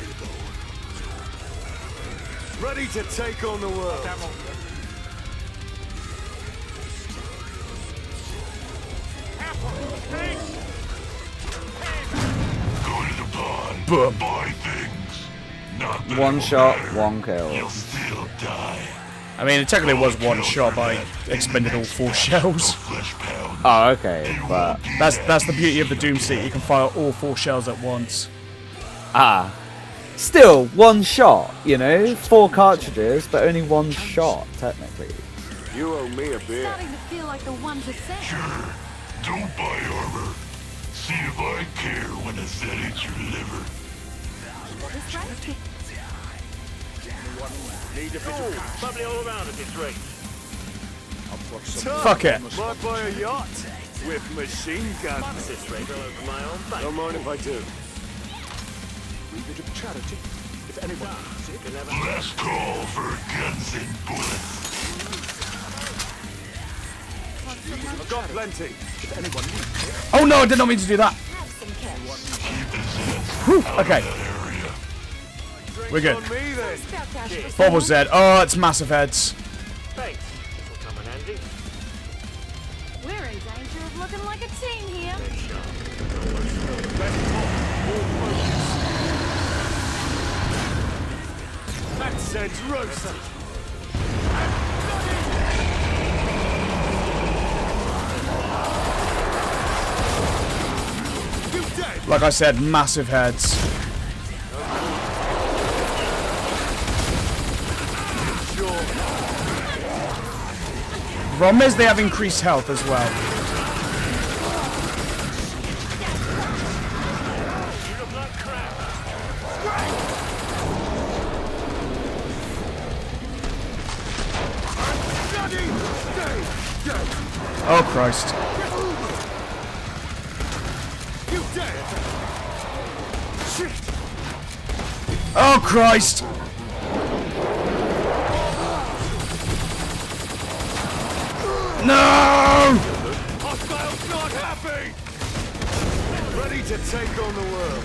Ready to take on the world. Go to the pond. Boom. Buy things. Not that One it shot, will matter. one kill. You'll still die. I mean, it technically was one shot, but I expended all four shells. Flesh pound. Oh, okay, but That's that's the beauty of the Doom Stick. You can fire all four shells at once. ah, still one shot. You know, four cartridges, but only one shot technically. You owe me a beer. Starting to feel like the one percent. Sure. Don't buy armor. See if I care when a Zed eats your liver. This right? Need a bit of bubbly all around at this rate. Fuck it. Might buy a yacht with machine guns. At this rate, I'll open my own bank. Don't mind if I do. We bit of charity. If anyone needs it. You never Last call for guns and bullets. I've got plenty. If anyone needs it. Oh no, I did not mean to do that. Whew, okay, we're good. On me then. Bobble Zed. Oh, it's massive heads. thanks. Will come in handy. We're in danger of looking like a team here. That Zed's roasted. You dead? Like I said, massive heads. Problem is they have increased health as well. You look like crap. Oh Christ. You dead? Shit! Oh Christ. No! Hostiles not happy! Ready to take on the world.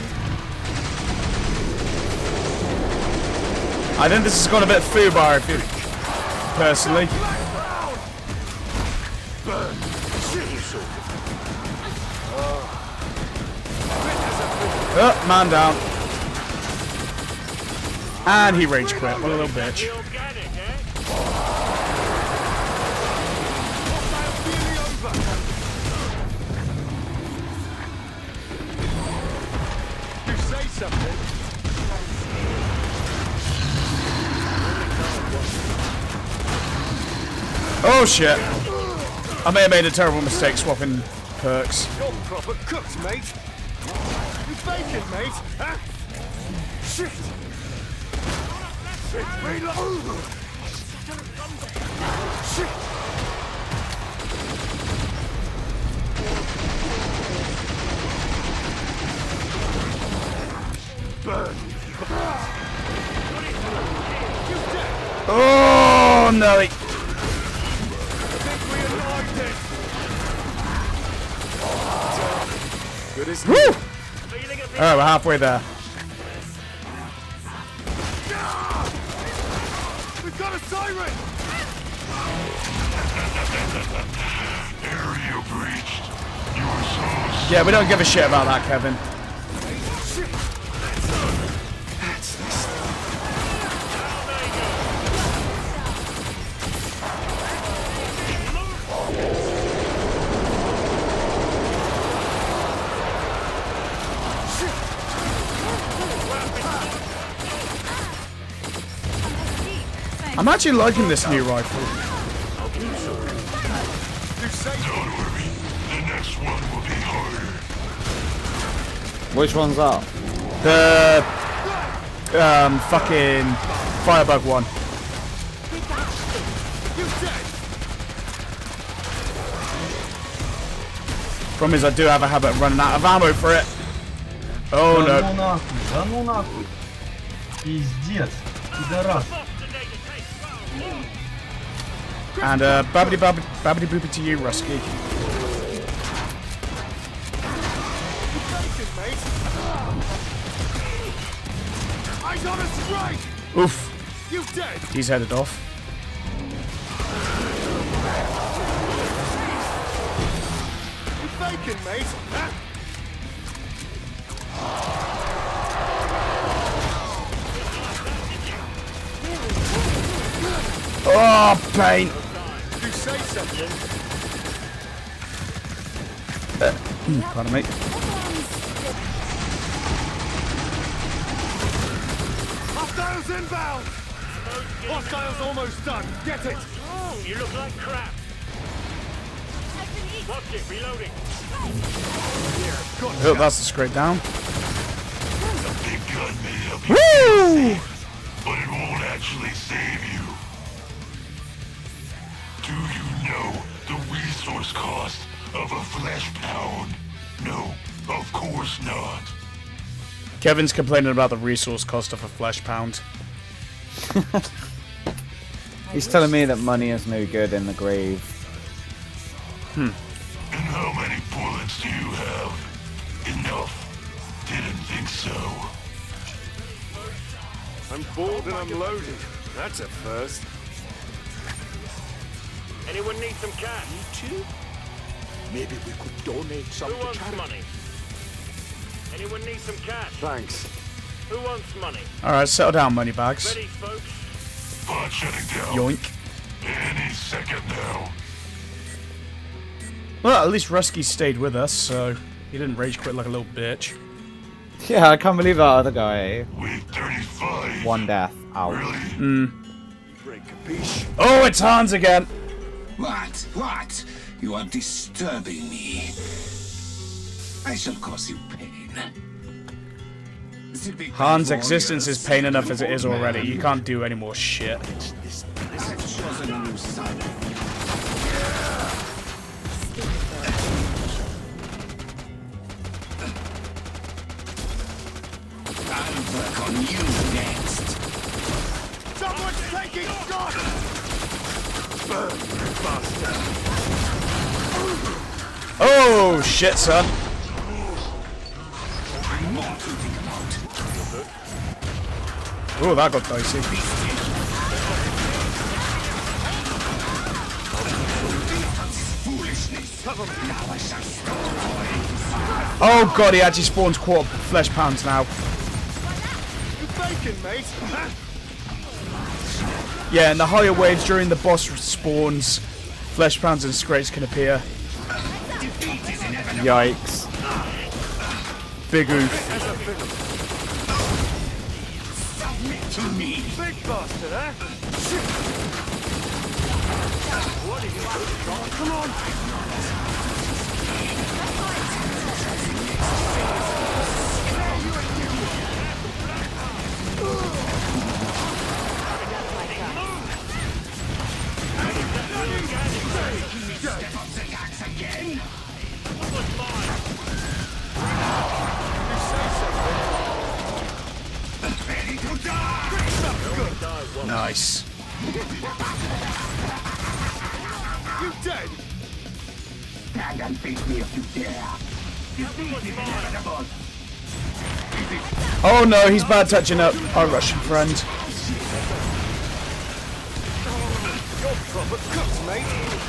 I think this has gone a bit foobar, if you personally. Burn! Shit! Oh. Fit as a Oh, man down. And he rage quit. What a little bitch. You say something. Oh shit. I may have made a terrible mistake swapping perks. You're proper cooked, mate. You bacon, mate. Huh? Shit. Shit, reload. Shit. Burn. Oh no! He... Good as Woo! Alright, we're halfway there. We've got a siren! Area breached. Your soul. Yeah, we don't give a shit about that, Kevin. That's this. I'm actually liking this new rifle. Don't worry. The next one will be harder. Which one's that? The um fucking firebug one. Problem is I do have a habit of running out of ammo for it. Oh no. Да ну нахуй, да ну нахуй. Пиздец, пидорас. And uh, babbity babbity babbity boopy to you, Rusky. Eyes on a strike! Oof. You dead? He's headed off. You bacon, mate. Huh? Oh, pain. You say something. Uh, pardon me. Hostiles inbound! Hostiles almost done. Get it. Oh, you look like crap. Watch it, reloading. Oh, that's the straight down. The big gun may help you, Woo! but it won't actually save you. Do you know the resource cost of a flesh pound? No, of course not. Kevin's complaining about the resource cost of a flesh pound. He's telling me that money is no good in the grave. Hmm. And how many bullets do you have? Enough. Didn't think so. I'm bored and I'm loaded. That's a first. Anyone need some cash? Too? Maybe we could donate some Who to wants charity. money? Anyone need some cash? Thanks. Who wants money? Alright, settle down, money bags. Ready, folks? Pod shutting down. Yoink. Any second now. Well, at least Rusky stayed with us, so he didn't rage quit like a little bitch. Yeah, I can't believe that other guy. With thirty-five. One death. Ow. Really? Mm. Break a piece. Oh, it's Hans again. What? What? You are disturbing me. I shall cause you pain. Hans' existence is pain enough as it is already. You can't do any more shit. I've chosen a new son. I'll work on you next. Someone's taking shots! Burn, bastard. Oh, shit, son. More to think about. Oh, that got dicey. Foolishness. Now I shall stop. Oh god, he actually spawns quarter flesh pounds now. You faking, mate? Huh? Yeah, in the higher waves during the boss spawns, flesh pounds and scrapes can appear. Yikes. Big oof. Submit to me. Big bastard, huh? What are you doing? Come on. Nice. You dead? Stand and face me if you dare. Defeat is inevitable. Oh no, he's bad touching up our Russian friend. You're proper cooks, mate.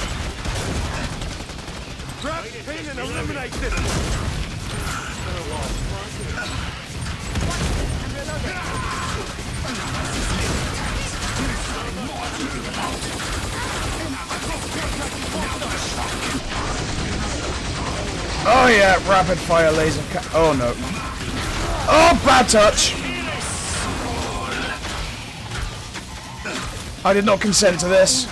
Grab the pin and eliminate this one. Oh yeah, rapid fire laser ca- oh no. Oh, bad touch! I did not consent to this.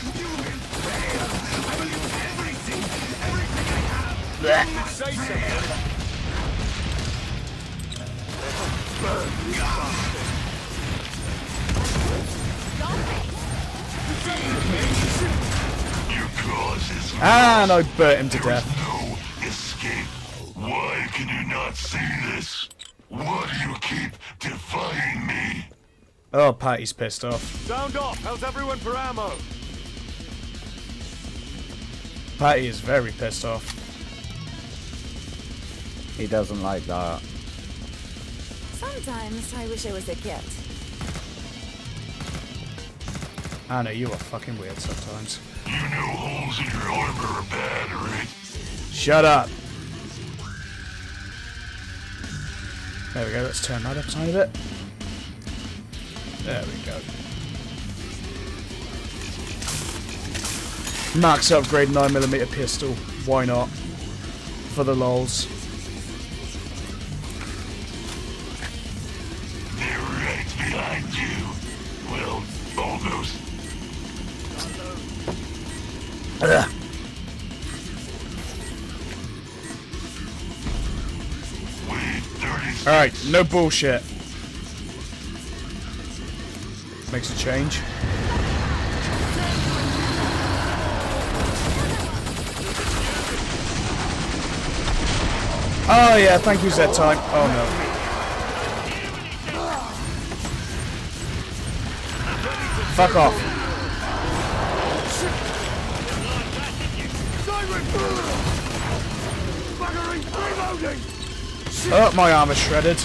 And I burnt him to death. No escape. Why can you not see this? Why do you keep defying me? Oh, Patty's pissed off. Sound off. How's everyone for ammo? Patty is very pissed off. He doesn't like that. Sometimes I wish I was a kid. Anna, you are fucking weird sometimes. You know holes in your armor are bad, right? Shut up. There we go, let's turn that up a tiny bit. There we go. Max upgrade nine millimeter pistol. Why not? For the lols. They're right behind you. Well, almost. Ugh. Alright, no bullshit. Makes a change. Oh yeah, thank you Zed time. Oh no. Fuck off. Oh, my armor's shredded.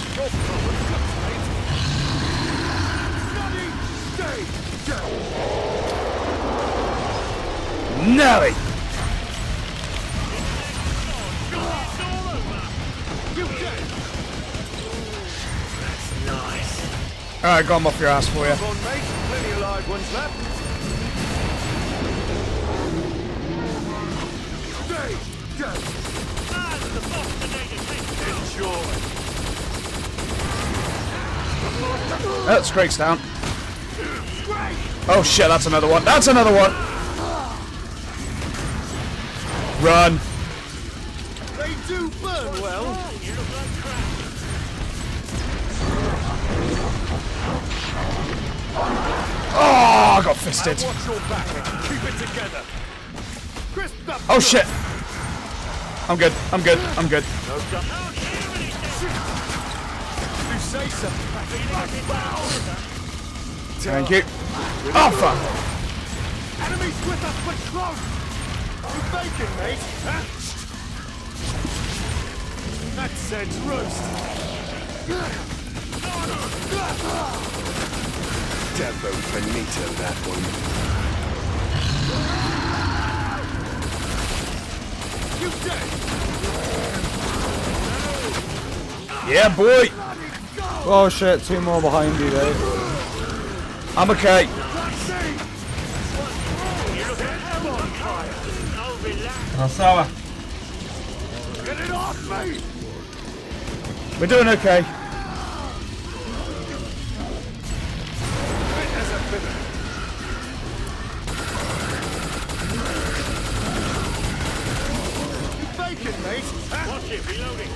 Nelly! Alright, got him off your ass for you. Plenty of live ones left. Stay dead. Enjoy. Oh, Scrake's down. Oh shit, that's another one. That's another one. Run. They do burn well. Oh, I got fisted. Watch your back and keep it together. Oh shit. I'm good. I'm good. I'm good. You say so. Thank you. Oh fuck. Enemies with us, but close. You faking, mate? Huh? That Zeds roast. Devo Benito, that one. You dead? Yeah, boy. Oh shit, two more behind you, though. I'm okay. Красава. Get it off me! We're doing okay. Bacon, mate! Watch it, reloading.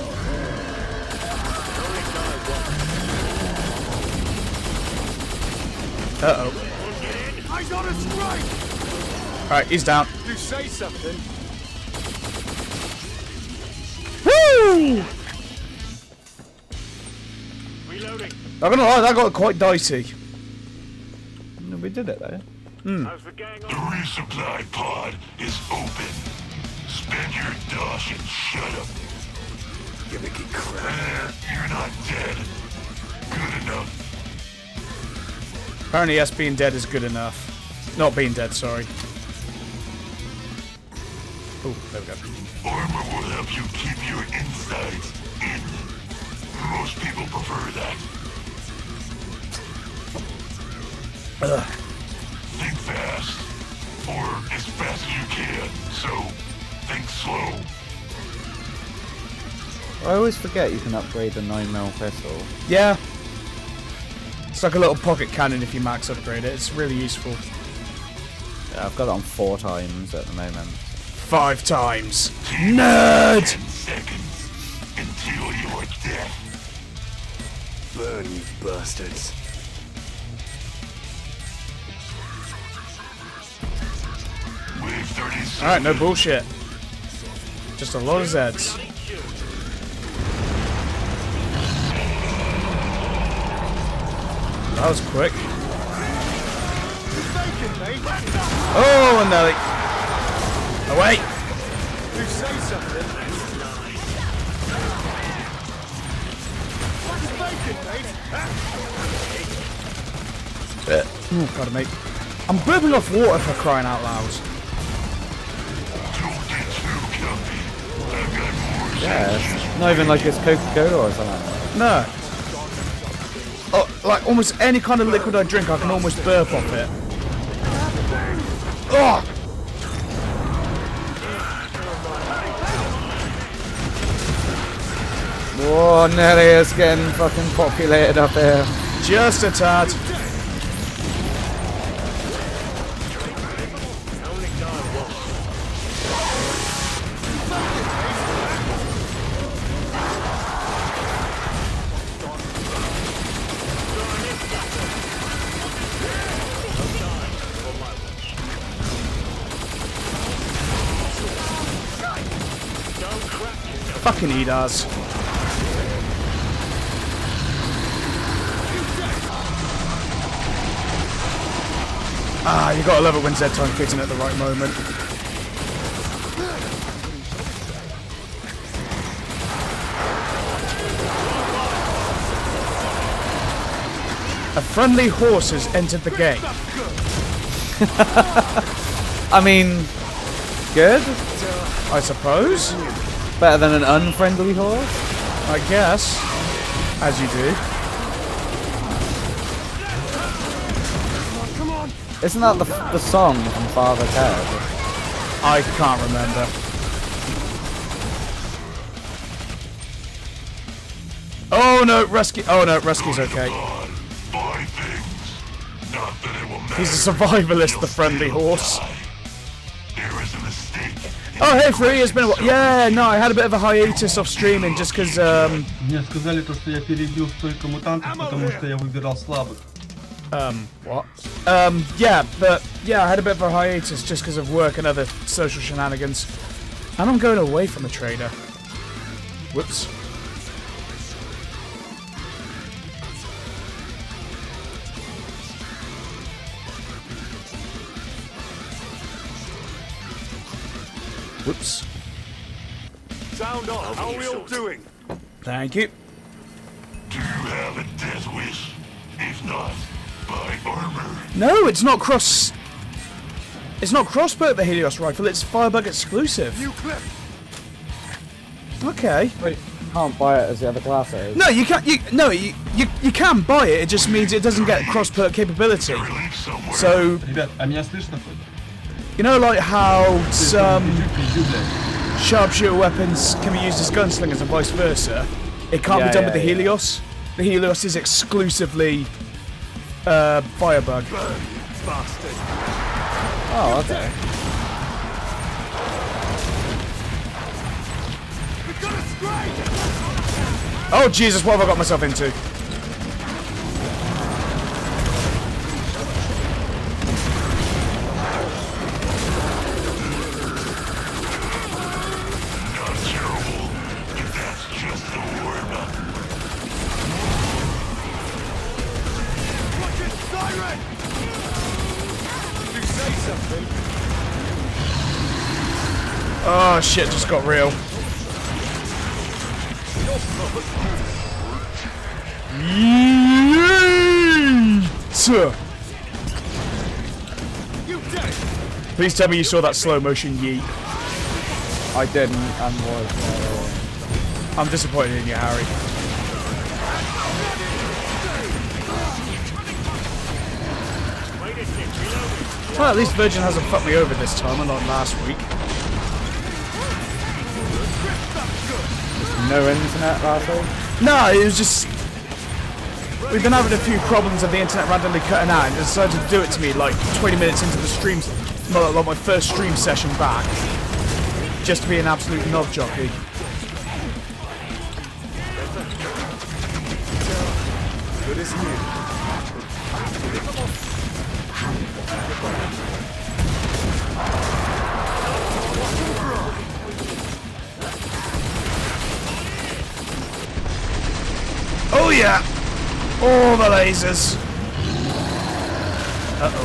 Uh-oh. Eyes on a strike! Alright, he's down. You say something. Woo! Reloading. Not gonna lie, that got quite dicey. No, we did it, though. How's the gang The on? resupply pod is open. Spend your dosh and shut up. Gimmicky crap. Eh, you're not dead. Good enough. Apparently, yes, being dead is good enough. Not being dead, sorry. Oh, there we go. Armor will help you keep your insides in. Most people prefer that. Ugh. Think fast. Or as fast as you can. So, think slow. I always forget you can upgrade the nine mil pistol. Yeah. It's like a little pocket cannon if you max upgrade it. It's really useful. Yeah, I've got it on four times at the moment. Five times. Nerd! Ten seconds until you are dead. Burn, you bastards. Wave thirty-seven. Alright, no bullshit. Just a lot of Zeds. That was quick. Bacon, mate! Oh, and Nelly. Oh, wait. You say something. Bacon, mate! Oh, gotta make. I'm burping off water for crying out loud. Don't get too comfy. I've got more Yeah, it's not even like it's Coca-Cola or something. No. Oh, like almost any kind of liquid I drink, I can almost burp off it. Oh! Whoa, Nelly is getting fucking populated up here. Just a tad. Fucking he does. Ah, you gotta love it when Zed time kicks in at the right moment. A friendly horse has entered the game. I mean, good? I suppose. Better than an unfriendly horse? I guess. As you do. Isn't that the, the song from Father Ted? I can't remember. Oh no, Rusky. Oh no, Rusky's okay. Buy things. Not that it will matter. He's a survivalist, the friendly horse. There is a mistake. Oh hey, Free, it's been a while. Yeah, no, I had a bit of a hiatus off streaming just because, um... Мне сказали то, что я перебил столько мутантов, потому что я выбирал слабых. Um, what? Um, yeah, but, yeah, I had a bit of a hiatus just because of work and other social shenanigans. And I'm going away from the trader. Whoops. Whoops. Sound off. How are we all doing? Thank you. Do you have a death wish? If not, buy armor. No, it's not cross... It's not crossbow the Helios rifle, it's Firebug exclusive. New clip. Okay. Wait, can't buy it as the other classes. No, you can't. You no, you you you can buy it. It just means it doesn't get cross perk capability. So Ребят, а меня слышно? you know, like how some sharpshooter weapons can be used as gunslingers and vice versa. It can't Yeah, be done yeah, with the yeah. Helios. The Helios is exclusively uh, Firebug. Oh, okay. Oh Jesus, what have I got myself into? Oh shit, just got real. Yeet! Please tell me you saw that slow motion yeet. I didn't and was. Uh, I'm disappointed in you, Harry. Well, at least Virgin hasn't fucked me over this time, unlike last week. no internet last week? No, it was just... We've been having a few problems of the internet randomly cutting out, and decided to do it to me like twenty minutes into the stream, well, like my first stream session back, just to be an absolute knob jockey. Good as new. Oh yeah! All the lasers! Uh-oh.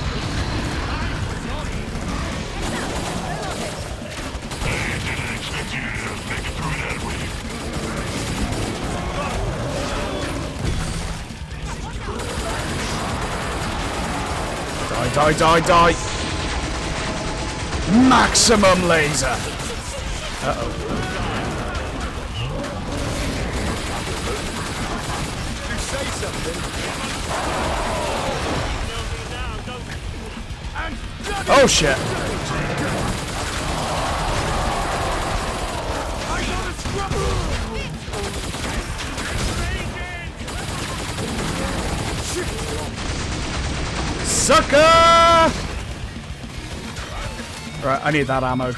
Die, die, die, die! Maximum laser! Uh-oh. Oh shit! Sucker! Right, I need that ammo.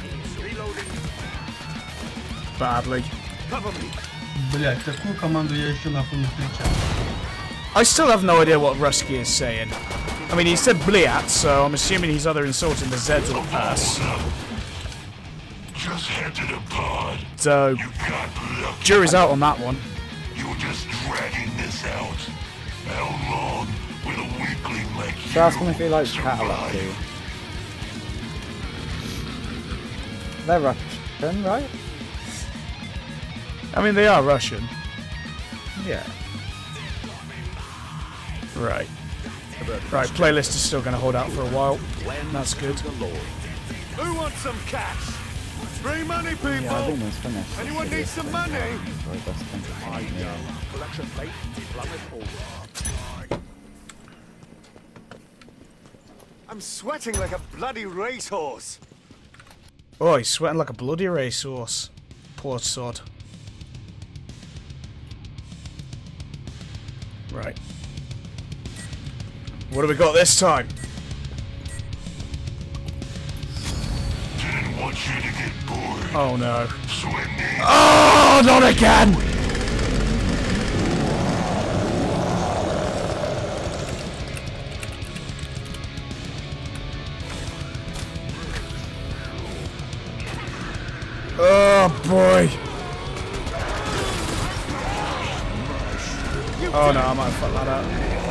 Badly. Блять, такую команду я еще нахуй не встречал. I still have no idea what Rusky is saying. I mean, he said bliat, so I'm assuming he's either insulting the Zeds or us. Just head to the pod. So, jury's out on that one. You're just dragging this out. How long will a weakling like you? So ask him if he likes Cadillac, too. They're Russian, right? I mean, they are Russian. Yeah. Right. Right, playlist is still going to hold out for a while. That's good. Who wants some cash? Free money, people! Yeah, I've almost finished. Anyone need some money? Sorry, that's twenty-five, yeah. Collection plate, plummet over. I'm sweating like a bloody racehorse. Oh, he's sweating like a bloody racehorse. Poor sod. Right. What do we got this time? Didn't want you to get bored. Oh no. Swimming. Oh, not again! Oh boy. Oh no, I might have fucked that up.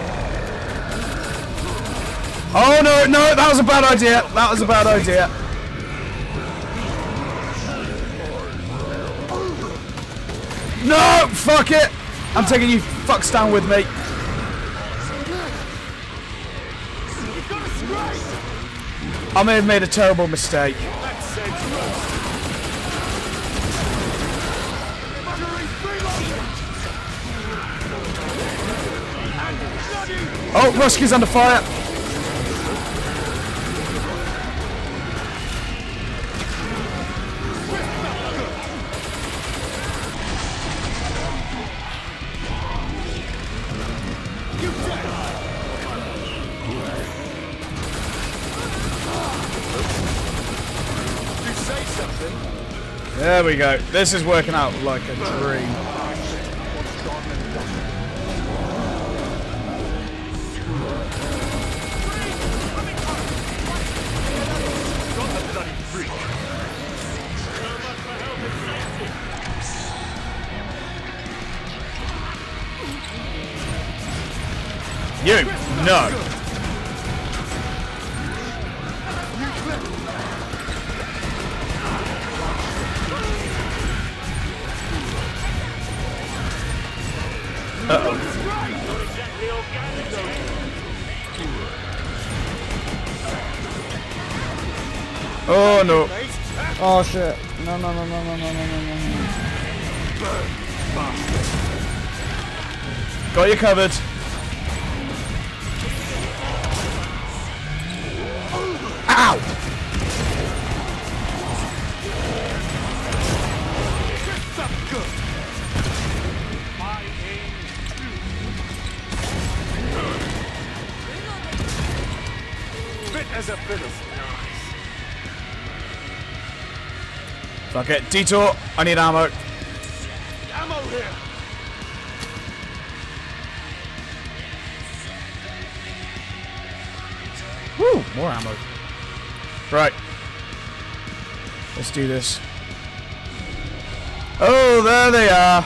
Oh no, no, that was a bad idea. That was a bad idea. No, fuck it. I'm taking you fucks down with me. I may have made a terrible mistake. Oh, Ruski's under fire. There we go. This is working out like a dream. You no. Uh-oh. Oh no. Oh shit. No no no no no no no no no. Got you covered. Ow! As a fiddle. Fuck it. Detour. I need ammo. Ammo here. Woo! More ammo. Right. Let's do this. Oh, there they are.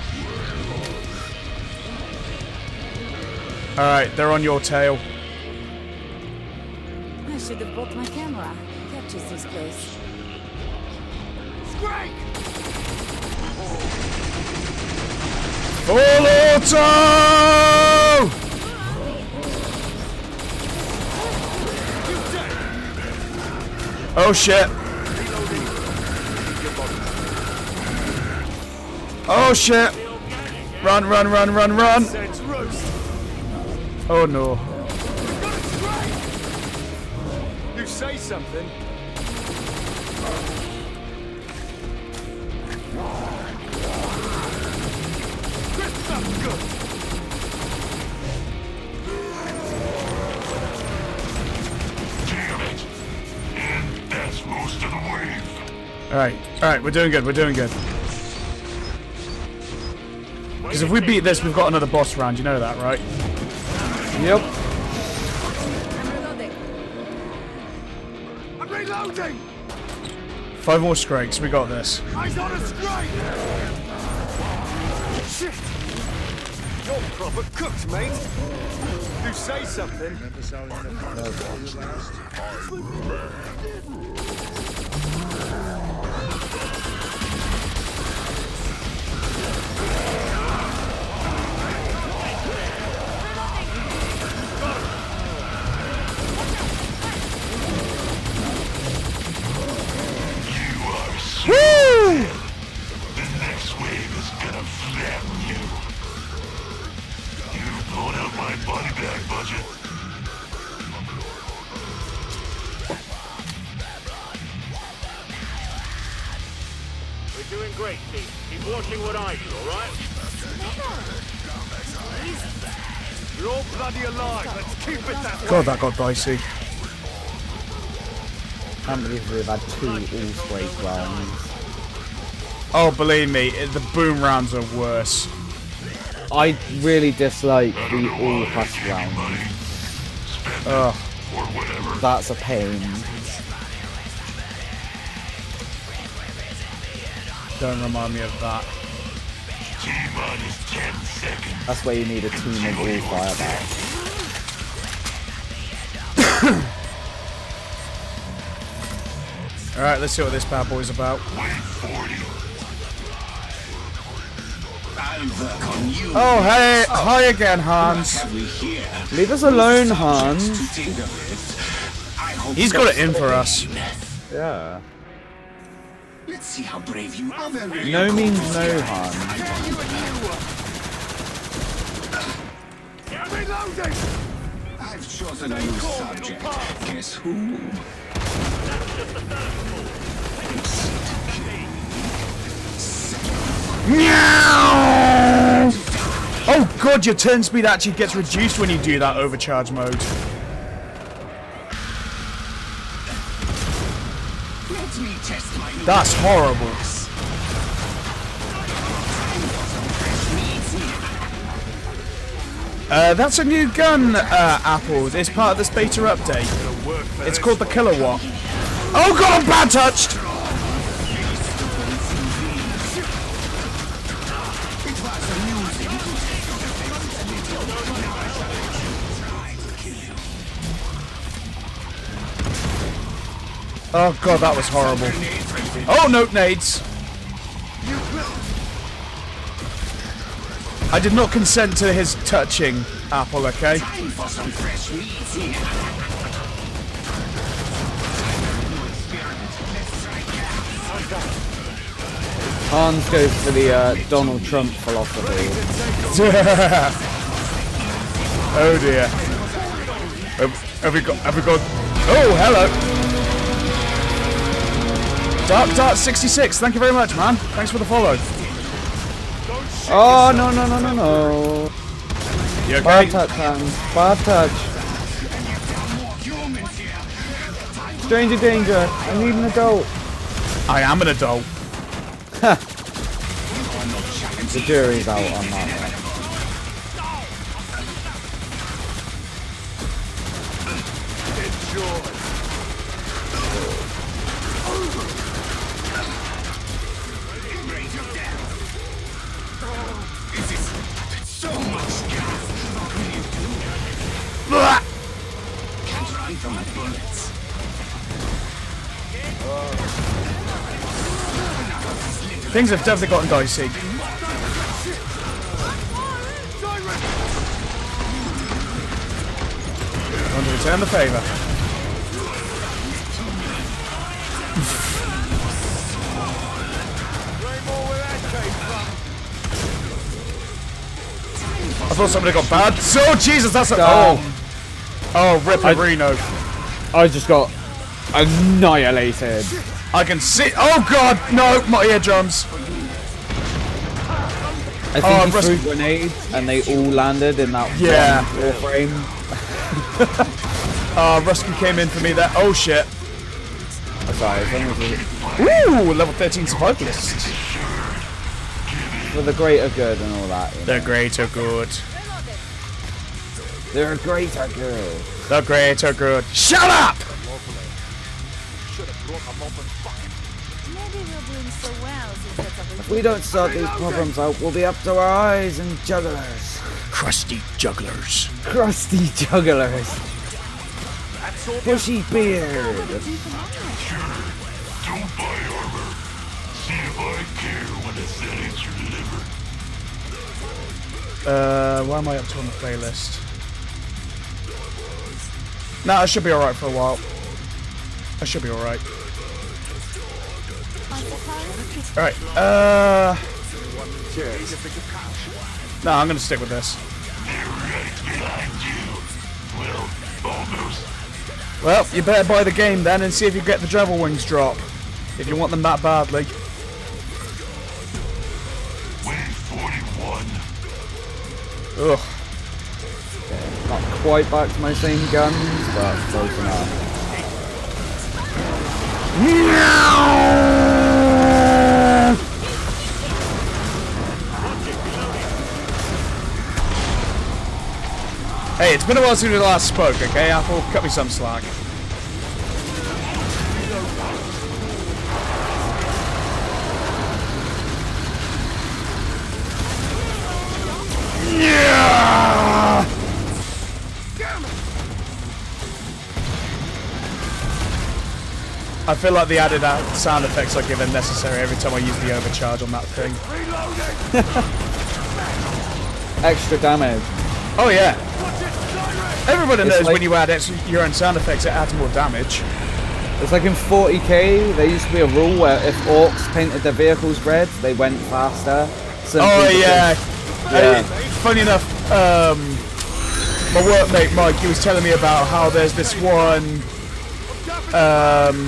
Alright, they're on your tail. I should have brought my camera. Captures this place. Scrake! Full auto! Oh shit. Oh shit. Run, run, run, run, run. Oh no. You say something. Alright, alright, we're doing good, we're doing good. Because if we beat this, we've got another boss round, you know that, right? Yep. I'm reloading! Five more scrakes, we got this. Eyes on a scrake! Shit! You're proper cooked, mate! You say something. Woo! The next wave is gonna flatten you. You've blown out my body bag budget. We're doing great, team. Keep watching what I do, alright? You're all bloody alive. Let's keep it that way. God, that got dicey. I can't believe we've had two all-straight rounds. Oh, believe me, it, the boom rounds are worse. I really dislike the all-pass round. Ugh. That's a pain. Don't remind me of that. That's where you need a team of all firepower. Alright, let's see what this bad boy's about. Oh, hey! Hi again, Hans. Leave us alone, Hans. He's got it in for us. Yeah. Let's see how brave you are. No means no, Hans. Reloading! chosen a new subject. Guess who? Meow! Oh god, your turn speed actually gets reduced when you do that overcharge mode. Let me test my new That's horrible. Uh, that's a new gun, uh, Apple. It's part of this beta update. It's called the Kilowatt. Oh god, I'm bad touched! Oh god, that was horrible. Oh no, nades! I did not consent to his touching, Apple, okay? Hans goes for the uh, Donald Trump philosophy. Oh dear. Have, have we got, have we got... Oh, hello! Dark Dart sixty-six, thank you very much, man. Thanks for the follow. Oh, no, no, no, no, no. You okay? Bad touch, Hans. Bad touch. Stranger danger. I need an adult. I am an adult. The jury's out on that one. Things have definitely gotten dicey. Want to return the favour. I thought somebody got bad. Oh Jesus, that's a oh. Oh, rip I, Reno. I just got annihilated. I can see. Oh God, no, my eardrums. I think oh, he Rus threw grenades and they all landed in that yeah. one frame. Oh, Rusky came in for me there. Oh shit. Oh, sorry, as long as it... Ooh, level thirteen survivalist. For the greater good and all that. The know. greater good. They're greater good. The greater good. Shut up! If we don't sort these problems out, we'll be up to our eyes in jugglers. Crusty jugglers. Crusty jugglers. Bushy beard. Don't buy armor. See if I care when the settings are delivered. Uh, where am I up to on the playlist? Nah, I should be alright for a while. I should be alright. Alright, uh... no, I'm gonna stick with this. Well, you better buy the game then and see if you get the Devil Wings drop. If you want them that badly. Ugh. Okay, not quite back to my same guns, but close enough. Hey, it's been a while since we last spoke, okay, Apple? Cut me some slack. Yeah! I feel like the added sound effects I give are necessary every time I use the overcharge on that thing. Extra damage. Oh yeah. Everybody It's knows like, when you add extra, your own sound effects, it adds more damage. It's like in forty K, there used to be a rule where if orcs painted their vehicles red, they went faster. Oh yeah. yeah. Uh, funny enough, um, my workmate Mike, he was telling me about how there's this one. Um,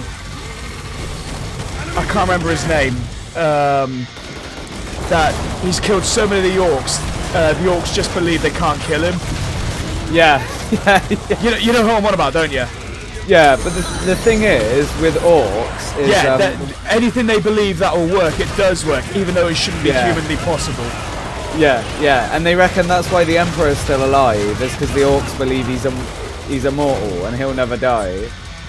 I can't remember his name. Um, that he's killed so many of the orcs. Uh, the orcs just believe they can't kill him. Yeah, yeah, yeah. You know, you know who I'm on about, don't you? Yeah, but the, the thing is, with orcs, is yeah, um, that, anything they believe that will work, it does work, even though it shouldn't be yeah. humanly possible. Yeah, yeah, and they reckon that's why the Emperor's still alive, is because the orcs believe he's um, he's immortal and he'll never die.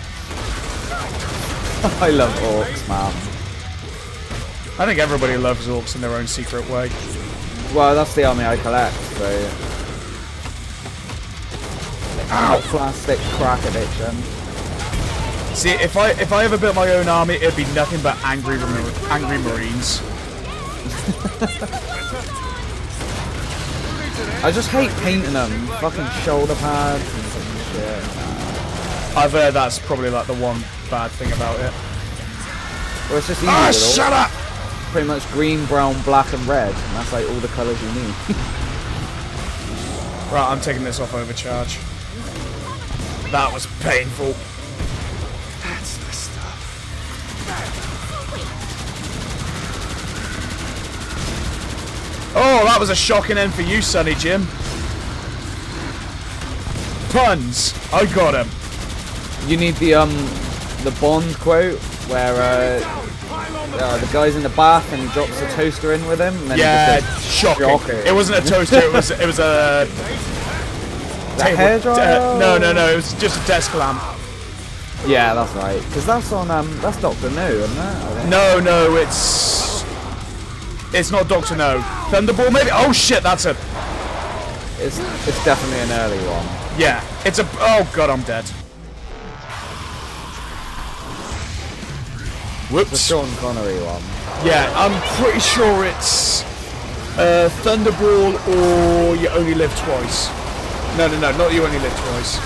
I love orcs, man. I think everybody loves orcs in their own secret way. Well, that's the army I collect, so... Ow! Plastic crack addiction. See, if I if I ever built my own army, it'd be nothing but angry angry Marines. I just hate painting them. Fucking shoulder pads and fucking shit. I've heard that's probably like the one bad thing about it. Well, it's just easy. Ah, shut up! Pretty much green, brown, black, and red, and that's like all the colours you need. Right, I'm taking this off overcharge. That was painful. That's the stuff. Oh, that was a shocking end for you, Sonny Jim. Puns. I got him. You need the um the Bond quote where uh, uh, the guy's in the bath and he drops the toaster in with him. And then yeah, he just shocking. shocking. It wasn't a toaster. It was it was a. That hair dryer? Uh, no, no, no. It was just a desk lamp. Yeah, that's right. Because that's on um that's Doctor No, isn't it? No, no, it's it's not Doctor No. Thunderball, maybe. Oh shit, that's a. It's it's definitely an early one. Yeah, it's a. Oh god, I'm dead. Whoops. The Sean Connery one. Yeah, I'm pretty sure it's uh, Thunderball or You Only Live Twice. No, no, no, not You Only Live Twice.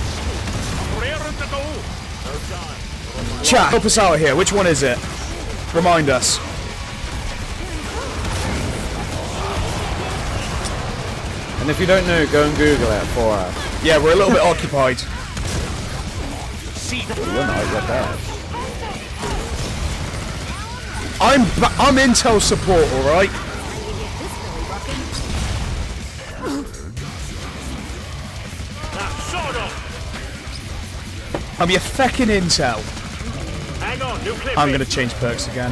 Chat, help us out here. Which one is it? Remind us. And if you don't know, go and Google it for us. Yeah, we're a little bit occupied. Well, you're not, you're dead. I'm I'm Intel support, all right. I'm your feckin' Intel. Hang on, new clip. I'm gonna change perks again.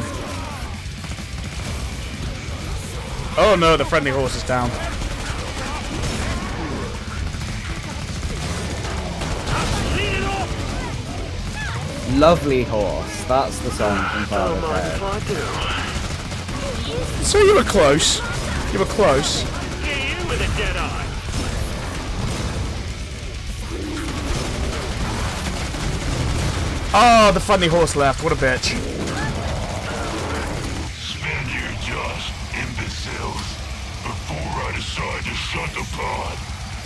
Oh no, the friendly horse is down. Lovely Horse. That's the song from Father Ted. So you were close. You were close. Yeah, you with a dead eye. Oh, the friendly horse left. What a bitch. Spend your jaws, imbeciles, before I decide to shut the pod.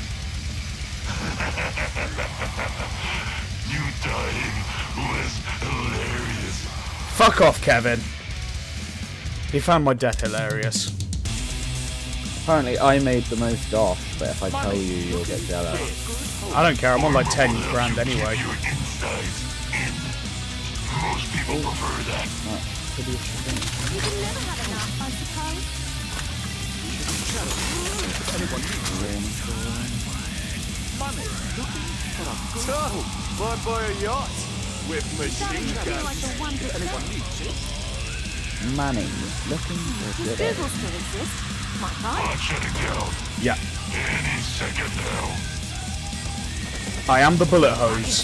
You dying was hilarious. Fuck off, Kevin. He found my death hilarious. Apparently I made the most off, but if I tell you, you'll get jealous. I don't care, I'm on like ten grand anyway. Most people prefer that. You can never have enough, I suppose. So, why buy a yacht with machine guns? Like the one that Anyone needs it? Manning, looking for good. Google still exists. Might buy I'm it. shutting down. Yeah. Any second now. I am the bullet hose.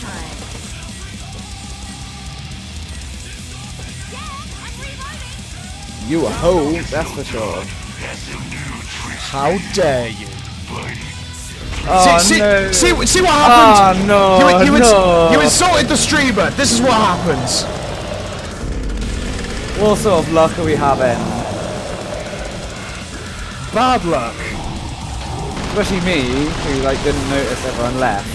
You a hoe, that's for sure. How dare you? Oh see, no! See, see, see what happened? Oh no! You, you, no! ins you insulted the streamer. This is what happens. What sort of luck are we having? Bad luck. Especially me, who like didn't notice everyone left.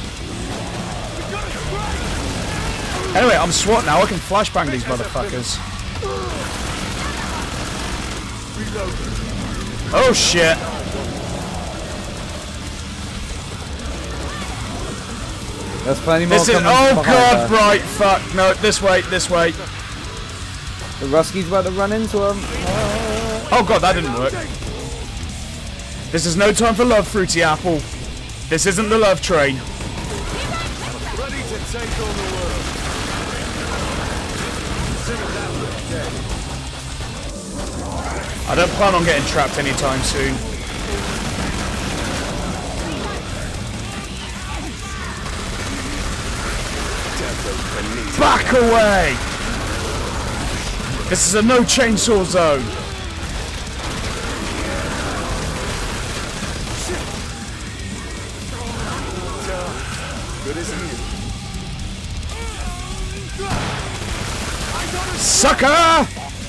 Anyway, I'm SWAT now. I can flashbang these motherfuckers. Oh shit! There's plenty more This is. coming Oh behind god, her. right, fuck. No, this way, this way. The Ruski's about to run into him. Oh god, that didn't work. This is no time for love, Fruity Apple. This isn't the love train. Ready to take on the world. Consider that one dead. I don't plan on getting trapped anytime soon. Back away! This is a no chainsaw zone. Good as new. Sucker!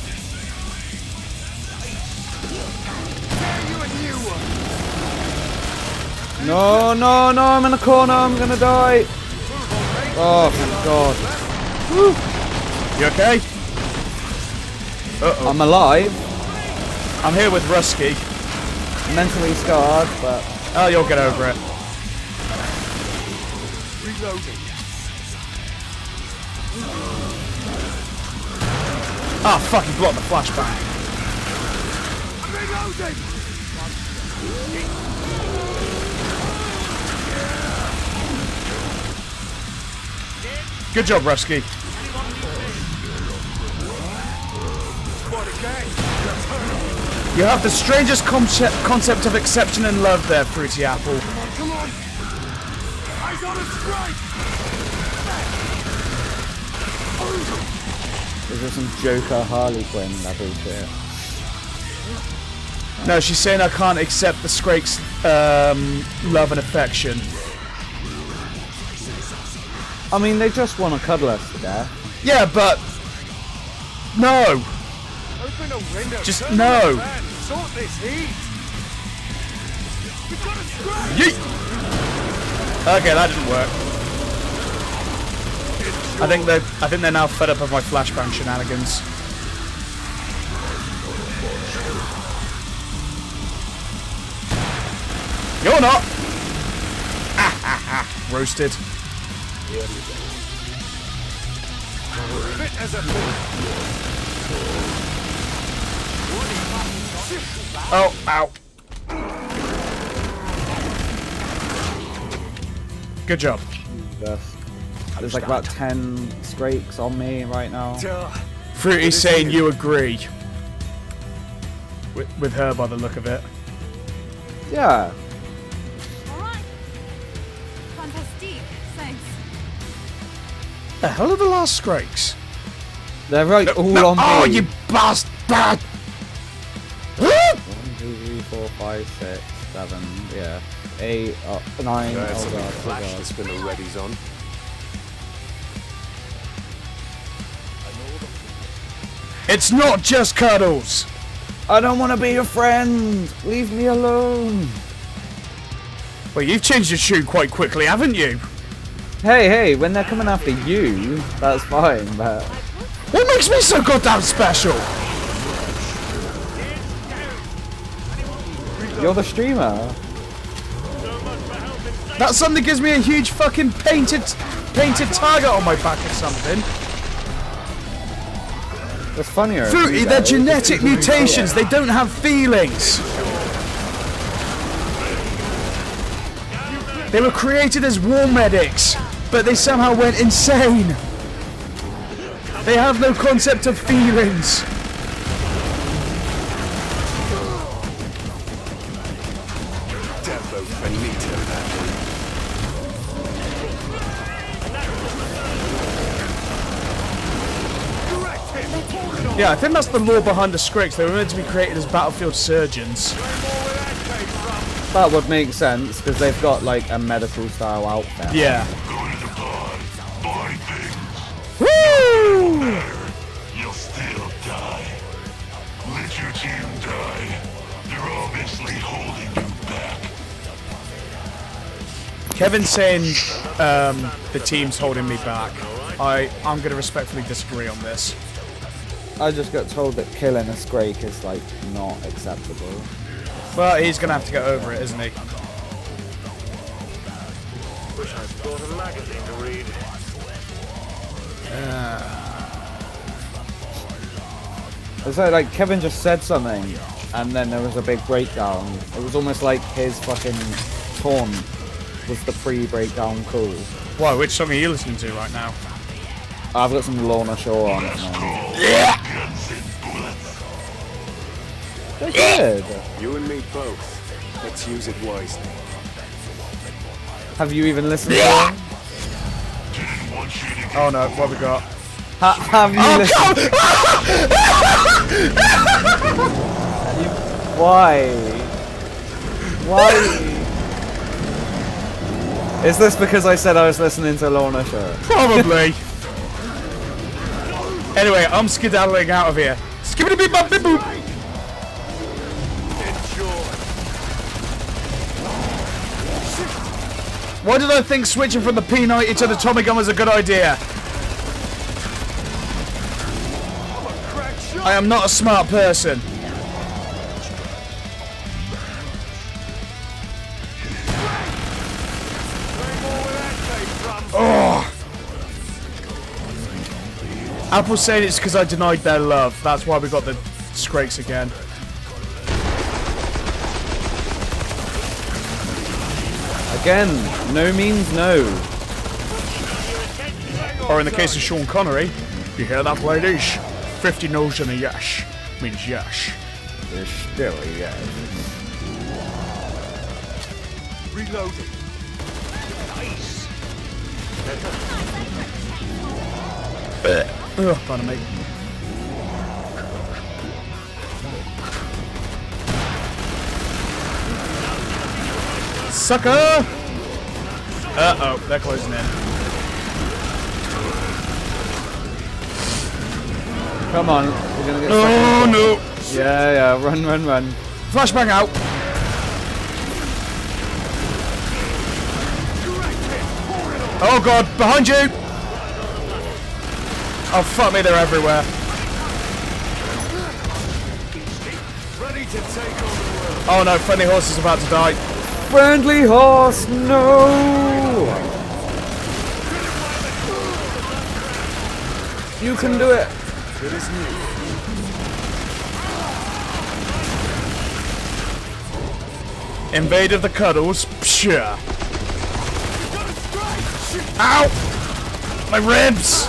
No, no, no, I'm in a corner, I'm gonna die. Oh, thank God. Woo. You okay? Uh-oh. I'm alive. I'm here with Rusky. Mentally scarred, but... Oh, you'll get over it. Reloading. Ah, oh, fuck, he blocked the flashbang. Reloading. Good job, Rusky. You have the strangest concept concept of exception and love there, Fruity Apple. Come on. Eyes on a strike. Is there some Joker Harley Quinn level shit? No, she's saying I can't accept the Scrake's um, love and affection. I mean, they just want to cuddle us to death. Yeah, but... No! Open a window. Just Turn no. the fan. Sort this heat. We've got a strike. Yeet! Okay, that didn't work. I think they're I think they're now fed up of my flashbang shenanigans. You're not! Ah, ah, ah. Roasted. Fit as a Oh, ow. Good job. There's, there's like about ten Scrakes on me right now. Fruity's saying you agree. With, with her by the look of it. Yeah. Alright. Fantastic. Thanks. The hell are the last Scrakes? They're right No, all no, on me. Oh, you bastard! One, two, three, four, five, six, seven, yeah. Eight, uh, nine, There's oh something god, oh flash god. to spin the readies on. It's not just cuddles! I don't want to be your friend! Leave me alone! Well, you've changed your tune quite quickly, haven't you? Hey, hey, when they're coming after you, that's fine, but... What makes me so goddamn special? You're the streamer. That suddenly gives me a huge fucking painted painted target on my back or something. It's funnier. Fruity, they're genetic mutations. They don't have feelings. They were created as war medics, but they somehow went insane. They have no concept of feelings. Devo Finito. Yeah, I think that's the lore behind the Scrakes. They were meant to be created as battlefield surgeons. That would make sense, because they've got, like, a medical style outfit. Yeah. Woo! You'll still die. Let your team die. They're obviously holding you back. Kevin's saying um, the team's holding me back. I, I'm going to respectfully disagree on this. I just got told that killing a Scrake is, like, not acceptable. Well, he's going to have to get over it, isn't he? Wish I Got a magazine to read. It's like, like Kevin just said something, and then there was a big breakdown. It was almost like his fucking taunt was the pre-breakdown cool. Why? Which song are you listening to right now? I've got some Lorna Shore on it now. Yeah. They're good. You and me both. Let's use it wisely. Have you even listened to them? Oh no, what we got? Ha have you Oh, listened? you, why? Why? Is this because I said I was listening to Lorna Shore? Probably. Anyway, I'm skedaddling out of here. Skibbity beep bop beep boop. Why did I think switching from the P ninety to the Tommy gun was a good idea? I am not a smart person. Oh. Apple's saying it's because I denied their love. That's why we got the scrakes again. Again, no means no. Or in the case of Sean Connery, you hear that, ladies? fifty no's and a yes means yes. There's still a yes. Reloading. Nice. Ugh, pardon me. Sucker! Uh-oh, they're closing in. Come on, we're gonna get Oh no! Yeah, yeah, run, run, run. Flashbang out! Oh god, behind you! Oh fuck me, they're everywhere. Ready to take on the world. Oh no, friendly horse is about to die. Friendly horse, no! You can do it. It is new. Invade of the Cuddles. Psha. Ow! My ribs!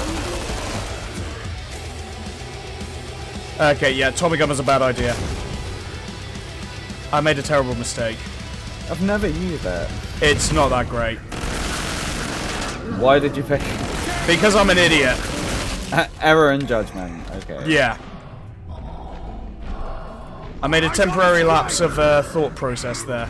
Okay, yeah, Tommy gun was a bad idea. I made a terrible mistake. I've never used it. It's not that great. Why did you pick it? Because I'm an idiot. Uh, error in judgment. Okay. Yeah. I made a temporary lapse of uh, thought process there.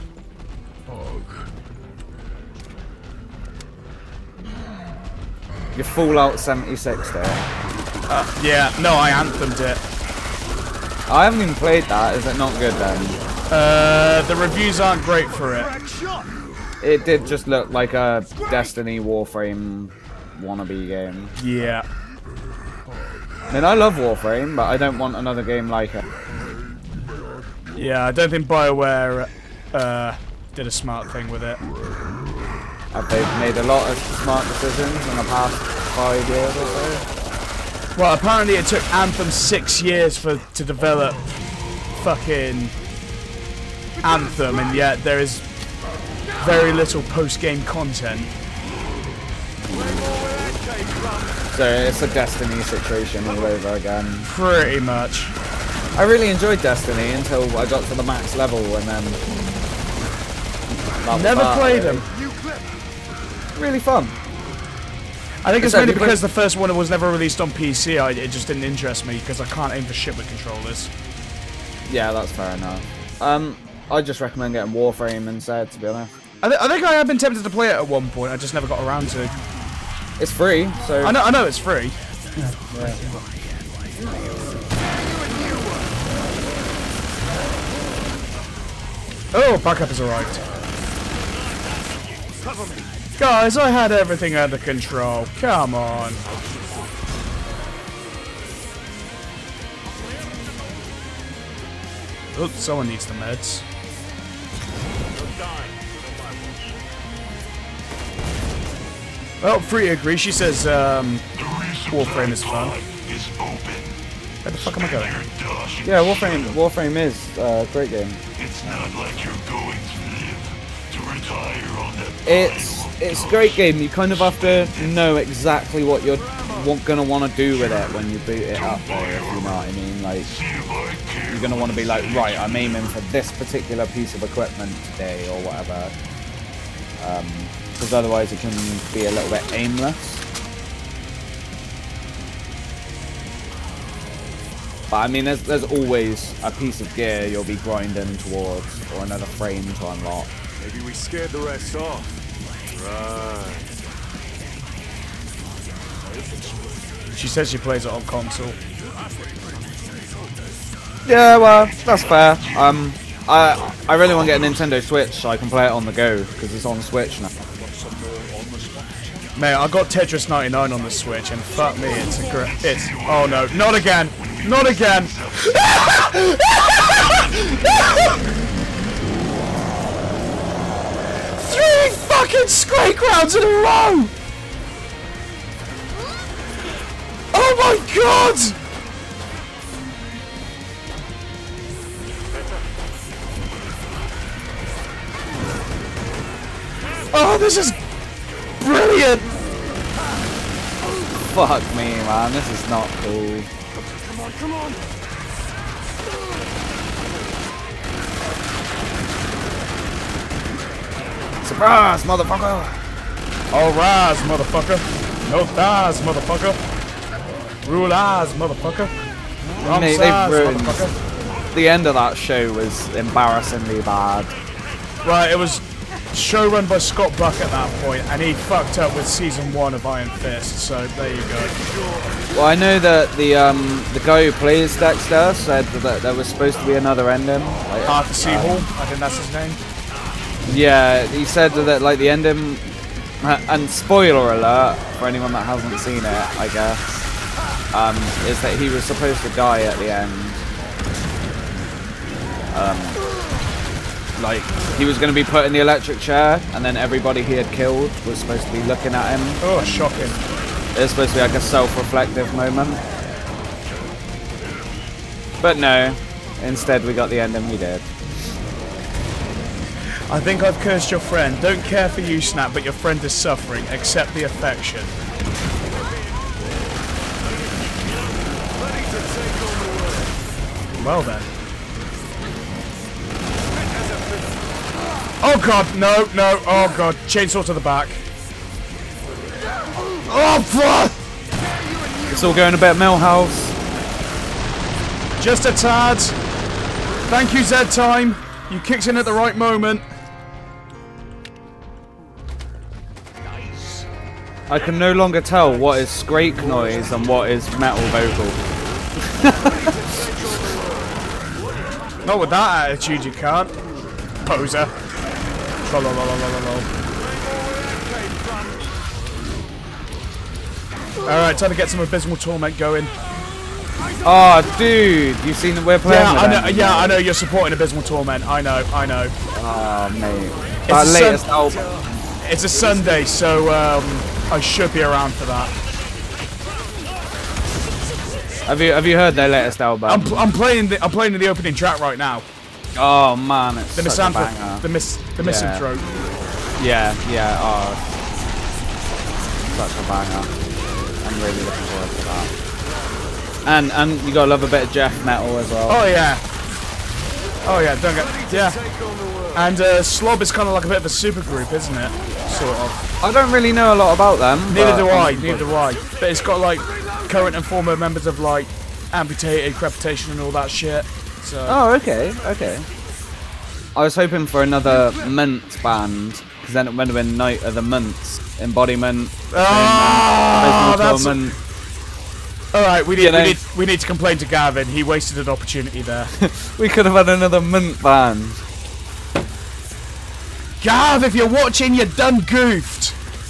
Your Fallout seventy-six there. Uh, yeah, no, I anthemed it. I haven't even played that. Is it not good then? Uh, the reviews aren't great for it. It did just look like a Destiny Warframe wannabe game. Yeah. I mean, I love Warframe, but I don't want another game like it. Yeah, I don't think BioWare uh, did a smart thing with it. Have they made a lot of smart decisions in the past five years or so? Well, apparently it took Anthem six years for to develop fucking Anthem, and yet there is very little post-game content. So it's a Destiny situation all over again. Pretty much. I really enjoyed Destiny until I got to the max level, and then never played them. Really fun. I think it's So, mainly you because play- the first one was never released on P C. I, it just didn't interest me because I can't aim for shit with controllers. Yeah, that's fair enough. Um, I just recommend getting Warframe instead, to be honest. I, th I think I have been tempted to play it at one point. I just never got around to. It's free, so I know. I know it's free. Yeah. Oh, backup has arrived. Guys, I had everything under control. Come on. Oh, someone needs the meds. Well, free to agree. She says um, Warframe is fun. Is open. Where the fuck am I going? Yeah, Warframe. Warframe is a uh, great game. It's not like you're going to live to retire on that. It's it's a great game. You kind of have to know exactly what you're gonna want to do with it when you boot it up, though, if you know what I mean. Like, you're gonna want to be like, right, I'm aiming for this particular piece of equipment today or whatever, because um, otherwise it can be a little bit aimless. But I mean, there's there's always a piece of gear you'll be grinding towards, or another frame to unlock. Maybe we scared the rest off. Right. She says she plays it on console. Yeah, well, that's fair. Um, I I really want to get a Nintendo Switch so I can play it on the go because it's on Switch now. Mate, I got Tetris ninety-nine on the Switch, and fuck me, it's a great. It's oh no, not again, not again. Three fucking Scrake rounds in a row. Oh my god! Oh, this is brilliant! Fuck me, man, this is not cool. Come on, come on! Surprise, motherfucker! All rise, motherfucker! No thighs, motherfucker! Rule eyes, motherfucker! Wrong Mate, size, they've ruined. motherfucker! The end of that show was embarrassingly bad. Right, it was show run by Scott Buck at that point, and he fucked up with season one of Iron Fist. So there you go. Well, I know that the um the guy who plays Dexter said that there was supposed to be another ending. Like, Arthur C. um, Hall, I think that's his name. Yeah, he said that like the ending, and spoiler alert for anyone that hasn't seen it, I guess, um, is that he was supposed to die at the end. Um, like he was going to be put in the electric chair, and then everybody he had killed was supposed to be looking at him. Oh, shocking! It was supposed to be like a self-reflective moment, but no. Instead, we got the ending we did. I think I've cursed your friend. Don't care for you, Snap, but your friend is suffering. Accept the affection. Well then. Oh god, no, no, oh god. Chainsaw to the back. Oh fuck! It's all going a bit Millhouse. Just a tad. Thank you, Zed Time. You kicked in at the right moment. I can no longer tell what is Scrake noise and what is metal vocal. Not with that attitude, you can't. Poser. Alright, time to get some Abysmal Torment going. Oh, dude, you've seen that we're playing Yeah, with I know, them. yeah, I know you're supporting Abysmal Torment. I know, I know. Oh, mate. It's Our a latest sun- album. It's a Sunday, so um, I should be around for that. Have you have you heard their latest album? I'm, pl I'm playing the I'm playing the opening track right now. Oh man, it's The such a misanthrope, banger. the miss, the Yeah. misanthrope. Yeah, yeah. Oh, such a banger. I'm really looking forward to that. And and you gotta love a bit of Jeff metal as well. Oh yeah. Oh yeah. Don't get yeah. And uh, Slob is kind of like a bit of a super group, isn't it? Sort of. I don't really know a lot about them. Neither but do I. I'm- Neither do I. But it's got like current and former members of like amputated, crepitation, and all that shit. So. Oh, okay, okay. I was hoping for another Mint band, because then it would have been Night of the Mints. Embodiment. Ah, Abysmal that's- Torment. All right, we need, You know- we need we need to complain to Gavin. He wasted an opportunity there. We could have had another Mint band. Gav, if you're watching, you done goofed.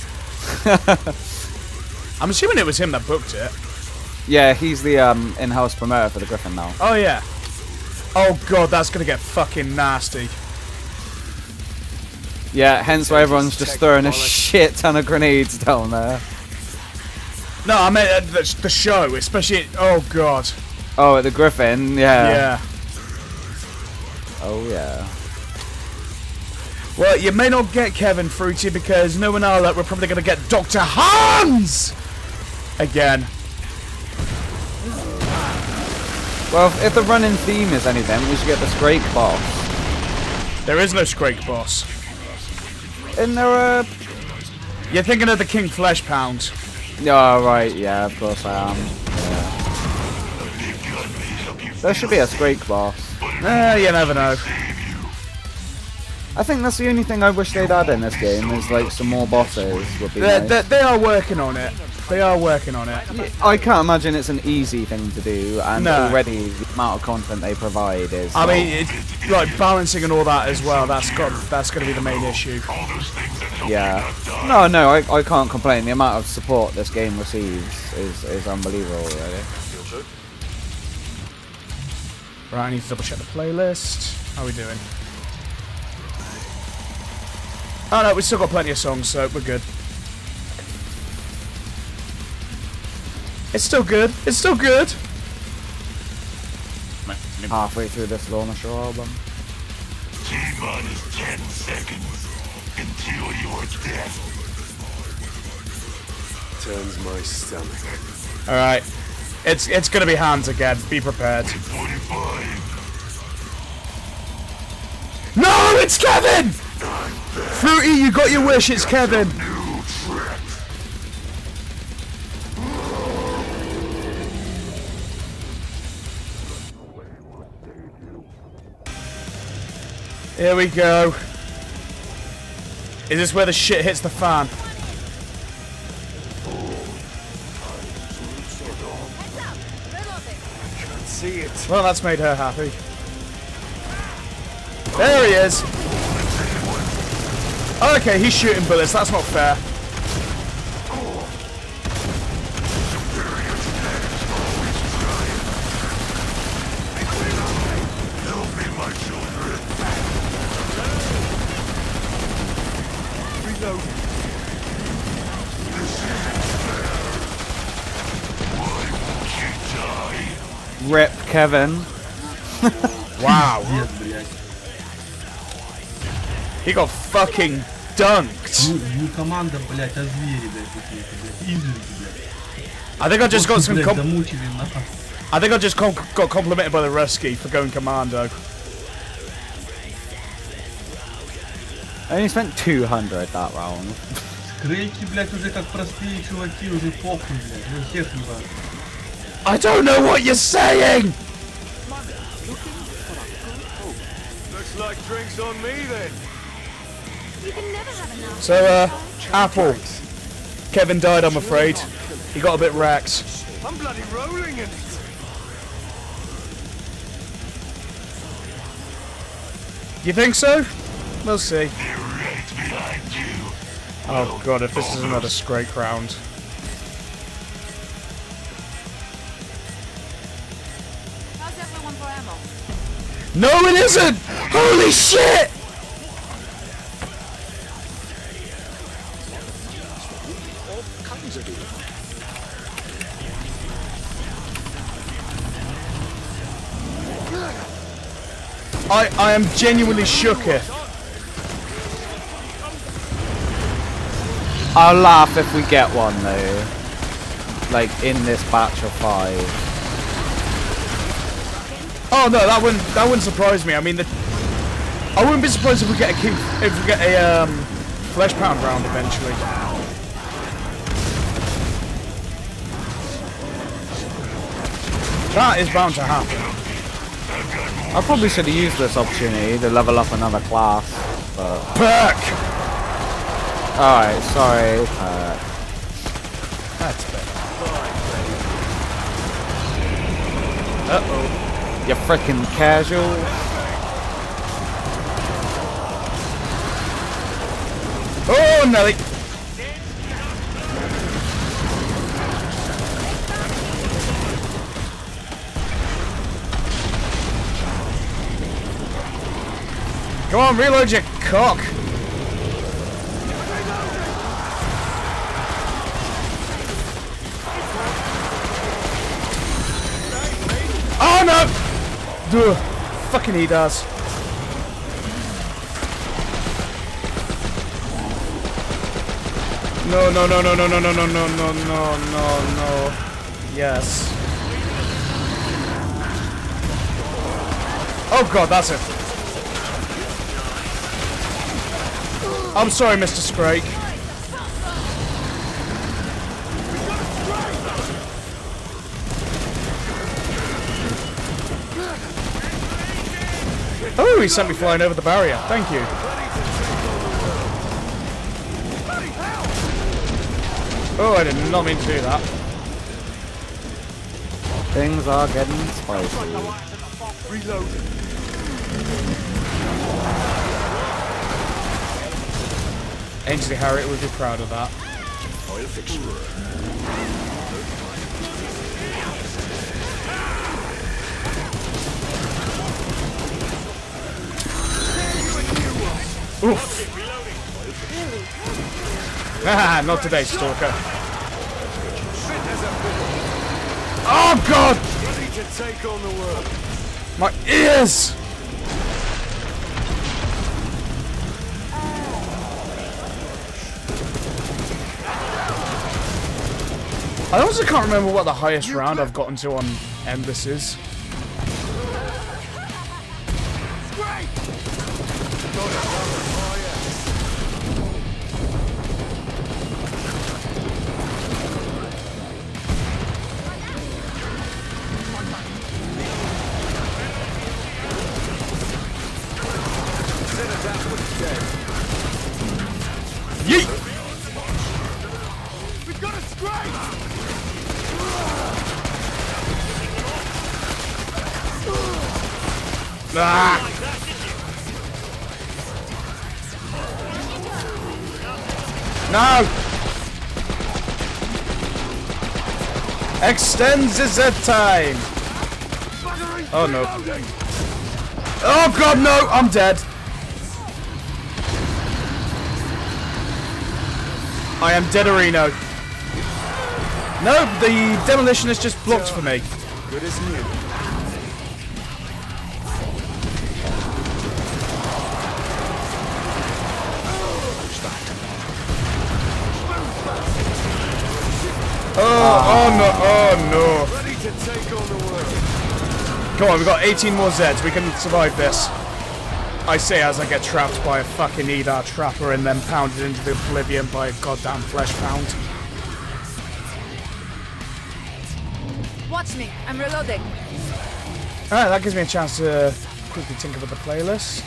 I'm assuming it was him that booked it. Yeah, he's the um, in-house promoter for the Griffin now. Oh yeah. Oh god, that's gonna get fucking nasty. Yeah, hence why everyone's just throwing a shit ton of grenades down there. No, I mean uh, the, the show, especially. Oh god. Oh, at the Griffin, yeah. Yeah. Oh yeah. Well, you may not get Kevin Fruity because knowing our luck, we're probably going to get Doctor Hans again. Well, if the running theme is anything, we should get the Scrake boss. There is no Scrake boss. Isn't there a... You're thinking of the King Flesh Pound. Oh, right, yeah, of course I am. Yeah. There should be a Scrake boss. Uh, you never know. I think that's the only thing I wish they'd add in this game, is like some more bosses would be They're, nice. they're, they are working on it. They are working on it. I can't imagine it's an easy thing to do, and No. already the amount of content they provide is... I mean, it, like balancing and all that as well. That's got that's going to be the main issue. Yeah. No, no, I, I can't complain. The amount of support this game receives is, is unbelievable, really. Right, I need to double check the playlist. How are we doing? Oh no, we've still got plenty of songs, so we're good. It's still good. It's still good. Halfway through this Lornisher album. T-minus ten seconds until you're dead. Turns my stomach. All right, it's it's gonna be Hans again. Be prepared. No, it's Kevin! Fruity, you got your wish. It's Kevin. Here we go. Is this where the shit hits the fan? Can't see it. Well, that's made her happy. There he is. Okay, he's shooting bullets. That's not fair. Rip Kevin. Wow. He got fucking dunked. Ну команда, блять, озвери, блять, какие-то, блять, изверги, блять. I think I just got some. Блять, Com замучили нас. I think I just com got complimented by the Rusky for going commando. I only spent two hundred that round. Скрейки, блять, уже как простые чуваки, уже похуй, блять, уже всех не важно. I don't know what you're saying. Looks like drinks on me then. You can never have enough. So, uh, Apple. Kevin died, I'm afraid. He got a bit wrecked. I'm bloody rolling in it. You think so? We'll see. Oh god, if this is another Scrake round. How's everyone for ammo? No, it isn't! Holy shit! I, I am genuinely shook here. I'll laugh if we get one though. Like in this batch of five. Oh no, that wouldn't that wouldn't surprise me. I mean, the, I wouldn't be surprised if we get a king, if we get a um, flesh pound round eventually. That is bound to happen. I probably should have used this opportunity to level up another class, but... Perk! Alright, sorry, Perk. That's better. Uh-oh. You frickin' casual. Oh, Nelly! Come on, reload your cock! no! Ugh. Fucking he does. No, no, no, no, no, no, no, no, no, no, no, no, no. Yes. Oh god, that's it. I'm sorry, Mister Scrake. Oh, he sent me flying over the barrier. Thank you. Oh, I did not mean to do that. Things are getting spicy. Reloading. Ainsley Harriet would be proud of that. I'll fix you. Oof. Haha, not today, Stalker. Oh god! Ready to take on the world. My ears! I also can't remember what the highest round I've gotten to on Endless is. Yeet! We've got a scrape! Ah! No! Extends the Z time! Oh no. Oh god no! I'm dead! I am dead, Areno. No, the demolition is just blocked for me. Good as new. Oh, oh no, oh no. Ready to take on the world. Come on, we've got eighteen more Zeds. We can survive this. I say as I get trapped by a fucking Edar trapper and then pounded into the oblivion by a goddamn flesh pound. Watch me. I'm reloading. Alright, that gives me a chance to quickly tinker with the playlist.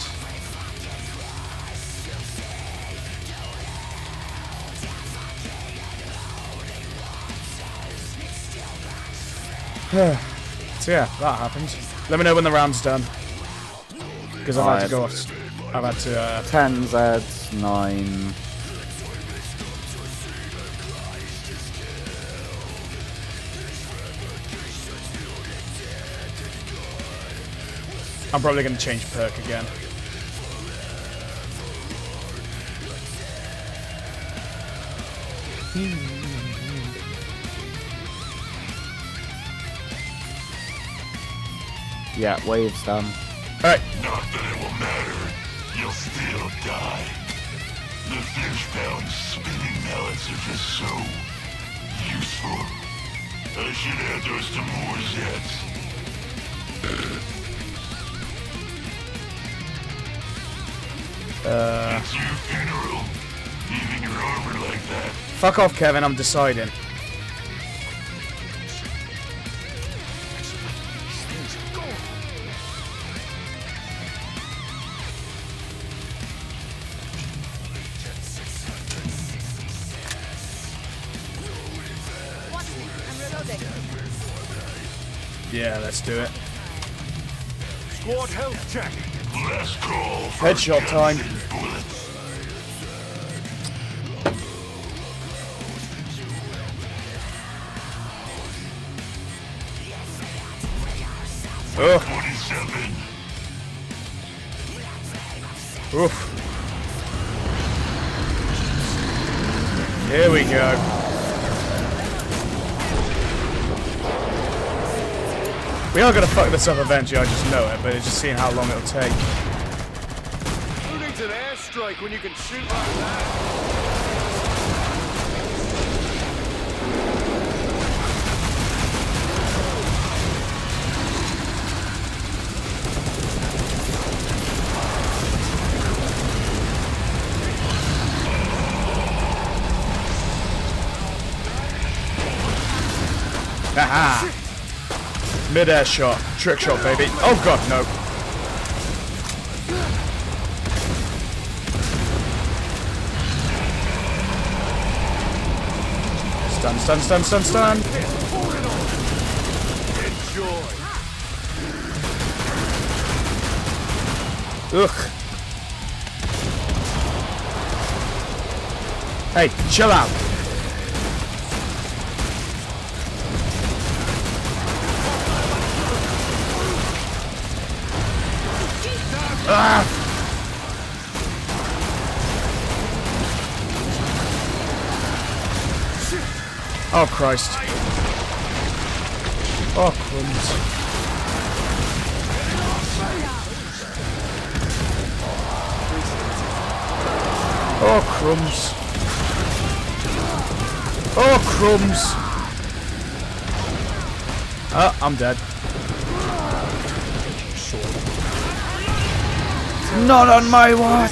So yeah, that happened. Let me know when the round's done. Because I've had to go off. I've had to. Uh, ten Zeds, nine. I'm probably going to change perk again. Yeah, waves done. Alright. Not that it will matter. You'll still die. The fish-bound spinning mallets are just so useful. I should add those to more Zeds. Uh, It's your funeral. Leaving your armor like that. Fuck off, Kevin. I'm deciding. Yeah, let's do it. Squad health check. Last call for Headshot time. bullets. Oh. twenty-seven. Oof. Here we go. We are gonna fuck this up eventually, I just know it, but it's just seeing how long it'll take. Who needs an airstrike when you can shoot like that? Haha! Mid-air shot. Trick shot, baby. Oh god, no. Stun, stun, stun, stun, stun. Ugh. Hey, chill out. Ah! Oh Christ. Oh crumbs. Oh crumbs. Oh crumbs. Oh, I'm dead. Not on my watch!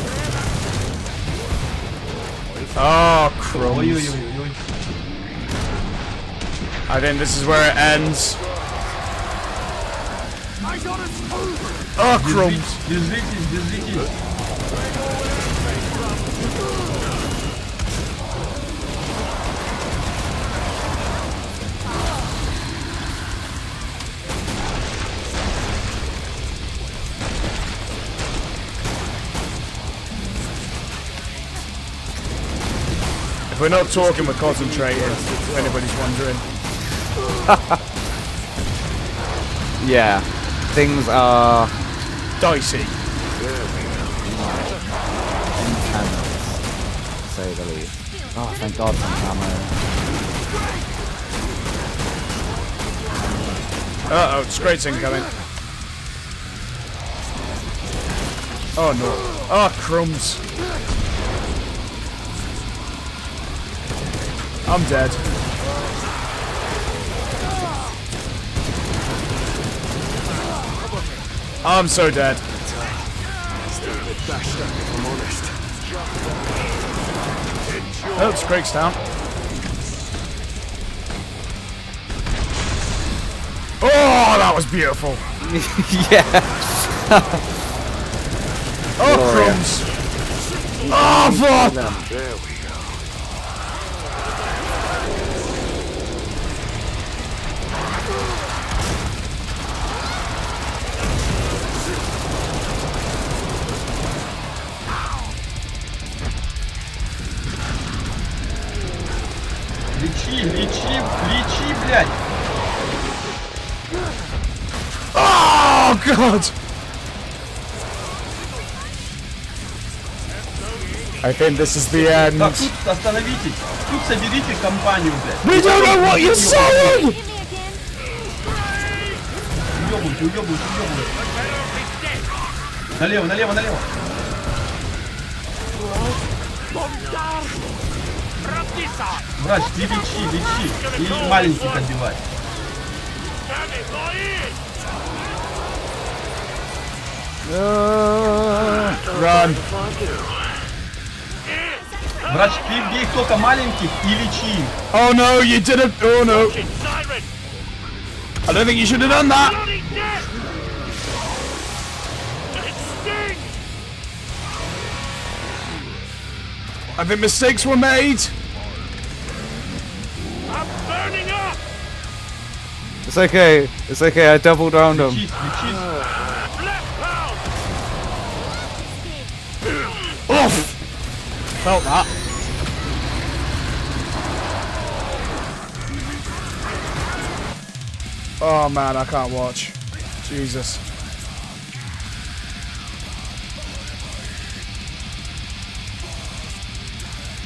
Oh, crumbs. I think this is where it ends. Oh, crumbs. Держитесь, держитесь. If we're not talking, we're concentrating, if anybody's wondering. Yeah, things are dicey. Intense, to say the least. Oh, thank God for ammo. Uh oh, Scrate's incoming. Oh no. Oh, crumbs. I'm dead. I'm so dead. Oh, Scrake's down. Oh, that was beautiful. Yeah. Oh, crumbs. Oh, fuck. There we go. Лечи, лечи, лечи, блядь! Oh, God! I think this is the end. Так, тут остановитесь. Тут соберите компанию, блядь. We don't know what you're saying! Уёбывайте, уёбывайте, уёбывайте. Налево, налево, налево. Врач, ты лечи, лечи. И маленьких отбивай. Uh, run. Врач, ты бей только маленьких и лечи. Oh no, you didn't. Oh no. I don't think you should have done that. I think mistakes were made. I'm burning up. It's okay. It's okay. I doubled round him. Лечись, лечись. Oof. Felt that. Oh man, I can't watch. Jesus.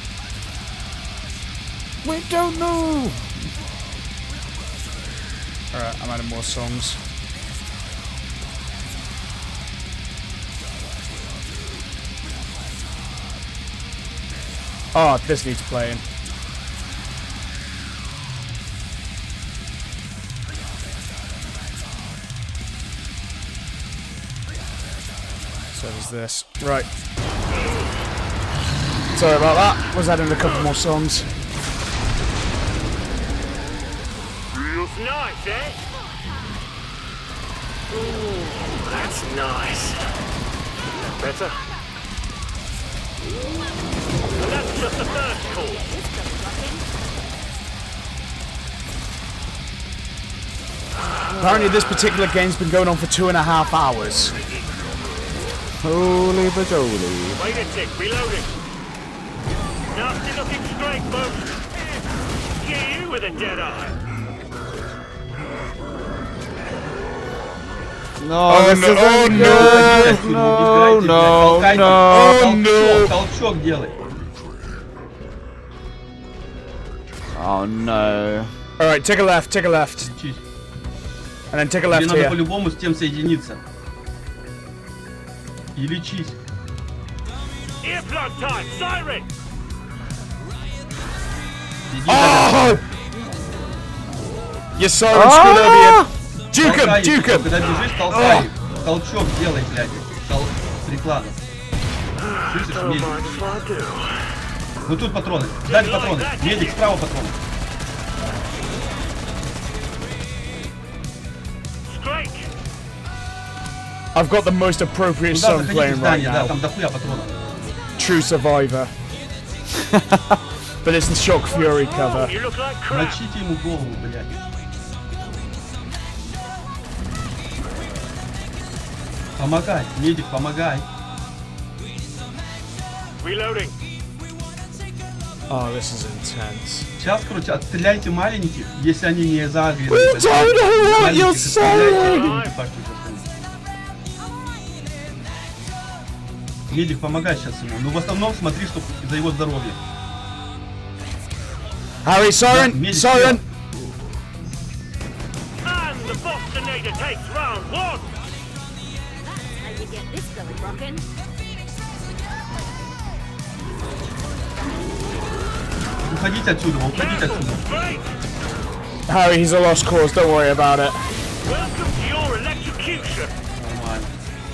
We don't know. Alright, I'm adding more songs. Oh, this needs playing. So does this. Right. Sorry about that. Was adding a couple more songs. Feels nice, eh? Ooh, that's nice. Better? And that's just the first call. Apparently this particular game's been going on for two and a half hours. Holy bajoli. Wait a tick, reloading. Nasty looking straight, folks. Get you with a dead eye. No, oh, this no, isn't oh, good. no, No, no, no. Oh, no. Толчок делай. Oh, no. Alright, take a left, take a left. Лечись. And then take a left Тебе надо here. по-любому с тем соединиться. И лечись. Earplug time, siren! Oh! Your siren screwed over you. Juke him, juke him! Когда бежишь, толкай. Толчок делай, блядь. Тол... Приклада. Слышишь, медик? Ну тут патроны. Сзади патроны. Медик, справа патроны. I've got the most appropriate Туда song заходите в playing right здание, да, now. там дохуя патронов. True Survivor. But it's the Shock Fury cover. Мочите ему голову, блядь. Помогай, медик, помогай. Reloading. Oh, this is intense. Сейчас, короче, отстреляйте маленьких, если они не загрены. We don't know what you're saying! Медик, помогай сейчас ему. Ну, в основном смотри, чтобы за его здоровье. Harry, siren! Да, медик, siren! And the Bostonator takes round one! How you get this going rockin'? Уходите отсюда, уходите отсюда. Harry, he's a lost cause, don't worry about it. Welcome to your electrocution. Нормально.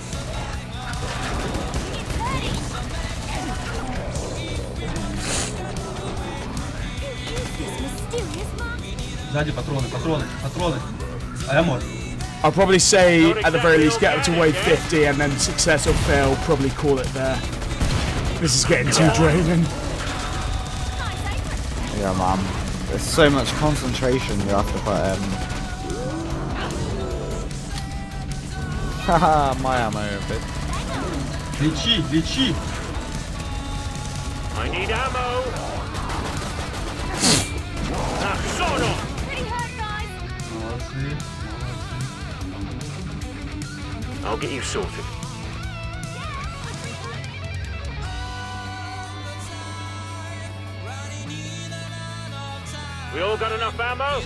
Сзади патроны, патроны, патроны. Амор. I'll probably say, at the very least, get up to wave fifty and then success or fail, probably call it there. This is getting too draining. Yeah, man. There's so much concentration you have to put in. Haha, my ammo a bit. Лечи, лечи. I need ammo. Ah, son of. Молодцы, молодцы. I'll get you sorted. We all got enough ammo?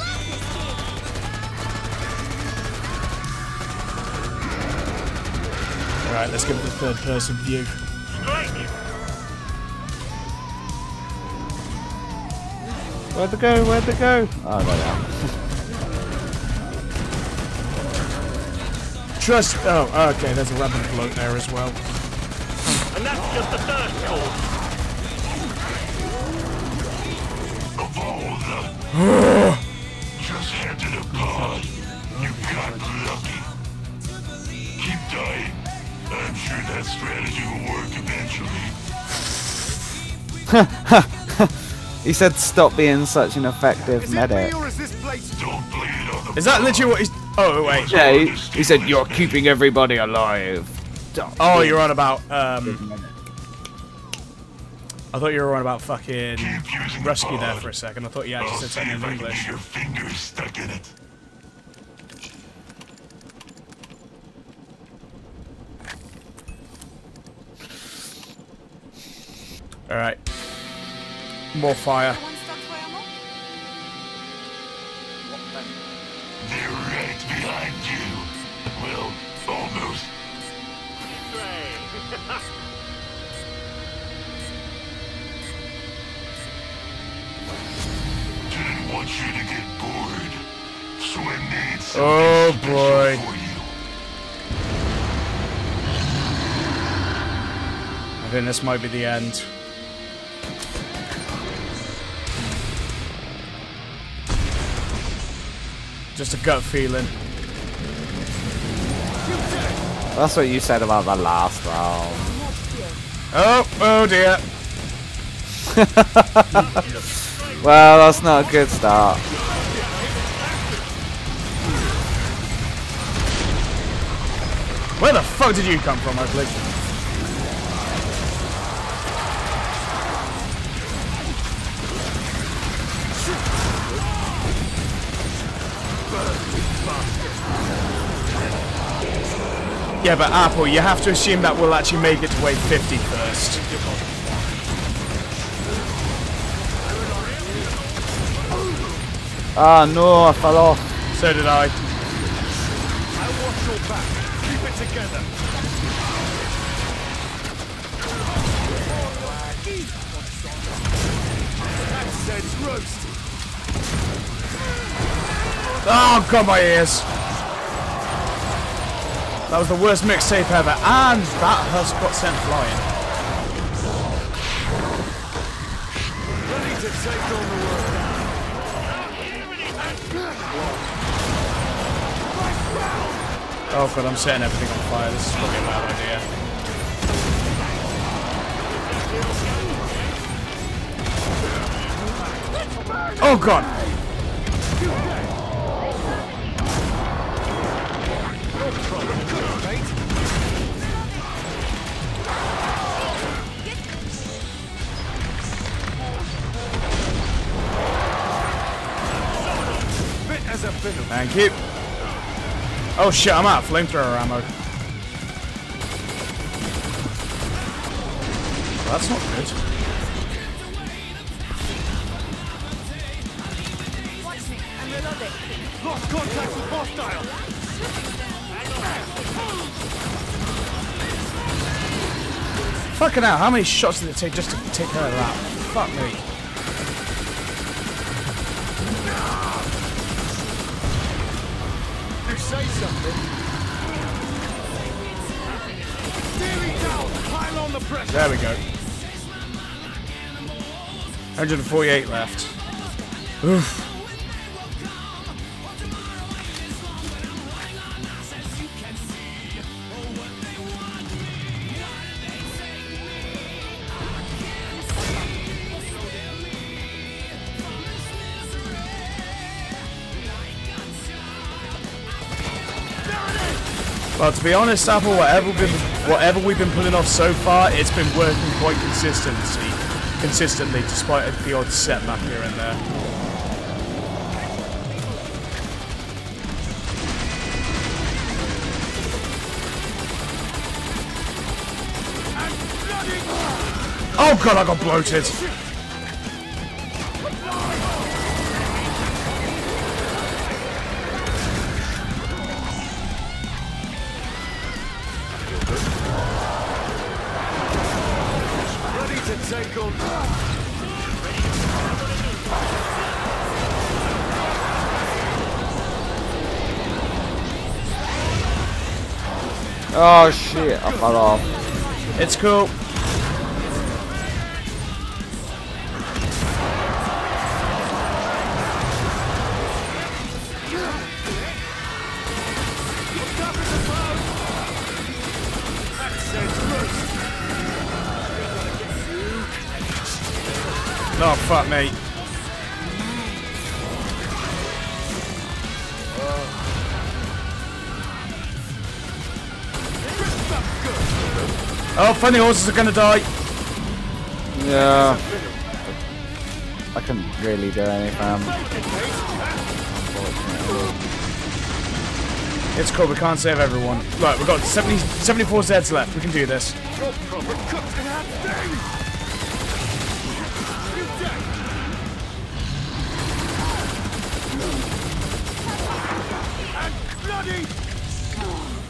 Alright, let's give it the third person view. Strike! Where'd they go? Where'd they go? Oh, there they are. Trust. Oh, okay, there's a random bloke there as well. And that's just the first call. Of all the... Just handed a pod. You got lucky. Keep dying. I'm sure that strategy will work eventually. He said stop being such an effective medic. Is that literally what he's... Oh, wait. Yeah, he, he said you're keeping everybody alive. Oh, you're on about... Um, I thought you were on about fucking Rusky there for a second. I thought you actually said something in English. Your fingers stuck in it. Alright. More fire. They're right behind you. Well, almost. Didn't want you to get bored. So I made something Oh boy. for you. I think this might be the end. Just a gut feeling. That's what you said about the last round. Oh, oh dear. Well, that's not a good start. Where the fuck did you come from, Oakley? Yeah, but Apple, you have to assume that we'll actually make it to wave fifty first. Ah, no, I fell off. So did I. I watch your back. Keep it together. That's Zeds roast. Oh, God, my ears. That was the worst mixtape ever, and that has got sent flying. Ready to take on the world. Oh God, I'm setting everything on fire. This is probably a bad idea. Oh God! Thank you. Oh shit, I'm out of flamethrower ammo. Well, that's not good. Watch me. I'm reloading. Lost contact with hostile. Fucking hell, how many shots did it take just to take her out? Fuck me. You say something. Nearly down. Pile on the pressure. There we go. one hundred forty-eight left. Oof. Well, to be honest, Apple, whatever we've been, whatever we've been pulling off so far, it's been working quite consistently, consistently, despite the odd setback here and there. Oh God, I got bloated. Take on. Oh shit, I fell off. It's cool. Oh, fuck me. Oh, funny horses are gonna die. Yeah. I couldn't really do anything. It's cool, we can't save everyone. Right, we've got seventy, seventy-four Zeds left. We can do this.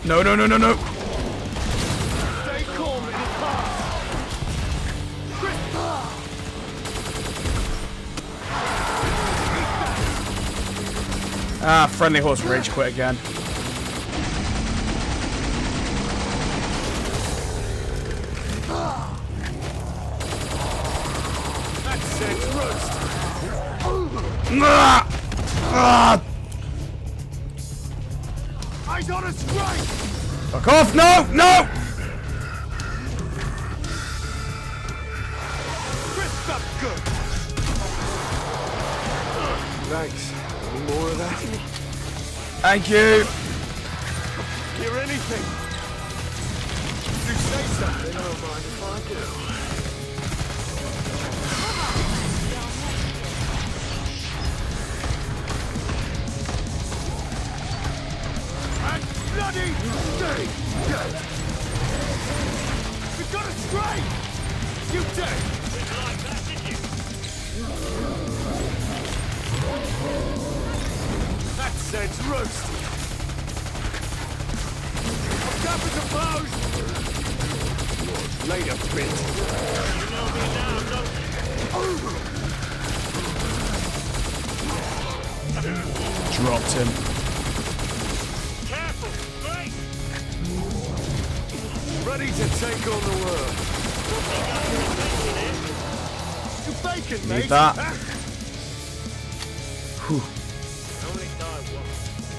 No, no, no, no, no. Stay calm, little car. Ah, friendly horse rage quit again. That's Zeds roast. Ah! Ah! Eyes on a strike. Fuck off! No! No! Crisp up good. Thanks. Any more of that? Thank you. Hear anything? You say something, I don't mind if I do. And bloody stay dead. We've got a strike. You dead. Didn't like that, did you? That Zeds roast. Up as opposed. Later, bitch. You know me now, don't you? Dropped him. Careful! Great! Ready to take on the world. You bacon, mate. Need that. Huh? Whew. Only die once.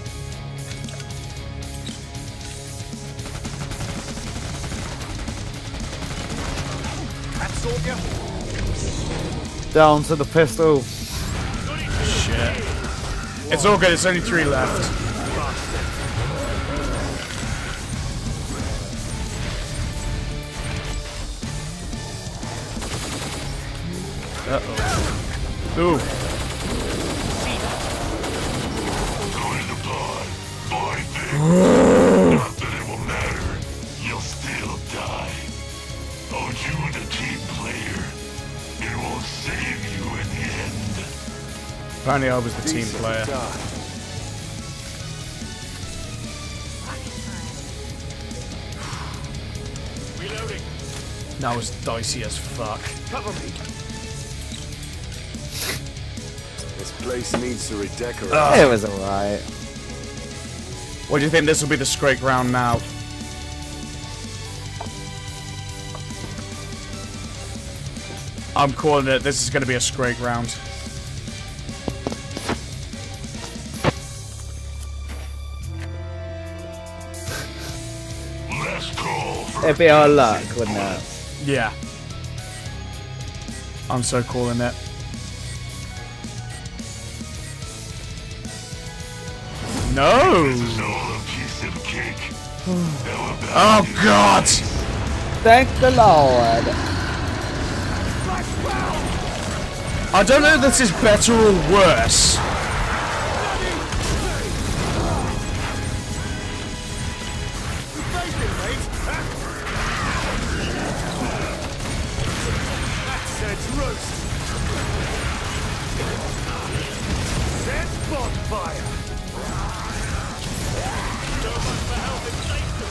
That's all you. Down to the pistol. Shit. It's all good, it's only three left. Uh-oh. Ooh. Going to die. Boy thing. Not that it will matter. You'll still die. Oh, you the team player. It won't save you in the end. Apparently I was the team player. Reloading. That was dicey as fuck. Cover me. This place needs to redecorate. Ugh. It was alright. What do you think this will be the scrake round now? I'm calling it. This is going to be a scrake round. Last call for It'd be our luck, wouldn't it? Yeah. I'm so calling it. No! this is all a piece of cake. How about Oh god! Thank the Lord. I don't know if this is better or worse. Bacon, mate. Huh? That Zeds roast. Zeds bonfire. So much for health and safety.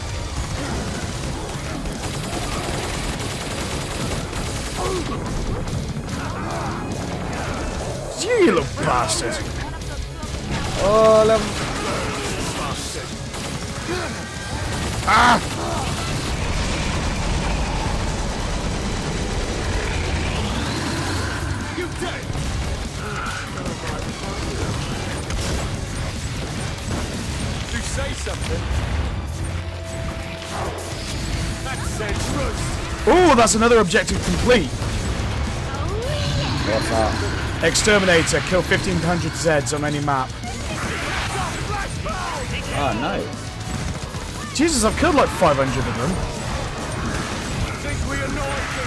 You little bastard. All of Ah! You dead. You say something. That Zeds roast. Oh, that's another objective complete. what's that? Exterminator, kill fifteen hundred Zeds on any map. Oh no. Jesus, I've killed like five hundred of them. Think we annoyed them.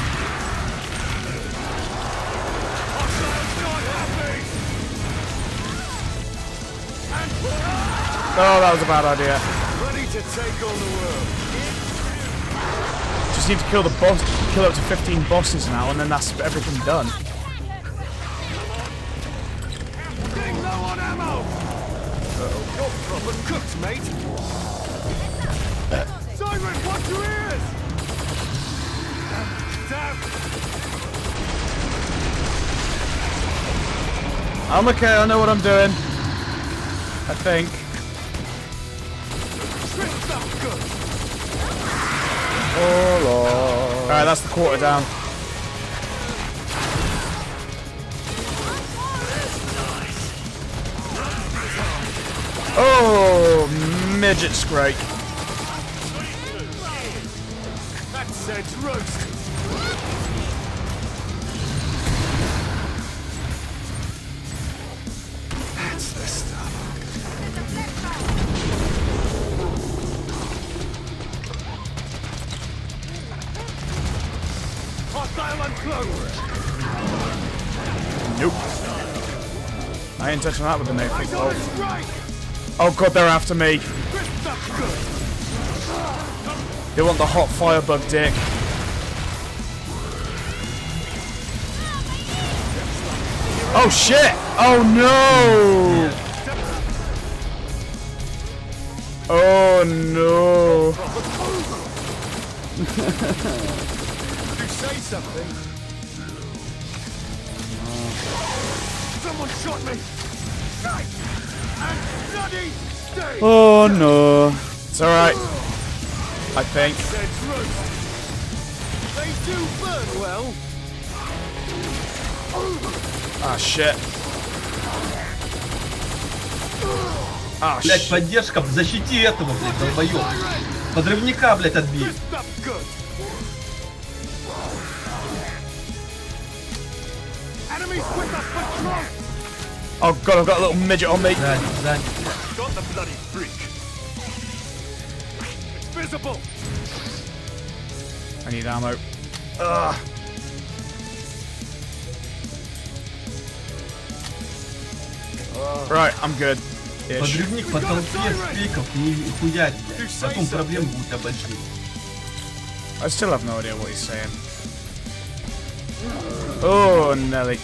Hostiles not happy. And Oh, that was a bad idea. ready to take on the world. Just need to kill the boss, kill up to fifteen bosses now, and then that's everything done. Getting low on ammo. Uh-oh. You're proper cooked, mate. Siren, watch your ears! Damn! I'm okay, I know what I'm doing. I think. Oh Lord. Alright, that's the quarter down. Oh, midget scrake. That Zeds roast. That's the stuff. Hostile unclosed. Nope. I ain't touching that with the no flick bolt. Strike. Oh god, they're after me. They want the hot firebug dick. Oh shit! Oh no! Oh no! You say something. Someone shot me. And bloody stay. Oh no. It's alright. I think. Zeds roast. They do burn well. Ah shit. Ah Блять, shit. поддержка, защити этого, блять, долбоёб. Подрывника, блять, отбей. Enemies with us patrol. Oh god, I've got a little midget on me. Сзади, сзади. Got the bloody freak. It's visible. I need ammo. Ugh. Right, I'm good. Ish. Подрывник по толпе спейков не хуярит, блядь. Потом проблемы будут у тебя большие. I still have no idea what he's saying. Oh, Nelly.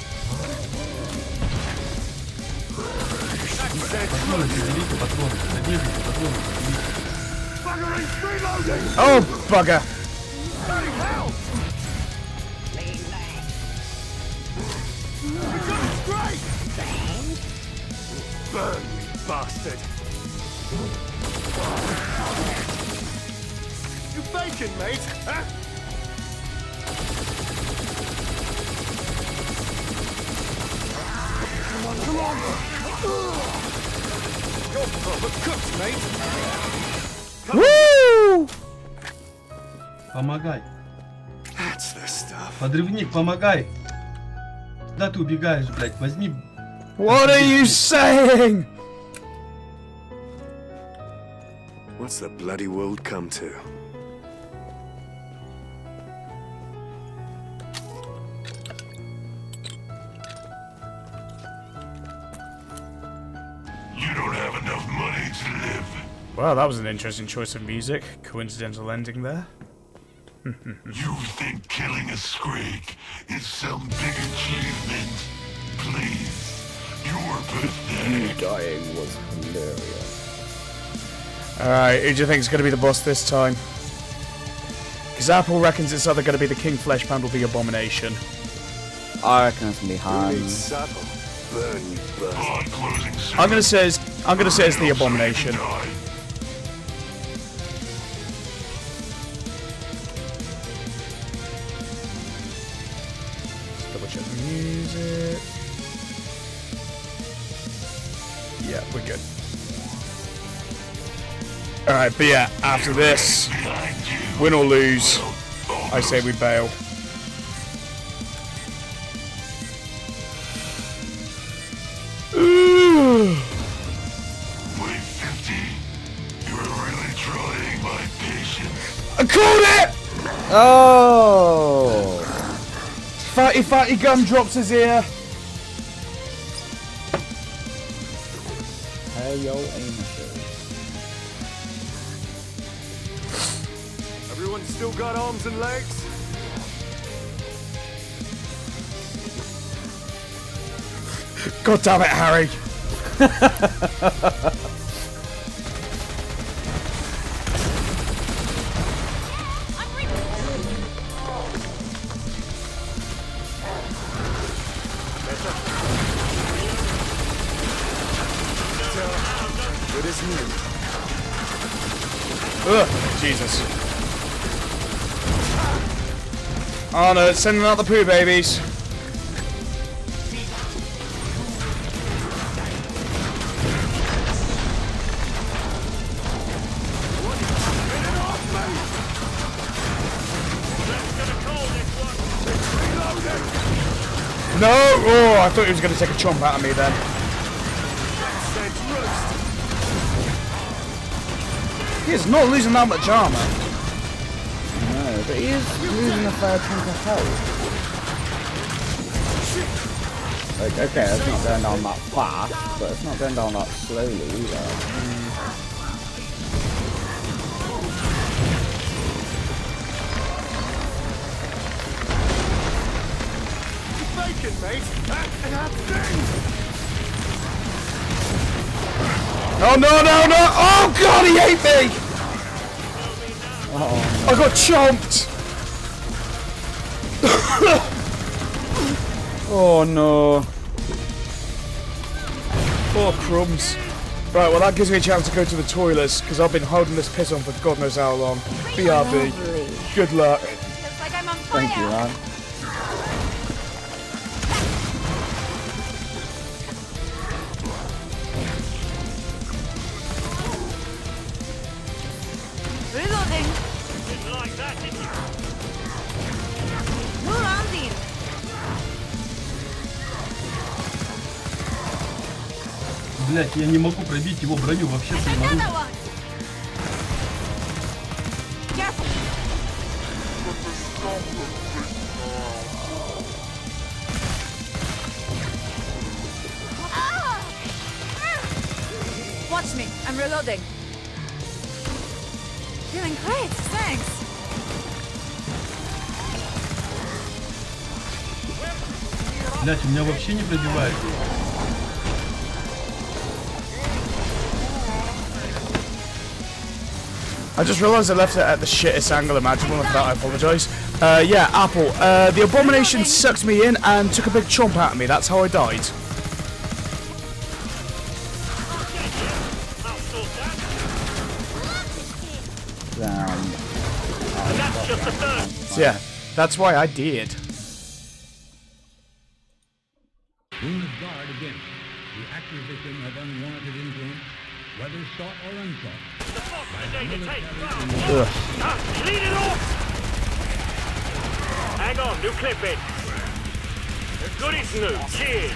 Патроны заберите, патроны. Заберите, патроны. Oh, bugger. Burn, you bastard! You bacon, mate, huh? Come on, come on! You're proper cooked, mate! Woo! Помогай. That's the stuff. Подрывник, помогай. Куда ты убегаешь, блядь? Возьми. What are you saying? What's the bloody world come to? You don't have enough money to live. Well, that was an interesting choice of music. Coincidental ending there. You think killing a Scrake is some big achievement? Please. You're pathetic. Dying was hilarious. Alright, who do you think is going to be the boss this time? Because Apple reckons it's either going to be the King Fleshpound or the Abomination. I reckon it's gonna be Hans. Burn, you bastard. I'm going to say it's, I'm going to say it's the Abomination. Double check the music. Yeah, we're good. Alright, but yeah, after this, win or lose, I say we bail. Wait, fifty. You're really trying my patience. I called it! Oh! Fatty Fatty Gumdrops is here. Hey yo, amateurs. Everyone still got arms and legs? God damn it, Harry. Ugh, Jesus. Oh no, it's sending out the poo babies. No! Oh, I thought he was going to take a chomp out of me then. He is not losing that much armor. No, but he is losing a fair chunk of health. Like, okay, it's not going down that fast, but it's not going down that slowly either. Bacon, mate! That and that thing! Oh no no no! Oh god, he ate me! Oh, I got chomped! Oh no. Poor crumbs. Right, well that gives me a chance to go to the toilets, because I've been holding this piss on for God knows how long. B R B. Good luck. Looks like I'm on fire. thank you, man. Reloading. Didn't like that, did you? No rounding. Блять, я не могу пробить его броню вообще своим оружием. Another one. Careful. Ah! Watch me. I'm reloading. Feeling great. Thanks. Блять, у меня вообще не пробивает. I just realised I left it at the shittest angle imaginable, and for that I apologise. Uh, yeah, Apple. Uh, the abomination sucked me in and took a big chomp out of me. That's how I died. Down. That's just the first. So yeah, that's why I did. Wound guard again. The acquisition of unwanted influence, whether sought or unsought. Ugh. Ah, clean it off! Hang on, new clip in. Goodies new, cheers!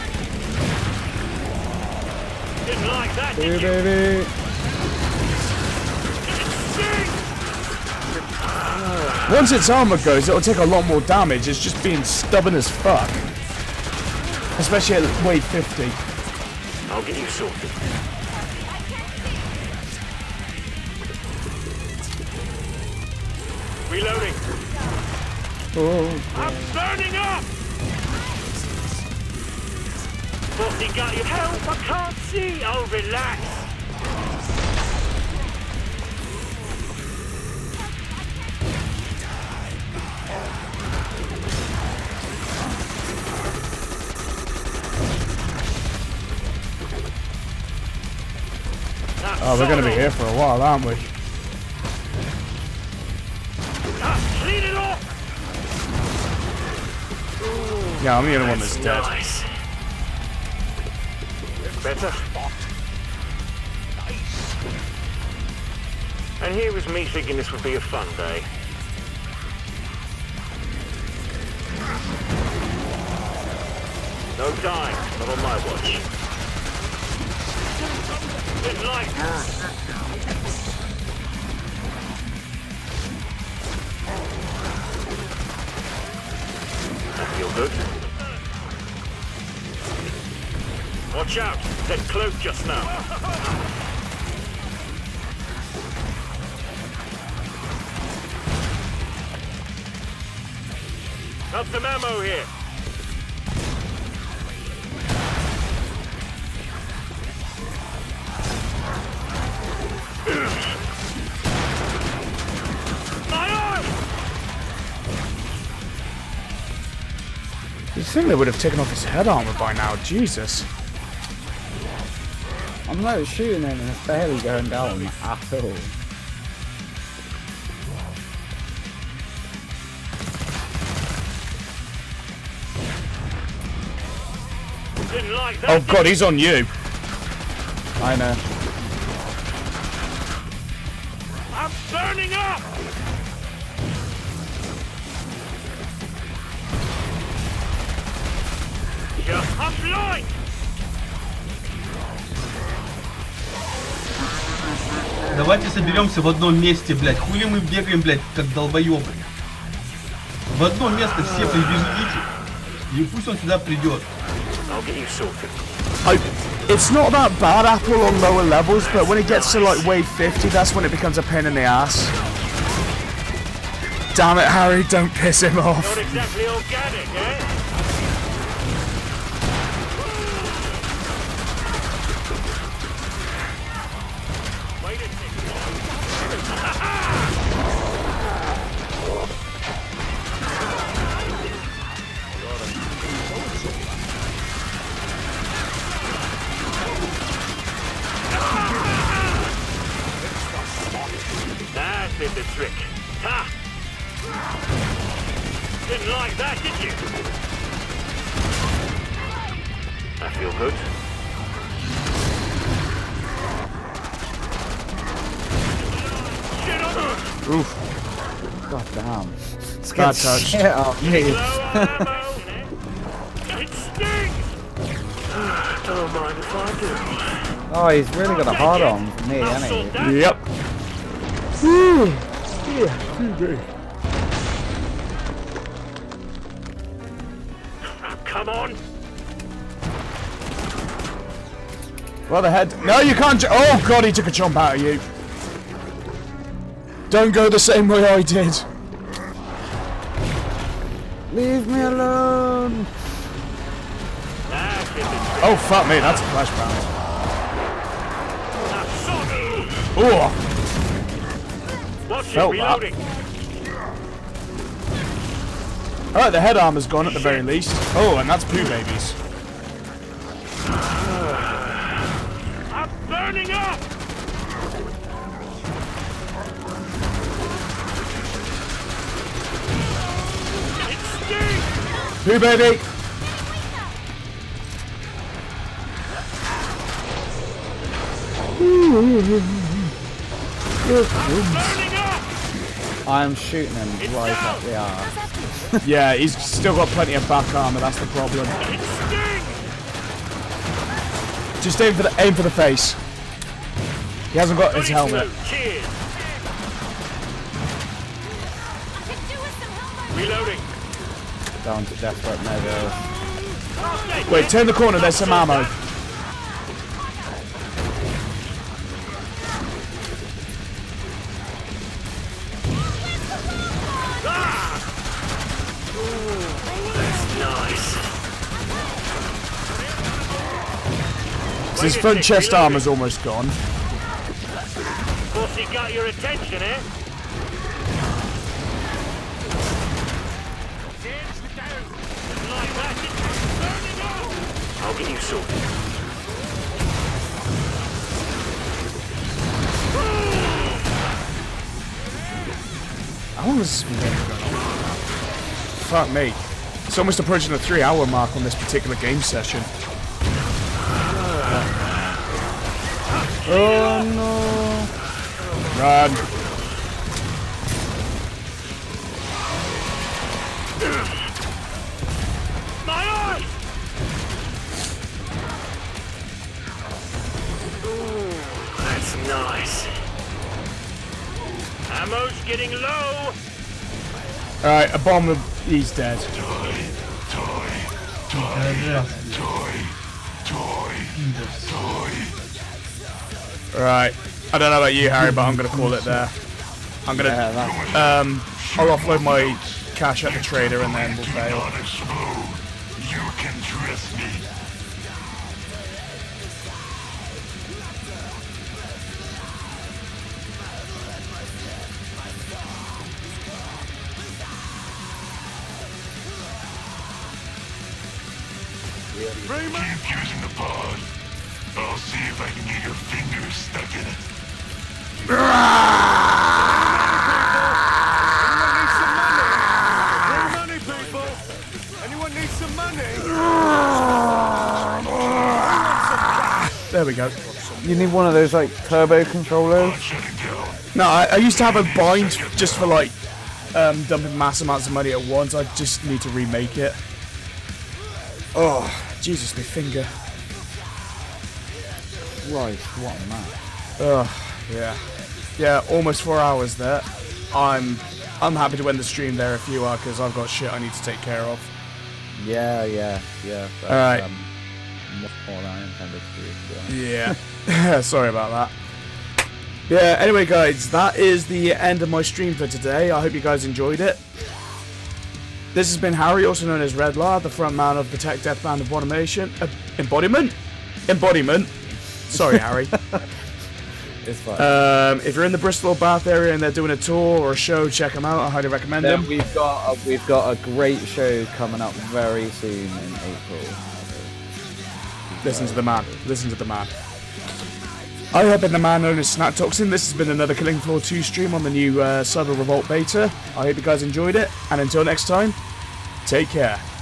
Didn't like that, did Hey, you? baby. Once its armor goes, it'll take a lot more damage. It's just being stubborn as fuck. Especially at weight fifty. I'll get you sorted. Reloading. Oh, I'm burning up! Bossy got you. Help, I can't see. Oh, relax. Oh, we're going to be here for a while, aren't we? Ah, clean it off! Yeah, I'm the only one that's dead. Nice. Better. And here was me thinking this would be a fun day. No time, not on my watch. Didn't like that. That feel good. Watch out, that cloak just now. Got some ammo here. You'd think they would have taken off his head armor by now, Jesus. I'm not shooting him and it's barely going down at all. Didn't like that. Oh god, he's on you. I know. I'm burning up! Yeah, I'm blind! Давайте соберемся в одном месте, блядь. Хули мы бегаем, блядь, как долбоёбы. В одно место все прибежите. И пусть он сюда придет. I, it's not that bad, Apple, on lower levels, but when it gets to like wave fifty, that's when it becomes a pain in the ass. Damn it, Harry, don't piss him off. Not exactly organic, eh? Wait a That did the trick. Ha! Didn't like that, did you? I feel good. Shit on me! Oof. God damn. It's Bad getting touch. shit off me. It stings! Don't mind if I do. Oh, he's really got a hard on for me, hasn't he? Yep. Come on! Well, the head. No, you can't. Ju oh god, he took a jump out of you. Don't go the same way I did. Leave me alone. Oh fuck me, that's a flashbang. Oh. Felt that. Alright, the head armor's gone at the very least. Oh, and that's poo babies. I'm burning up! It stings! Poo baby! I'm shooting him right up the arse. Yeah, he's still got plenty of back armor, that's the problem. Just aim for the aim for the face. He hasn't got his helmet. Reloading. Down to desperate measures. Wait, turn the corner, there's some ammo. His front chest armor's almost gone. Of course he got your attention, eh? I'll get you sorted. How long has this been going on? Fuck me. It's almost approaching the three hour mark on this particular game session. Oh no! Run! My eye! Ooh, that's nice. Ammo's getting low. Alright, a bomb. He's dead. Right. I don't know about you, Harry, but I'm gonna call it there. I'm gonna um I'll offload my cash at the trader and then we'll fail. You can trust me. Keep using the pod. I'll see if I can get your fingers stuck in it. Anyone need some money? Bring money, people! Anyone need some money? There we go. You need one of those like turbo controllers. No, I, I used to have a bind just for like um, dumping mass amounts of money at once. I just need to remake it. Oh, Jesus, my finger. Right, what a map. Oh, yeah. Yeah, almost four hours there. I'm I'm happy to end the stream there if you are, because I've got shit I need to take care of. Yeah, yeah, yeah. That's, Alright. Um, more than I intended to do. Yeah. yeah. Sorry about that. Yeah, anyway, guys, that is the end of my stream for today. I hope you guys enjoyed it. This has been Harry, also known as Redlar, the front man of the Tech Death Band of Automation. Uh, embodiment? Embodiment. Sorry, Harry. It's fine. Um, if you're in the Bristol or Bath area and they're doing a tour or a show, check them out. I highly recommend Then them. we've got a, we've got a great show coming up very soon in April. Listen to the man. Listen to the man. I have been the man known as Snack Toxin. This has been another Killing Floor two stream on the new uh, Cyber Revolt beta. I hope you guys enjoyed it. And until next time, take care.